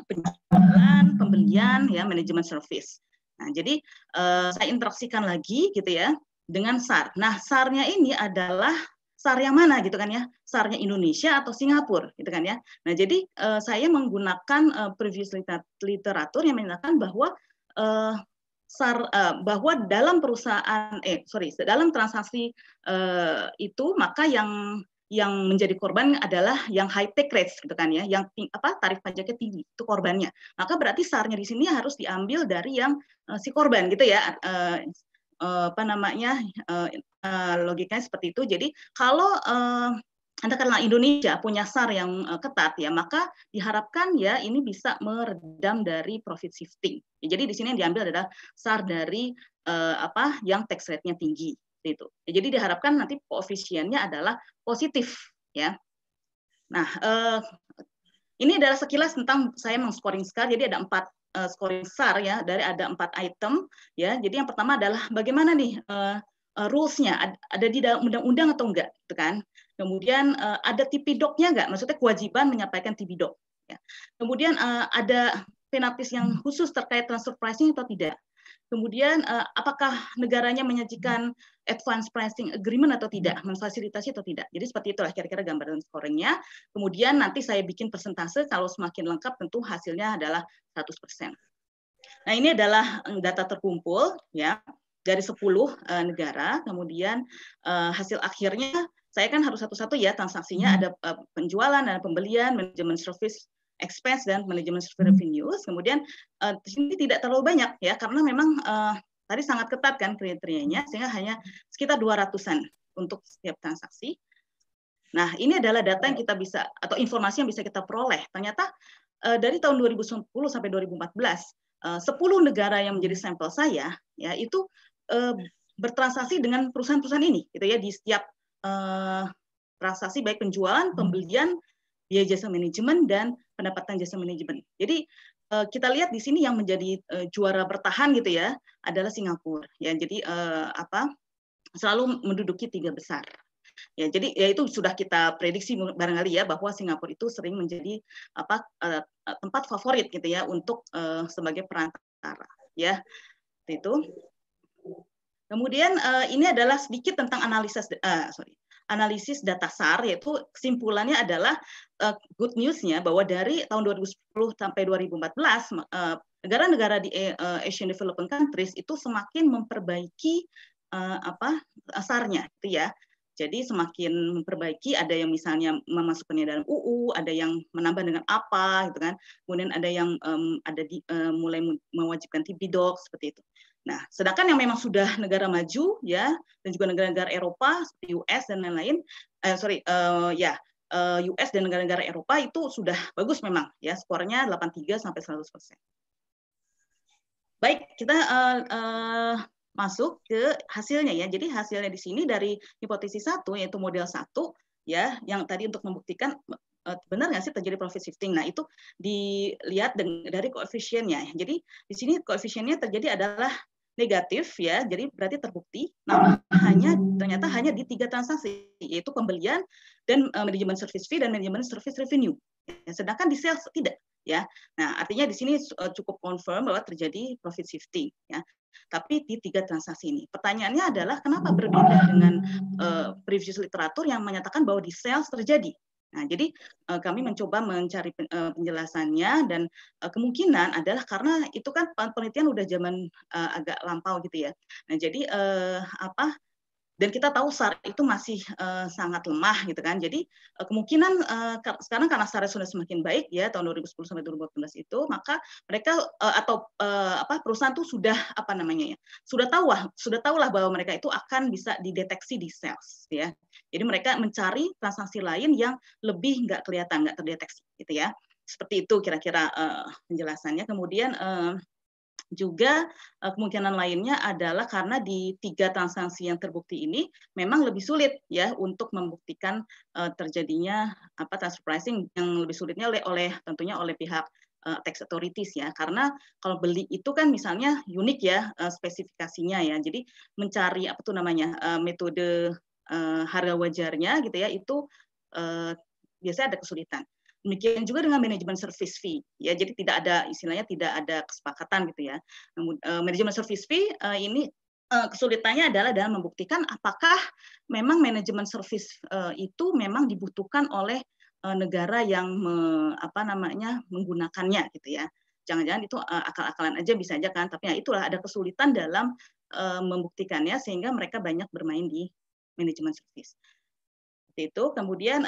penjualan, pembelian, ya manajemen service. Nah, jadi uh, saya interaksikan lagi gitu ya dengan S A R. Nah, S A R-nya ini adalah S A R yang mana gitu kan ya? S A R-nya Indonesia atau Singapura gitu kan ya. Nah, jadi uh, saya menggunakan uh, previous literatur yang menyatakan bahwa uh, S A R uh, bahwa dalam perusahaan eh sorry, dalam transaksi uh, itu maka yang yang menjadi korban adalah yang high take rates gitu kan ya, yang apa tarif pajaknya tinggi, itu korbannya. Maka berarti S A R-nya di sini harus diambil dari yang uh, si korban gitu ya. Uh, Uh, apa namanya uh, uh, logikanya seperti itu. Jadi kalau uh, Anda karena Indonesia punya S A R yang uh, ketat ya, maka diharapkan ya ini bisa meredam dari profit shifting. Ya, jadi di sini yang diambil adalah S A R dari uh, apa yang tax rate-nya tinggi itu. Ya, jadi diharapkan nanti koefisiennya adalah positif ya. Nah, uh, ini adalah sekilas tentang saya meng-scoring S A R. Jadi ada empat Uh, scoring S A R ya, dari ada empat item ya. Jadi yang pertama adalah bagaimana nih uh, uh, rules-nya, ada, ada di dalam undang-undang atau enggak, gitu kan. Kemudian uh, ada T P D O C-nya enggak, maksudnya kewajiban menyampaikan T P D O C. Ya. Kemudian uh, ada penaltis yang khusus terkait transfer pricing atau tidak. Kemudian uh, apakah negaranya menyajikan advance pricing agreement atau tidak, memfasilitasi atau tidak. Jadi seperti itulah kira-kira gambaran scoringnya. Kemudian nanti saya bikin persentase, kalau semakin lengkap tentu hasilnya adalah seratus persen. Nah, ini adalah data terkumpul ya dari sepuluh uh, negara. Kemudian uh, hasil akhirnya saya kan harus satu-satu ya transaksinya, ada uh, penjualan, ada pembelian, manajemen service expense dan manajemen service revenues. Kemudian uh, di sini tidak terlalu banyak ya karena memang uh, tadi sangat ketat kan kriterianya sehingga hanya sekitar dua ratusan untuk setiap transaksi. Nah, ini adalah data yang kita bisa atau informasi yang bisa kita peroleh. Ternyata uh, dari tahun dua ribu sepuluh sampai dua ribu empat belas uh, sepuluh negara yang menjadi sampel saya ya itu uh, bertransaksi dengan perusahaan-perusahaan ini gitu ya di setiap uh, transaksi baik penjualan, pembelian, biaya jasa manajemen dan pendapatan jasa manajemen. Jadi uh, kita lihat di sini yang menjadi uh, juara bertahan gitu ya adalah Singapura ya. Jadi uh, apa selalu menduduki tiga besar. Ya, jadi ya itu sudah kita prediksi barangkali ya bahwa Singapura itu sering menjadi apa uh, tempat favorit gitu ya untuk uh, sebagai perantara ya. Itu. Kemudian uh, ini adalah sedikit tentang analisis uh, sorry analisis data S A R, yaitu kesimpulannya adalah uh, good news-nya bahwa dari tahun dua ribu sepuluh sampai dua ribu empat belas uh, negara-negara di uh, Asian Developing Countries itu semakin memperbaiki uh, apa S A R-nya gitu ya. Jadi semakin memperbaiki, ada yang misalnya memasukkannya dalam U U, ada yang menambah dengan apa, gitu kan. Kemudian ada yang um, ada di, um, mulai mewajibkan T B Doc seperti itu. Nah, sedangkan yang memang sudah negara maju, ya, dan juga negara-negara Eropa, seperti U S dan lain-lain, eh, sorry, uh, ya, uh, U S dan negara-negara Eropa itu sudah bagus memang, ya, skornya delapan puluh tiga sampai seratus persen. Baik, kita uh, uh, masuk ke hasilnya ya. Jadi hasilnya di sini dari hipotesis satu yaitu model satu ya, yang tadi untuk membuktikan benar nggak sih terjadi profit shifting. Nah, itu dilihat dari koefisiennya. Jadi di sini koefisiennya terjadi adalah negatif ya. Jadi berarti terbukti. Namun hanya ternyata hanya di tiga transaksi yaitu pembelian dan uh, manajemen service fee dan manajemen service revenue. Ya, sedangkan di sales tidak ya. Nah, artinya di sini uh, cukup confirm bahwa terjadi profit shifting ya. Tapi di tiga transaksi ini. Pertanyaannya adalah kenapa berbeda dengan uh, previous literatur yang menyatakan bahwa di sales terjadi. Nah, jadi uh, kami mencoba mencari uh, penjelasannya dan uh, kemungkinan adalah karena itu kan penelitian udah zaman uh, agak lampau gitu ya. Nah, jadi uh, apa? Dan kita tahu S A R itu masih uh, sangat lemah gitu kan. Jadi uh, kemungkinan uh, sekarang karena S A R sudah semakin baik ya tahun dua ribu sepuluh sampai dua ribu delapan belas itu, maka mereka uh, atau uh, apa perusahaan itu sudah apa namanya ya, sudah tahu lah, sudah tahu lah bahwa mereka itu akan bisa dideteksi di sales ya. Jadi mereka mencari transaksi lain yang lebih nggak kelihatan, nggak terdeteksi gitu ya. Seperti itu kira-kira uh, penjelasannya. Kemudian uh, juga kemungkinan lainnya adalah karena di tiga transaksi yang terbukti ini memang lebih sulit ya untuk membuktikan uh, terjadinya apa transfer pricing, yang lebih sulitnya oleh, oleh tentunya oleh pihak uh, tax authorities ya, karena kalau beli itu kan misalnya unik ya uh, spesifikasinya ya, jadi mencari apa tuh namanya uh, metode uh, harga wajarnya gitu ya itu uh, biasanya ada kesulitan. Demikian juga dengan manajemen service fee, ya. Jadi tidak ada istilahnya tidak ada kesepakatan gitu ya. Manajemen service fee ini kesulitannya adalah dalam membuktikan apakah memang manajemen service itu memang dibutuhkan oleh negara yang me, apa namanya menggunakannya gitu ya. Jangan-jangan itu akal-akalan aja bisa aja kan, tapi ya itulah ada kesulitan dalam membuktikannya sehingga mereka banyak bermain di manajemen service. Seperti itu. Kemudian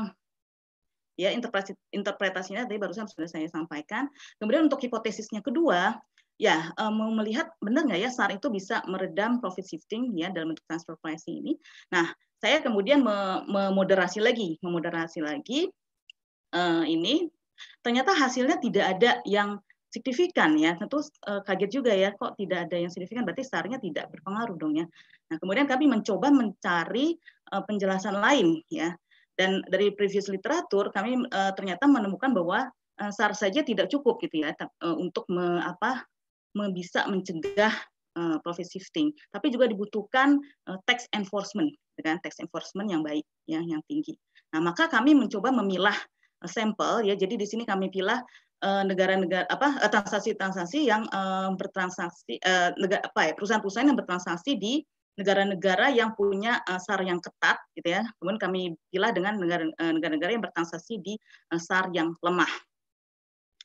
ya interpretasi, interpretasinya tadi barusan sudah saya sampaikan. Kemudian untuk hipotesisnya kedua, ya mau melihat benar nggak ya S A R itu bisa meredam profit shifting ya dalam bentuk transfer pricing ini. Nah, saya kemudian memoderasi lagi, memoderasi lagi uh, ini. Ternyata hasilnya tidak ada yang signifikan ya. Tentu uh, kaget juga ya, kok tidak ada yang signifikan, berarti S A R-nya tidak berpengaruh dong ya. Nah, kemudian kami mencoba mencari uh, penjelasan lain ya. Dan dari previous literatur kami uh, ternyata menemukan bahwa uh, S A R saja tidak cukup gitu ya uh, untuk me, apa, me, bisa mencegah uh, profit shifting, tapi juga dibutuhkan uh, tax enforcement, dengan tax enforcement yang baik, ya, yang tinggi. Nah, maka kami mencoba memilah uh, sampel ya. Jadi di sini kami pilih negara-negara uh, apa transaksi-transaksi yang uh, bertransaksi uh, negara apa ya perusahaan-perusahaan yang bertransaksi di negara-negara yang punya uh, S A R yang ketat, gitu ya. Kemudian kami pilih dengan negara-negara yang bertransaksi di uh, S A R yang lemah.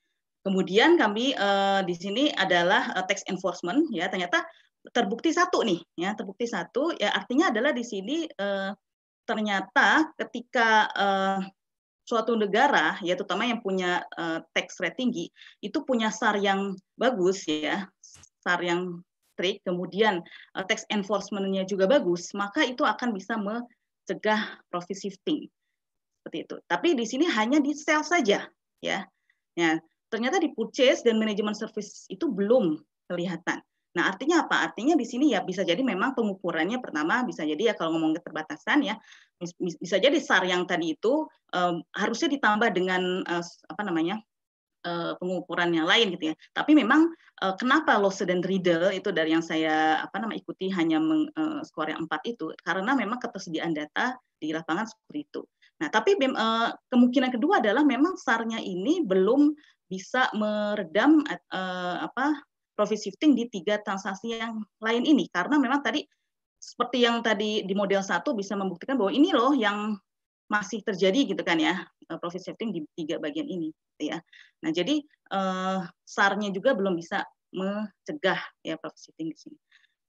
kemudian kami uh, di sini adalah uh, tax enforcement, ya ternyata terbukti satu nih, ya terbukti satu, ya artinya adalah di sini uh, ternyata ketika uh, suatu negara, ya terutama yang punya uh, tax rate tinggi, itu punya S A R yang bagus, ya S A R yang strict, kemudian uh, tax enforcement-nya juga bagus, maka itu akan bisa mencegah profit shifting seperti itu. Tapi di sini hanya di sales saja, ya. Ya, ternyata di purchase dan management service itu belum kelihatan. Nah, artinya apa? Artinya di sini ya bisa jadi memang pengukurannya pertama bisa jadi ya kalau ngomong keterbatasan ya bisa jadi S A R yang tadi itu um, harusnya ditambah dengan uh, apa namanya uh, pengukuran yang lain gitu ya. Tapi memang uh, kenapa Lawson dan Riddle itu dari yang saya apa namanya ikuti hanya meng, uh, skor yang empat itu karena memang ketersediaan data di lapangan seperti itu. Nah, tapi uh, kemungkinan kedua adalah memang S A R-nya ini belum bisa meredam uh, apa profit shifting di tiga transaksi yang lain ini karena memang tadi seperti yang tadi di model satu bisa membuktikan bahwa ini loh yang masih terjadi gitu kan ya profit shifting di tiga bagian ini gitu ya. Nah, jadi uh, S A R-nya juga belum bisa mencegah ya profit shifting di sini.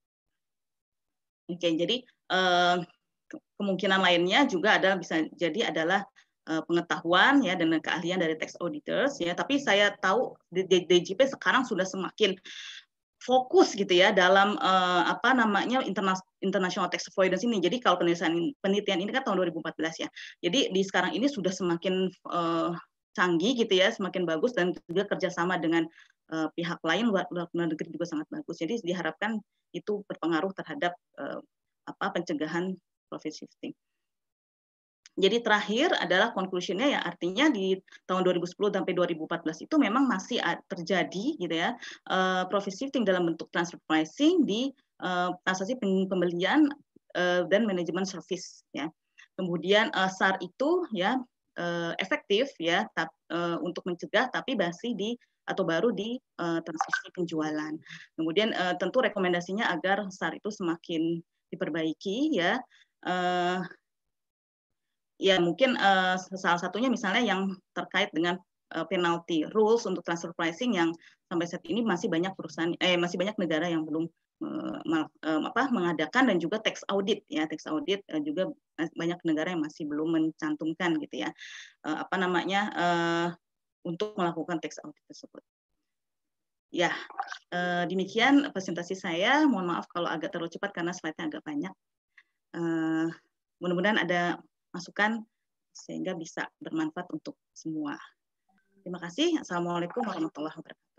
Oke, jadi uh, kemungkinan lainnya juga ada bisa jadi adalah pengetahuan ya dan keahlian dari tax auditors ya, tapi saya tahu D J P sekarang sudah semakin fokus gitu ya dalam uh, apa namanya international tax avoidance ini. Jadi kalau penelitian penelitian ini kan tahun dua ribu empat belas ya. Jadi di sekarang ini sudah semakin uh, canggih gitu ya, semakin bagus dan juga kerjasama dengan uh, pihak lain luar, luar negeri juga sangat bagus. Jadi diharapkan itu berpengaruh terhadap uh, apa pencegahan profit shifting. Jadi terakhir adalah conclusion-nya ya artinya di tahun dua ribu sepuluh sampai dua ribu empat belas itu memang masih terjadi gitu ya uh, profit shifting dalam bentuk transfer pricing di uh, transaksi pembelian uh, dan manajemen service ya. Kemudian uh, S A R itu ya uh, efektif ya tap, uh, untuk mencegah tapi masih di atau baru di uh, transaksi penjualan. Kemudian uh, tentu rekomendasinya agar S A R itu semakin diperbaiki ya. Uh, Ya mungkin uh, salah satunya misalnya yang terkait dengan uh, penalty rules untuk transfer pricing yang sampai saat ini masih banyak perusahaan eh masih banyak negara yang belum uh, uh, apa mengadakan dan juga tax audit ya tax audit uh, juga banyak negara yang masih belum mencantumkan gitu ya uh, apa namanya uh, untuk melakukan tax audit tersebut. Ya uh, demikian presentasi saya. Mohon maaf kalau agak terlalu cepat karena slide-nya agak banyak. Uh, mudah-mudahan ada masukan sehingga bisa bermanfaat untuk semua. Terima kasih. Assalamualaikum warahmatullahi wabarakatuh.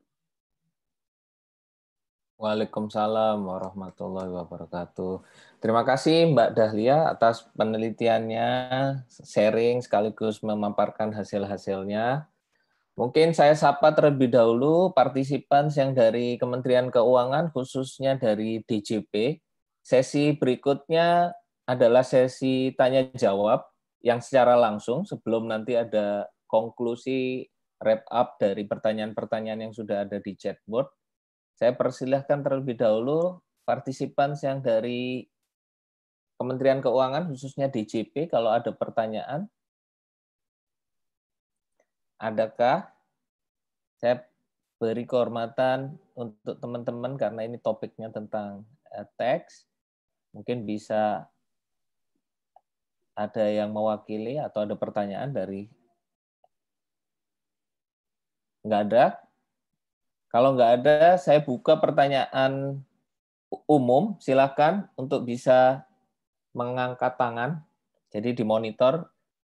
Waalaikumsalam warahmatullahi wabarakatuh. Terima kasih Mbak Dahlia atas penelitiannya, sharing sekaligus memaparkan hasil-hasilnya. Mungkin saya sapa terlebih dahulu partisipan yang dari Kementerian Keuangan, khususnya dari D J P. Sesi berikutnya adalah sesi tanya jawab yang secara langsung sebelum nanti ada konklusi wrap up dari pertanyaan-pertanyaan yang sudah ada di chatboard. Saya persilahkan terlebih dahulu partisipan yang dari Kementerian Keuangan khususnya D J P kalau ada pertanyaan. Adakah? Saya beri kehormatan untuk teman-teman karena ini topiknya tentang tax. Mungkin bisa ada yang mewakili atau ada pertanyaan dari? Nggak ada? Kalau nggak ada, saya buka pertanyaan umum. Silakan untuk bisa mengangkat tangan. Jadi di monitor,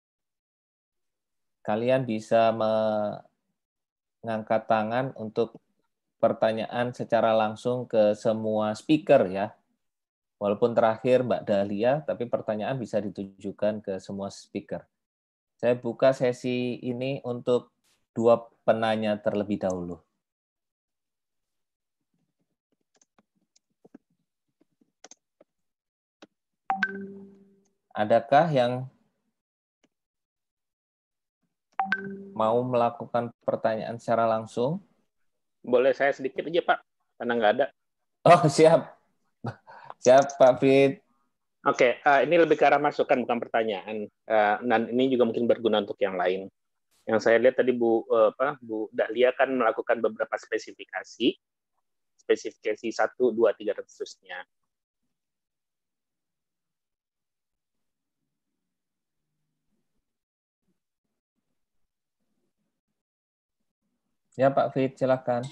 kalian bisa mengangkat tangan untuk pertanyaan secara langsung ke semua speaker ya. Walaupun terakhir Mbak Dahlia, tapi pertanyaan bisa ditujukan ke semua speaker. Saya buka sesi ini untuk dua penanya terlebih dahulu. Adakah yang mau melakukan pertanyaan secara langsung? Boleh saya sedikit aja Pak, karena nggak ada. Oh siap. Siap, Pak Fit. Oke, okay, uh, ini lebih ke arah masukan bukan pertanyaan, uh, dan ini juga mungkin berguna untuk yang lain. Yang saya lihat tadi Bu apa Bu Dahlia kan melakukan beberapa spesifikasi, spesifikasi satu, dua, tiga dan seterusnya. Ya Pak Fit, silakan.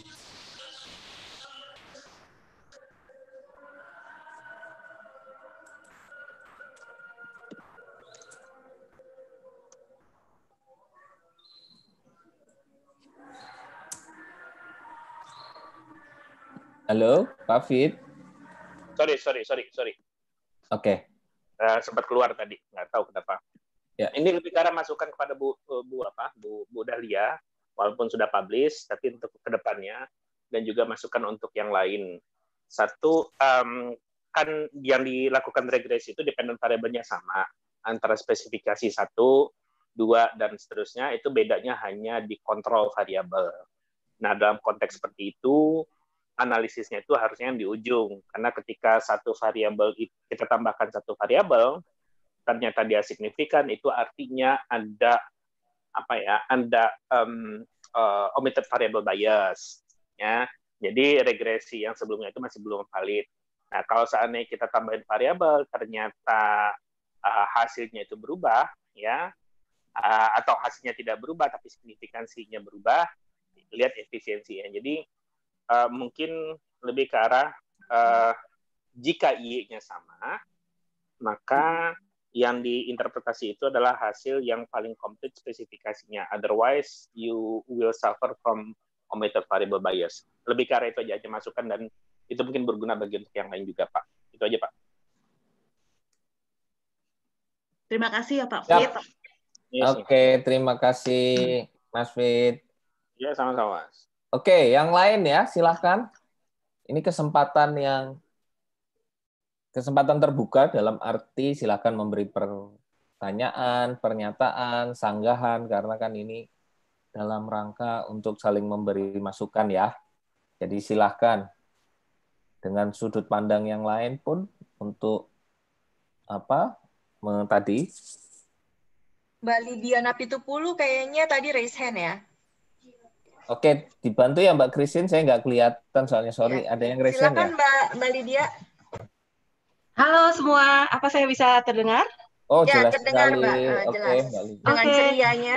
Halo, Pak Fit. Sorry, sorry, sorry, sorry. Oke. Okay. Uh, sempat keluar tadi, nggak tahu kenapa. Ya. Ini lebih karena masukan kepada Bu Bu apa Bu Bu Dahlia, walaupun sudah publish, tapi untuk kedepannya dan juga masukan untuk yang lain. Satu, um, kan yang dilakukan regresi itu dependent variable-nya sama antara spesifikasi satu, dua dan seterusnya. Itu bedanya hanya di kontrol variabel. Nah, dalam konteks seperti itu, analisisnya itu harusnya yang di ujung, karena ketika satu variabel kita tambahkan satu variabel ternyata dia signifikan, itu artinya ada apa ya ada um, uh, omitted variable bias ya. Jadi regresi yang sebelumnya itu masih belum valid. Nah, kalau seandainya kita tambahin variabel ternyata uh, hasilnya itu berubah ya, uh, atau hasilnya tidak berubah tapi signifikansinya berubah, lihat efisiensinya. Jadi Uh, mungkin lebih ke arah uh, jika I-nya sama, maka yang diinterpretasi itu adalah hasil yang paling komplit spesifikasinya. Otherwise, you will suffer from omitted variable bias. Lebih ke arah itu aja, aja masukan, dan itu mungkin berguna bagi untuk yang lain juga, Pak. Itu aja, Pak. Terima kasih ya, Pak Fit. Yes, Oke, okay, terima kasih, Mas Fit. Ya, sama-sama, Mas. Oke, yang lain ya, silahkan. Ini kesempatan yang kesempatan terbuka dalam arti silahkan memberi pertanyaan, pernyataan, sanggahan, karena kan ini dalam rangka untuk saling memberi masukan ya. Jadi silahkan dengan sudut pandang yang lain pun untuk apa tadi. Mbak Lydia Napitupulu kayaknya tadi raise hand ya. Oke, dibantu ya Mbak Christine, saya nggak kelihatan soalnya, sorry. Ya. Ada yang raise hand ya? Silakan Mbak, Mbak Lydia. Halo semua, apa saya bisa terdengar? Oh, ya, jelas terdengar sekali. Mbak, uh, Oke, jelas. Mbak Lydia. Dengan okay. cerianya.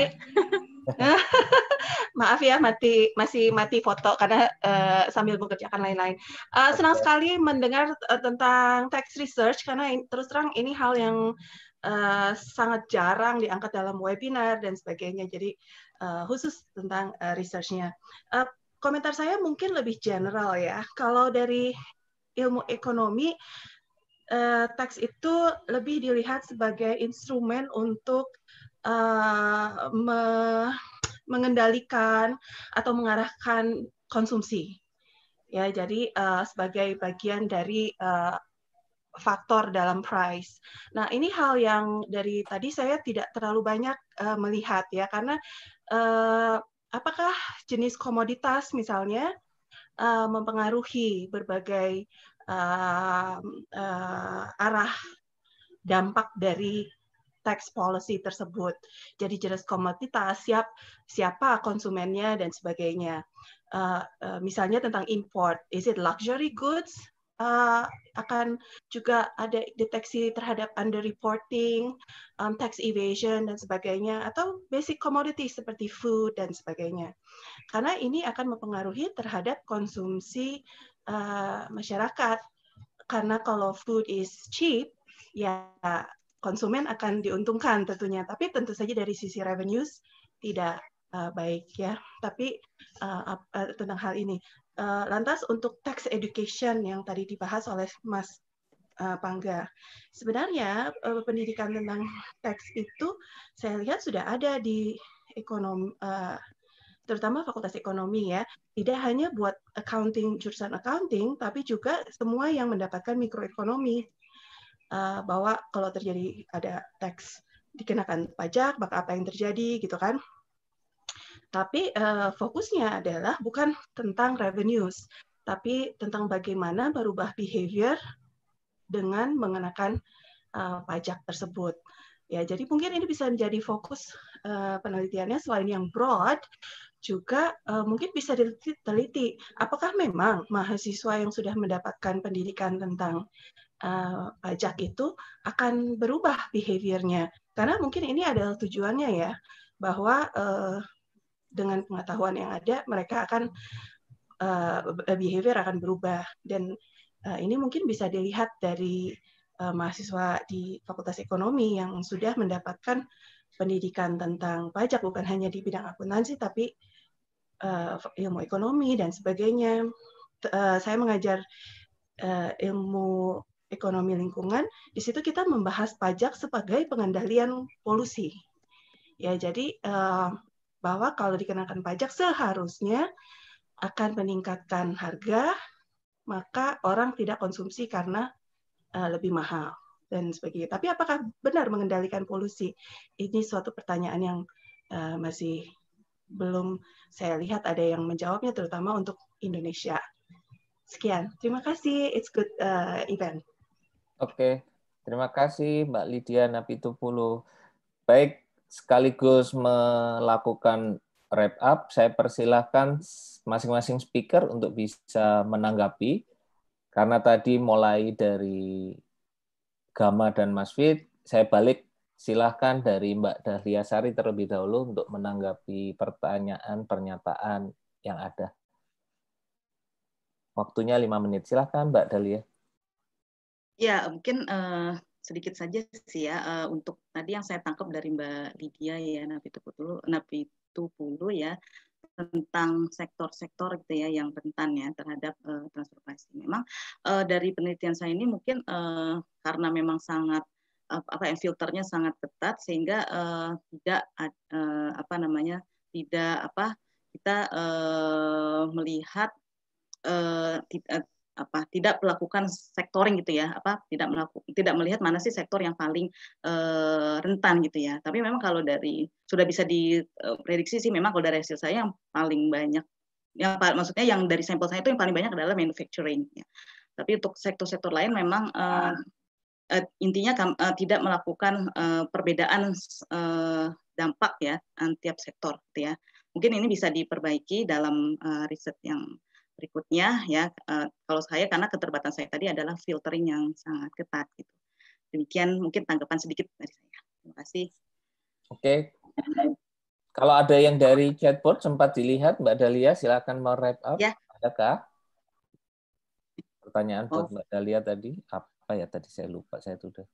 Maaf ya, mati masih mati foto karena uh, sambil mengerjakan lain-lain. Uh, okay. Senang sekali mendengar uh, tentang text research, karena in, terus terang ini hal yang uh, sangat jarang diangkat dalam webinar dan sebagainya. Jadi uh, khusus tentang uh, research-nya. Uh, komentar saya mungkin lebih general ya. Kalau dari ilmu ekonomi, uh, teks itu lebih dilihat sebagai instrumen untuk uh, me mengendalikan atau mengarahkan konsumsi. Ya, jadi uh, sebagai bagian dari uh, faktor dalam price. Nah, ini hal yang dari tadi saya tidak terlalu banyak uh, melihat ya, karena uh, apakah jenis komoditas misalnya uh, mempengaruhi berbagai uh, uh, arah dampak dari tax policy tersebut. Jadi jenis komoditas, siap, siapa konsumennya dan sebagainya. Uh, uh, misalnya tentang import, is it luxury goods? Uh, akan juga ada deteksi terhadap underreporting, um, tax evasion dan sebagainya, atau basic commodity seperti food dan sebagainya. Karena ini akan mempengaruhi terhadap konsumsi uh, masyarakat. Karena kalau food is cheap, ya konsumen akan diuntungkan tentunya, tapi tentu saja dari sisi revenues tidak uh, baik ya. Tapi uh, uh, tentang hal ini, uh, lantas untuk tax education yang tadi dibahas oleh Mas uh, Pangga, sebenarnya uh, pendidikan tentang tax itu saya lihat sudah ada di ekonomi, uh, terutama Fakultas Ekonomi ya. Tidak hanya buat accounting, jurusan accounting, tapi juga semua yang mendapatkan mikroekonomi. Uh, bahwa kalau terjadi ada tax dikenakan pajak, maka apa yang terjadi gitu kan. Tapi uh, fokusnya adalah bukan tentang revenues, tapi tentang bagaimana merubah behavior dengan mengenakan uh, pajak tersebut. Ya, jadi mungkin ini bisa menjadi fokus uh, penelitiannya selain yang broad, juga uh, mungkin bisa diteliti apakah memang mahasiswa yang sudah mendapatkan pendidikan tentang uh, pajak itu akan berubah behavior-nya. Karena mungkin ini adalah tujuannya ya, bahwa uh, dengan pengetahuan yang ada mereka akan uh, behavior akan berubah, dan uh, ini mungkin bisa dilihat dari uh, mahasiswa di Fakultas Ekonomi yang sudah mendapatkan pendidikan tentang pajak, bukan hanya di bidang akuntansi tapi uh, ilmu ekonomi dan sebagainya. Uh, saya mengajar uh, ilmu ekonomi lingkungan, di situ kita membahas pajak sebagai pengendalian polusi. Ya, jadi uh, bahwa kalau dikenakan pajak seharusnya akan meningkatkan harga, maka orang tidak konsumsi karena uh, lebih mahal dan sebagainya. Tapi apakah benar mengendalikan polusi? Ini suatu pertanyaan yang uh, masih belum saya lihat ada yang menjawabnya, terutama untuk Indonesia. Sekian, terima kasih. It's good uh, event. Oke, terima kasih Mbak Lydia Napitupulu. Baik, sekaligus melakukan wrap up, saya persilahkan masing-masing speaker untuk bisa menanggapi. Karena tadi mulai dari Gama dan Mas Fit, saya balik, silahkan dari Mbak Dahlia Sari terlebih dahulu untuk menanggapi pertanyaan, pernyataan yang ada. Waktunya lima menit, silahkan Mbak Dahlia. Ya, mungkin uh, sedikit saja sih ya, uh, untuk tadi yang saya tangkap dari Mbak Lydia ya, Napitupulu, Napitupulu ya, tentang sektor-sektor gitu ya yang rentan ya terhadap uh, transformasi. Memang uh, dari penelitian saya ini mungkin uh, karena memang sangat uh, apa yang filternya sangat ketat sehingga uh, tidak uh, apa namanya tidak apa kita uh, melihat uh, tidak apa tidak melakukan sektoring gitu ya, apa tidak melakukan tidak melihat mana sih sektor yang paling uh, rentan gitu ya. Tapi memang kalau dari sudah bisa diprediksi sih, memang kalau dari hasil saya yang paling banyak, yang maksudnya yang dari sampel saya itu yang paling banyak adalah manufacturing ya. Tapi untuk sektor-sektor lain memang uh, uh, intinya uh, tidak melakukan uh, perbedaan uh, dampak ya tiap sektor gitu ya. Mungkin ini bisa diperbaiki dalam uh, riset yang berikutnya ya. Uh, kalau saya karena keterbatasan saya tadi adalah filtering yang sangat ketat gitu. Demikian mungkin tanggapan sedikit dari saya. Terima kasih. Oke. Kalau ada yang dari chatbot sempat dilihat, Mbak Dahlia silakan mau wrap up. Ya. Adakah pertanyaan oh. buat Mbak Dahlia tadi? Apa ya tadi saya lupa, saya sudah.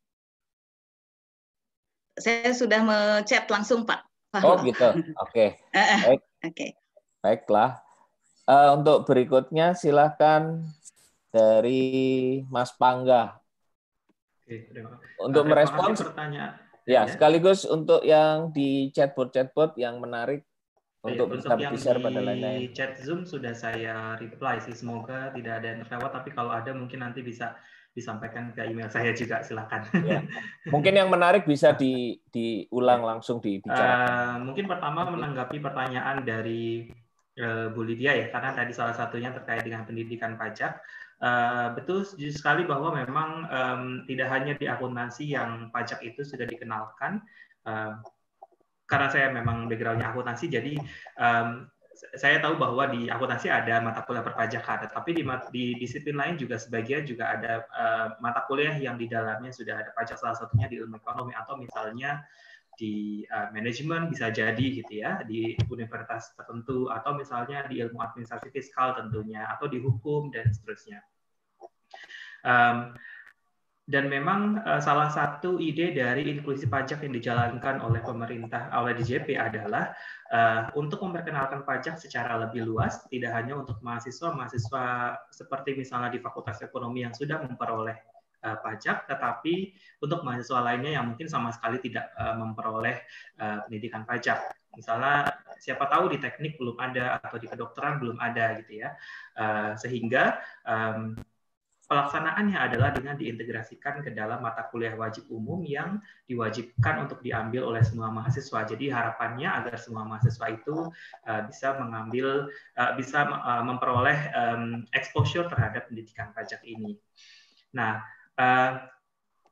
Saya sudah me-chat langsung Pak. Oh gitu. Oke. Okay. Baik. Oke. Okay. Baiklah. Uh, untuk berikutnya silakan dari Mas Pangga. Oke, terima kasih. Untuk terima merespons kasih pertanyaan. Ya, ya, sekaligus untuk yang di chatbot-chatbot yang menarik ya, untuk bisa di-share pada lain-lain. Di chat Zoom sudah saya reply sih, semoga tidak ada yang terlewat, tapi kalau ada mungkin nanti bisa disampaikan ke email saya juga, silakan. Ya. Mungkin yang menarik bisa di, diulang langsung dibicarakan. Uh, mungkin pertama menanggapi pertanyaan dari uh, Bu Lydia ya, karena tadi salah satunya terkait dengan pendidikan pajak. Uh, betul sekali bahwa memang um, tidak hanya di akuntansi yang pajak itu sudah dikenalkan. Uh, karena saya memang background-nya akuntansi, jadi um, saya tahu bahwa di akuntansi ada mata kuliah perpajakan, tapi di, di disiplin lain juga sebagian juga ada uh, mata kuliah yang di dalamnya sudah ada pajak, salah satunya di ilmu ekonomi atau misalnya di uh, manajemen bisa jadi gitu ya, di universitas tertentu, atau misalnya di ilmu administrasi fiskal tentunya, atau di hukum dan seterusnya. Um, dan memang uh, salah satu ide dari inklusi pajak yang dijalankan oleh pemerintah, oleh D J P adalah uh, untuk memperkenalkan pajak secara lebih luas, tidak hanya untuk mahasiswa-mahasiswa seperti misalnya di Fakultas Ekonomi yang sudah memperoleh Uh, pajak, tetapi untuk mahasiswa lainnya yang mungkin sama sekali tidak uh, memperoleh uh, pendidikan pajak. Misalnya siapa tahu di teknik belum ada atau di kedokteran belum ada gitu ya. Uh, sehingga um, pelaksanaannya adalah dengan diintegrasikan ke dalam mata kuliah wajib umum yang diwajibkan untuk diambil oleh semua mahasiswa. Jadi harapannya agar semua mahasiswa itu uh, bisa mengambil, uh, bisa uh, memperoleh um, exposure terhadap pendidikan pajak ini. Nah, Uh,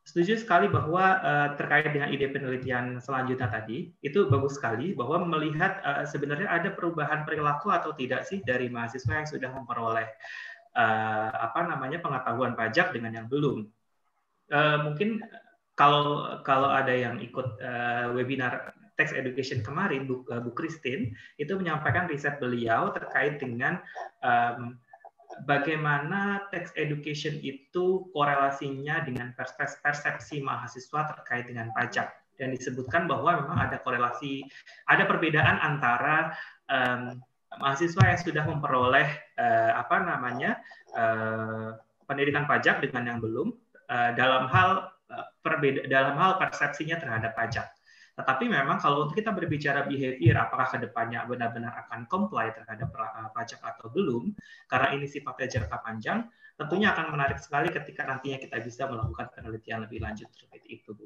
setuju sekali bahwa uh, terkait dengan ide penelitian selanjutnya tadi, itu bagus sekali bahwa melihat uh, sebenarnya ada perubahan perilaku atau tidak sih dari mahasiswa yang sudah memperoleh uh, apa namanya pengetahuan pajak dengan yang belum. Uh, mungkin kalau kalau ada yang ikut uh, webinar Tax Education kemarin, Bu, uh, Bu Christine itu menyampaikan riset beliau terkait dengan um, bagaimana tax education itu korelasinya dengan persepsi mahasiswa terkait dengan pajak, dan disebutkan bahwa memang ada korelasi, ada perbedaan antara um, mahasiswa yang sudah memperoleh uh, apa namanya uh, pendidikan pajak dengan yang belum uh, dalam hal uh, perbeda dalam hal persepsinya terhadap pajak. Tetapi memang kalau untuk kita berbicara behavior, apakah kedepannya benar-benar akan comply terhadap pajak atau belum, karena ini sifatnya jangka panjang, tentunya akan menarik sekali ketika nantinya kita bisa melakukan penelitian lebih lanjut terkait itu, Bu.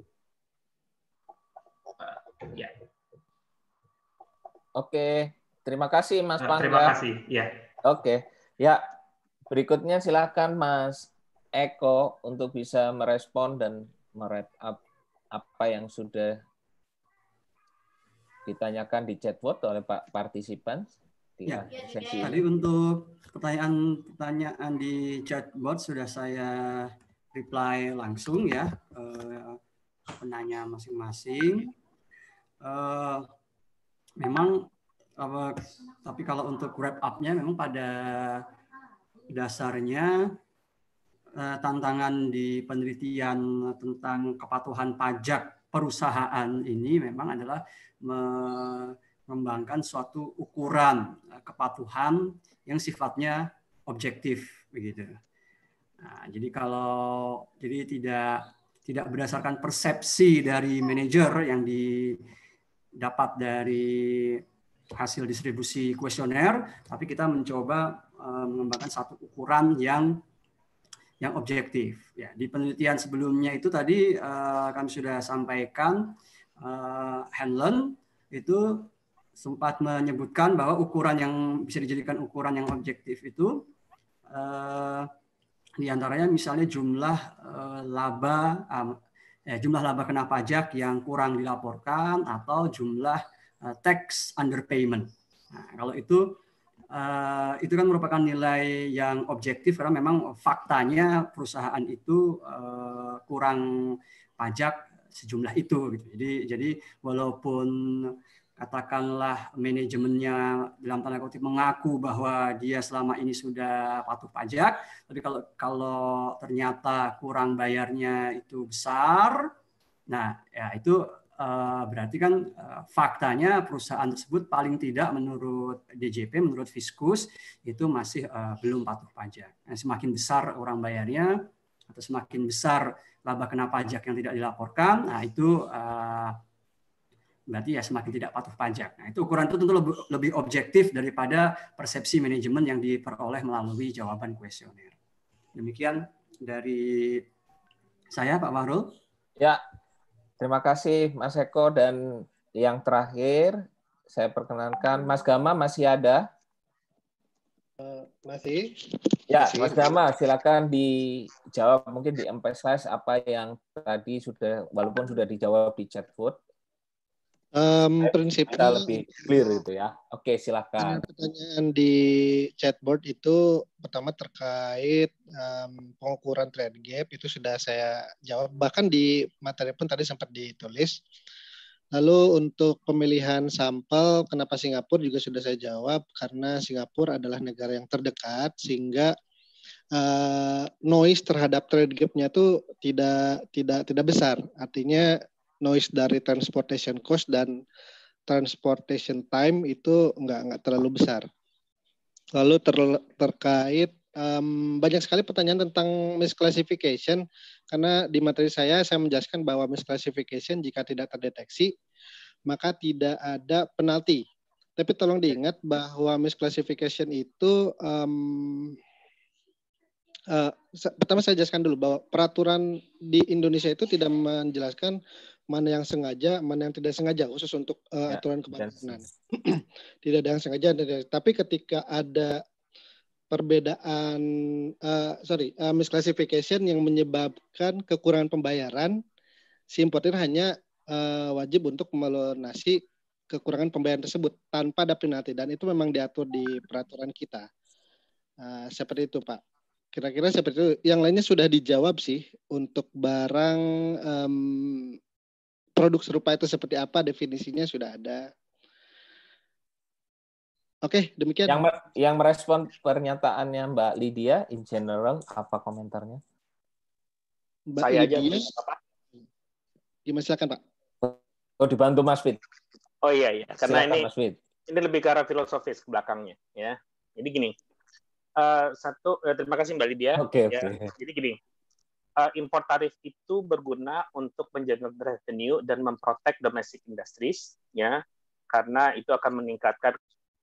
Uh, ya. Oke, terima kasih Mas Pangga. Terima kasih, ya. Oke, ya berikutnya silakan Mas Eko untuk bisa merespon dan merep up apa yang sudah ditanyakan di chatbot oleh Pak partisipan. Ya, sesi tadi untuk pertanyaan-pertanyaan di chatbot sudah saya reply langsung ya eh, penanya masing-masing. Eh, memang eh, tapi kalau untuk wrap up-nya memang pada dasarnya eh, tantangan di penelitian tentang kepatuhan pajak perusahaan ini memang adalah mengembangkan suatu ukuran kepatuhan yang sifatnya objektif begitu. Nah, jadi kalau jadi tidak tidak berdasarkan persepsi dari manajer yang didapat dari hasil distribusi kuesioner, tapi kita mencoba uh, mengembangkan satu ukuran yang yang objektif. Ya, di penelitian sebelumnya itu tadi uh, kami sudah sampaikan. Uh, Hanlon itu sempat menyebutkan bahwa ukuran yang bisa dijadikan ukuran yang objektif itu uh, diantaranya misalnya jumlah uh, laba uh, eh, jumlah laba kena pajak yang kurang dilaporkan atau jumlah uh, tax underpayment. Nah, kalau itu uh, itu kan merupakan nilai yang objektif karena memang faktanya perusahaan itu uh, kurang pajak sejumlah itu gitu. Jadi jadi walaupun katakanlah manajemennya dalam tanda kutip mengaku bahwa dia selama ini sudah patuh pajak, tapi kalau kalau ternyata kurang bayarnya itu besar, nah ya itu uh, berarti kan uh, faktanya perusahaan tersebut paling tidak menurut D J P, menurut Fiskus itu masih uh, belum patuh pajak. Nah, semakin besar orang bayarnya atau semakin besar laba kena pajak yang tidak dilaporkan, nah itu uh, berarti ya semakin tidak patuh pajak. Nah itu ukuran itu tentu lebih, lebih objektif daripada persepsi manajemen yang diperoleh melalui jawaban kuesioner. Demikian dari saya, Pak Fahrul. Ya, terima kasih Mas Eko, dan yang terakhir saya perkenankan Mas Gama masih ada? Uh, masih. Ya, Mas Gama, silakan dijawab, mungkin di emphasize apa yang tadi sudah, walaupun sudah dijawab di chatbot. Um, prinsipnya lebih clear itu ya. Oke, silakan. Pertanyaan di chatbot itu pertama terkait um, pengukuran trade gap itu sudah saya jawab. Bahkan di materi pun tadi sempat ditulis. Lalu untuk pemilihan sampel, kenapa Singapura juga sudah saya jawab, karena Singapura adalah negara yang terdekat sehingga uh, noise terhadap trade gap-nya itu tidak tidak tidak besar. Artinya noise dari transportation cost dan transportation time itu enggak enggak terlalu besar. Lalu ter, terkait um, banyak sekali pertanyaan tentang misclassification, karena di materi saya saya menjelaskan bahwa misclassification jika tidak terdeteksi maka tidak ada penalti. Tapi tolong diingat bahwa misclassification itu um, uh, pertama saya jelaskan dulu bahwa peraturan di Indonesia itu tidak menjelaskan mana yang sengaja, mana yang tidak sengaja, khusus untuk uh, aturan kepabeanan. Tidak ada yang sengaja, tapi ketika ada perbedaan, uh, sorry, uh, misclassification yang menyebabkan kekurangan pembayaran, si importer hanya uh, wajib untuk melunasi kekurangan pembayaran tersebut tanpa ada penalti, dan itu memang diatur di peraturan kita. Uh, seperti itu, Pak. Kira-kira seperti itu. Yang lainnya sudah dijawab sih. Untuk barang um, produk serupa itu seperti apa, definisinya sudah ada. Oke, demikian. Yang yang merespon pernyataannya Mbak Lydia in general, apa komentarnya? Mbak Saya aja Lydia. Pak. Gimana, silakan, Pak. Oh, dibantu Mas Fit. Oh iya iya, karena Silakan, ini Mas Fit. ini lebih ke arah filosofis ke belakangnya ya. Jadi gini. Uh, satu, uh, terima kasih Mbak Lydia. Oke, ya. oke. Jadi gini. Uh, import tarif itu berguna untuk mengenerate revenue dan memprotek domestic industries ya. Karena itu akan meningkatkan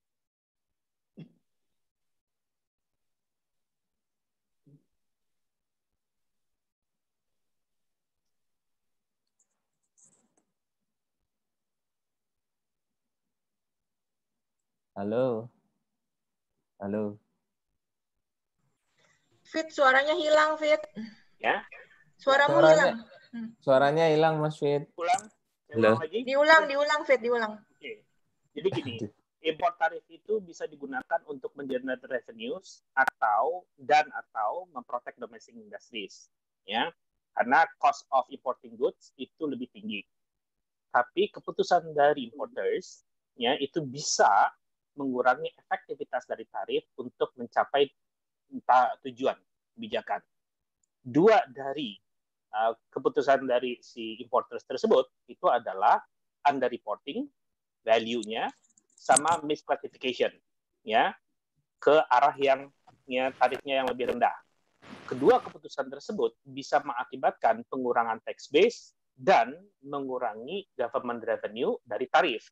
Halo. Halo. Fit, suaranya hilang, Fit. Ya. Suaramu Suaranya, hilang. suaranya hilang, Mas Fit. Ulang. Halo. Lagi. Diulang, diulang, Fit, diulang. Oke. Jadi gini, import tarif itu bisa digunakan untuk mengenerate revenues atau dan atau memprotek domestic industries, ya. Karena cost of importing goods itu lebih tinggi. Tapi keputusan dari importers, ya, itu bisa mengurangi efektivitas dari tarif untuk mencapai tujuan kebijakan. Dua dari uh, keputusan dari si importers tersebut itu adalah underreporting value-nya sama misclassification, ya, ke arah yang ya, tarifnya yang lebih rendah. Kedua keputusan tersebut bisa mengakibatkan pengurangan tax base dan mengurangi government revenue dari tarif.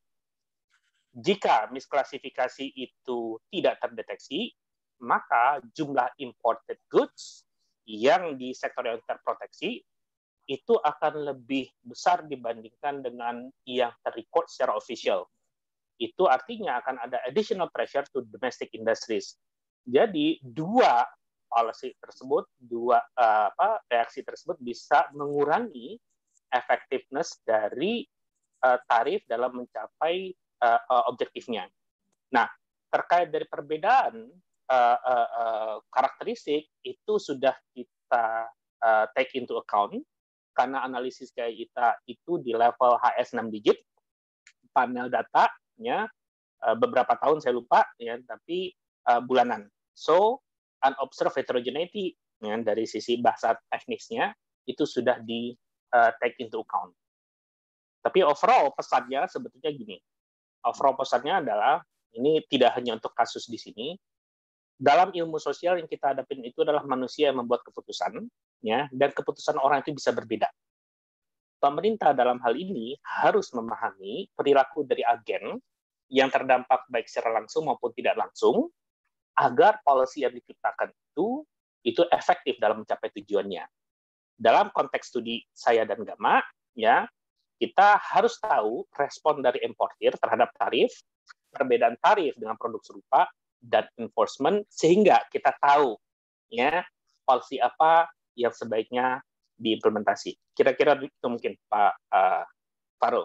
Jika misklasifikasi itu tidak terdeteksi, maka jumlah imported goods yang di sektor yang terproteksi itu akan lebih besar dibandingkan dengan yang terrecord secara official. Itu artinya akan ada additional pressure to domestic industries. Jadi dua policy tersebut, dua uh, apa, reaksi tersebut bisa mengurangi effectiveness dari uh, tarif dalam mencapai Uh, uh, objektifnya. Nah, terkait dari perbedaan uh, uh, uh, karakteristik itu sudah kita uh, take into account karena analisis kayak kita itu di level H S enam digit, panel datanya uh, beberapa tahun saya lupa ya, tapi uh, bulanan. So, unobserved heterogeneity ya, dari sisi bahasa teknisnya itu sudah di uh, take into account. Tapi overall pesannya sebetulnya gini. Overall pesannya adalah ini tidak hanya untuk kasus di sini. Dalam ilmu sosial yang kita hadapin itu adalah manusia yang membuat keputusan, ya, dan keputusan orang itu bisa berbeda. Pemerintah dalam hal ini harus memahami perilaku dari agen yang terdampak baik secara langsung maupun tidak langsung, agar policy yang diciptakan itu itu efektif dalam mencapai tujuannya. Dalam konteks studi saya dan Gama, ya. Kita harus tahu respon dari importir terhadap tarif, perbedaan tarif dengan produk serupa, dan enforcement, sehingga kita tahu ya policy apa yang sebaiknya diimplementasi. Kira-kira itu mungkin Pak uh, Fahrul.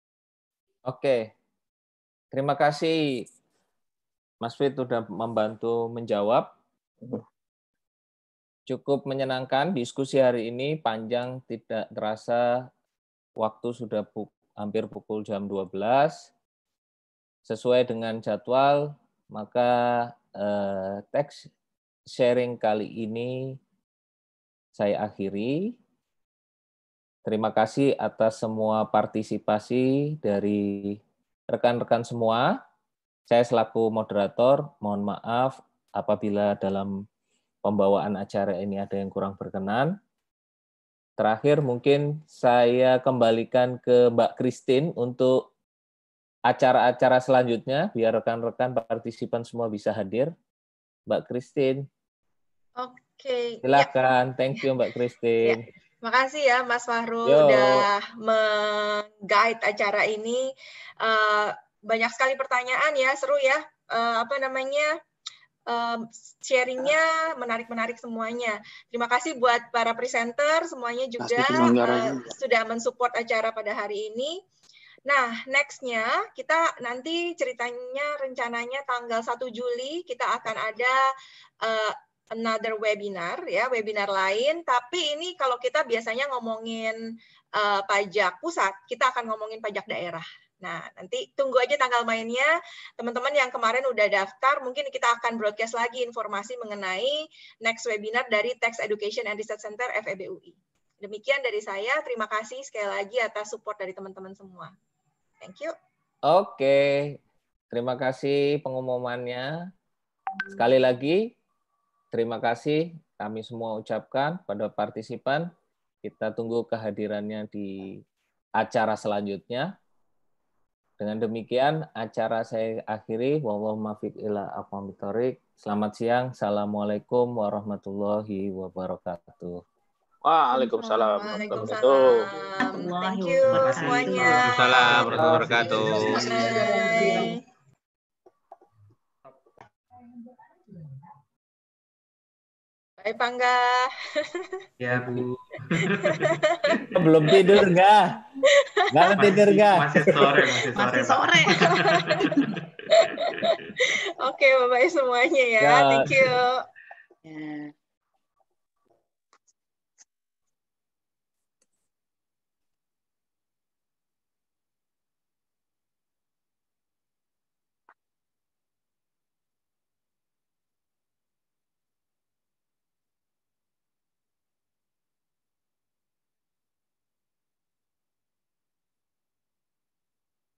Oke, terima kasih Mas Fit sudah membantu menjawab. Cukup menyenangkan diskusi hari ini, panjang, tidak terasa. Waktu sudah puk, hampir pukul jam dua belas. Sesuai dengan jadwal, maka eh, teks sharing kali ini saya akhiri. Terima kasih atas semua partisipasi dari rekan-rekan semua. Saya selaku moderator, mohon maaf apabila dalam pembawaan acara ini ada yang kurang berkenan. Terakhir mungkin saya kembalikan ke Mbak Christine untuk acara-acara selanjutnya, biar rekan-rekan partisipan semua bisa hadir. Mbak Christine. Oke. Silakan, ya. thank you Mbak Christine. Ya. Makasih ya Mas Fahrul Yo. udah meng-guide acara ini. Uh, banyak sekali pertanyaan ya, seru ya. Uh, apa namanya? um, sharingnya menarik-menarik semuanya. Terima kasih buat para presenter semuanya juga uh, sudah mensupport acara pada hari ini. Nah, next-nya kita nanti ceritanya rencananya tanggal satu Juli kita akan ada uh, another webinar ya, webinar lain, tapi ini kalau kita biasanya ngomongin uh, pajak pusat, kita akan ngomongin pajak daerah. Nah, nanti tunggu aja tanggal mainnya. Teman-teman yang kemarin udah daftar, mungkin kita akan broadcast lagi informasi mengenai next webinar dari Tax Education and Research Center F E B U I. Demikian dari saya, terima kasih sekali lagi atas support dari teman-teman semua. Thank you. Oke, terima kasih pengumumannya. Sekali lagi, terima kasih kami semua ucapkan pada partisipan. Kita tunggu kehadirannya di acara selanjutnya. Dengan demikian, acara saya akhiri. Wallahu muwaffiq ila aqwamit thoriq. Selamat siang. Assalamualaikum warahmatullahi wabarakatuh. Waalaikumsalam. Waalaikumsalam. Thank you semuanya. Waalaikumsalam warahmatullahi wabarakatuh. Bye. Bye, Pangga. Ya, Bu. Belum tidur nggak? Nggak tidur nggak? Masih sore, masih sore. Masih sore. Oke, bye-bye semuanya ya. Ya. Thank you. Ya.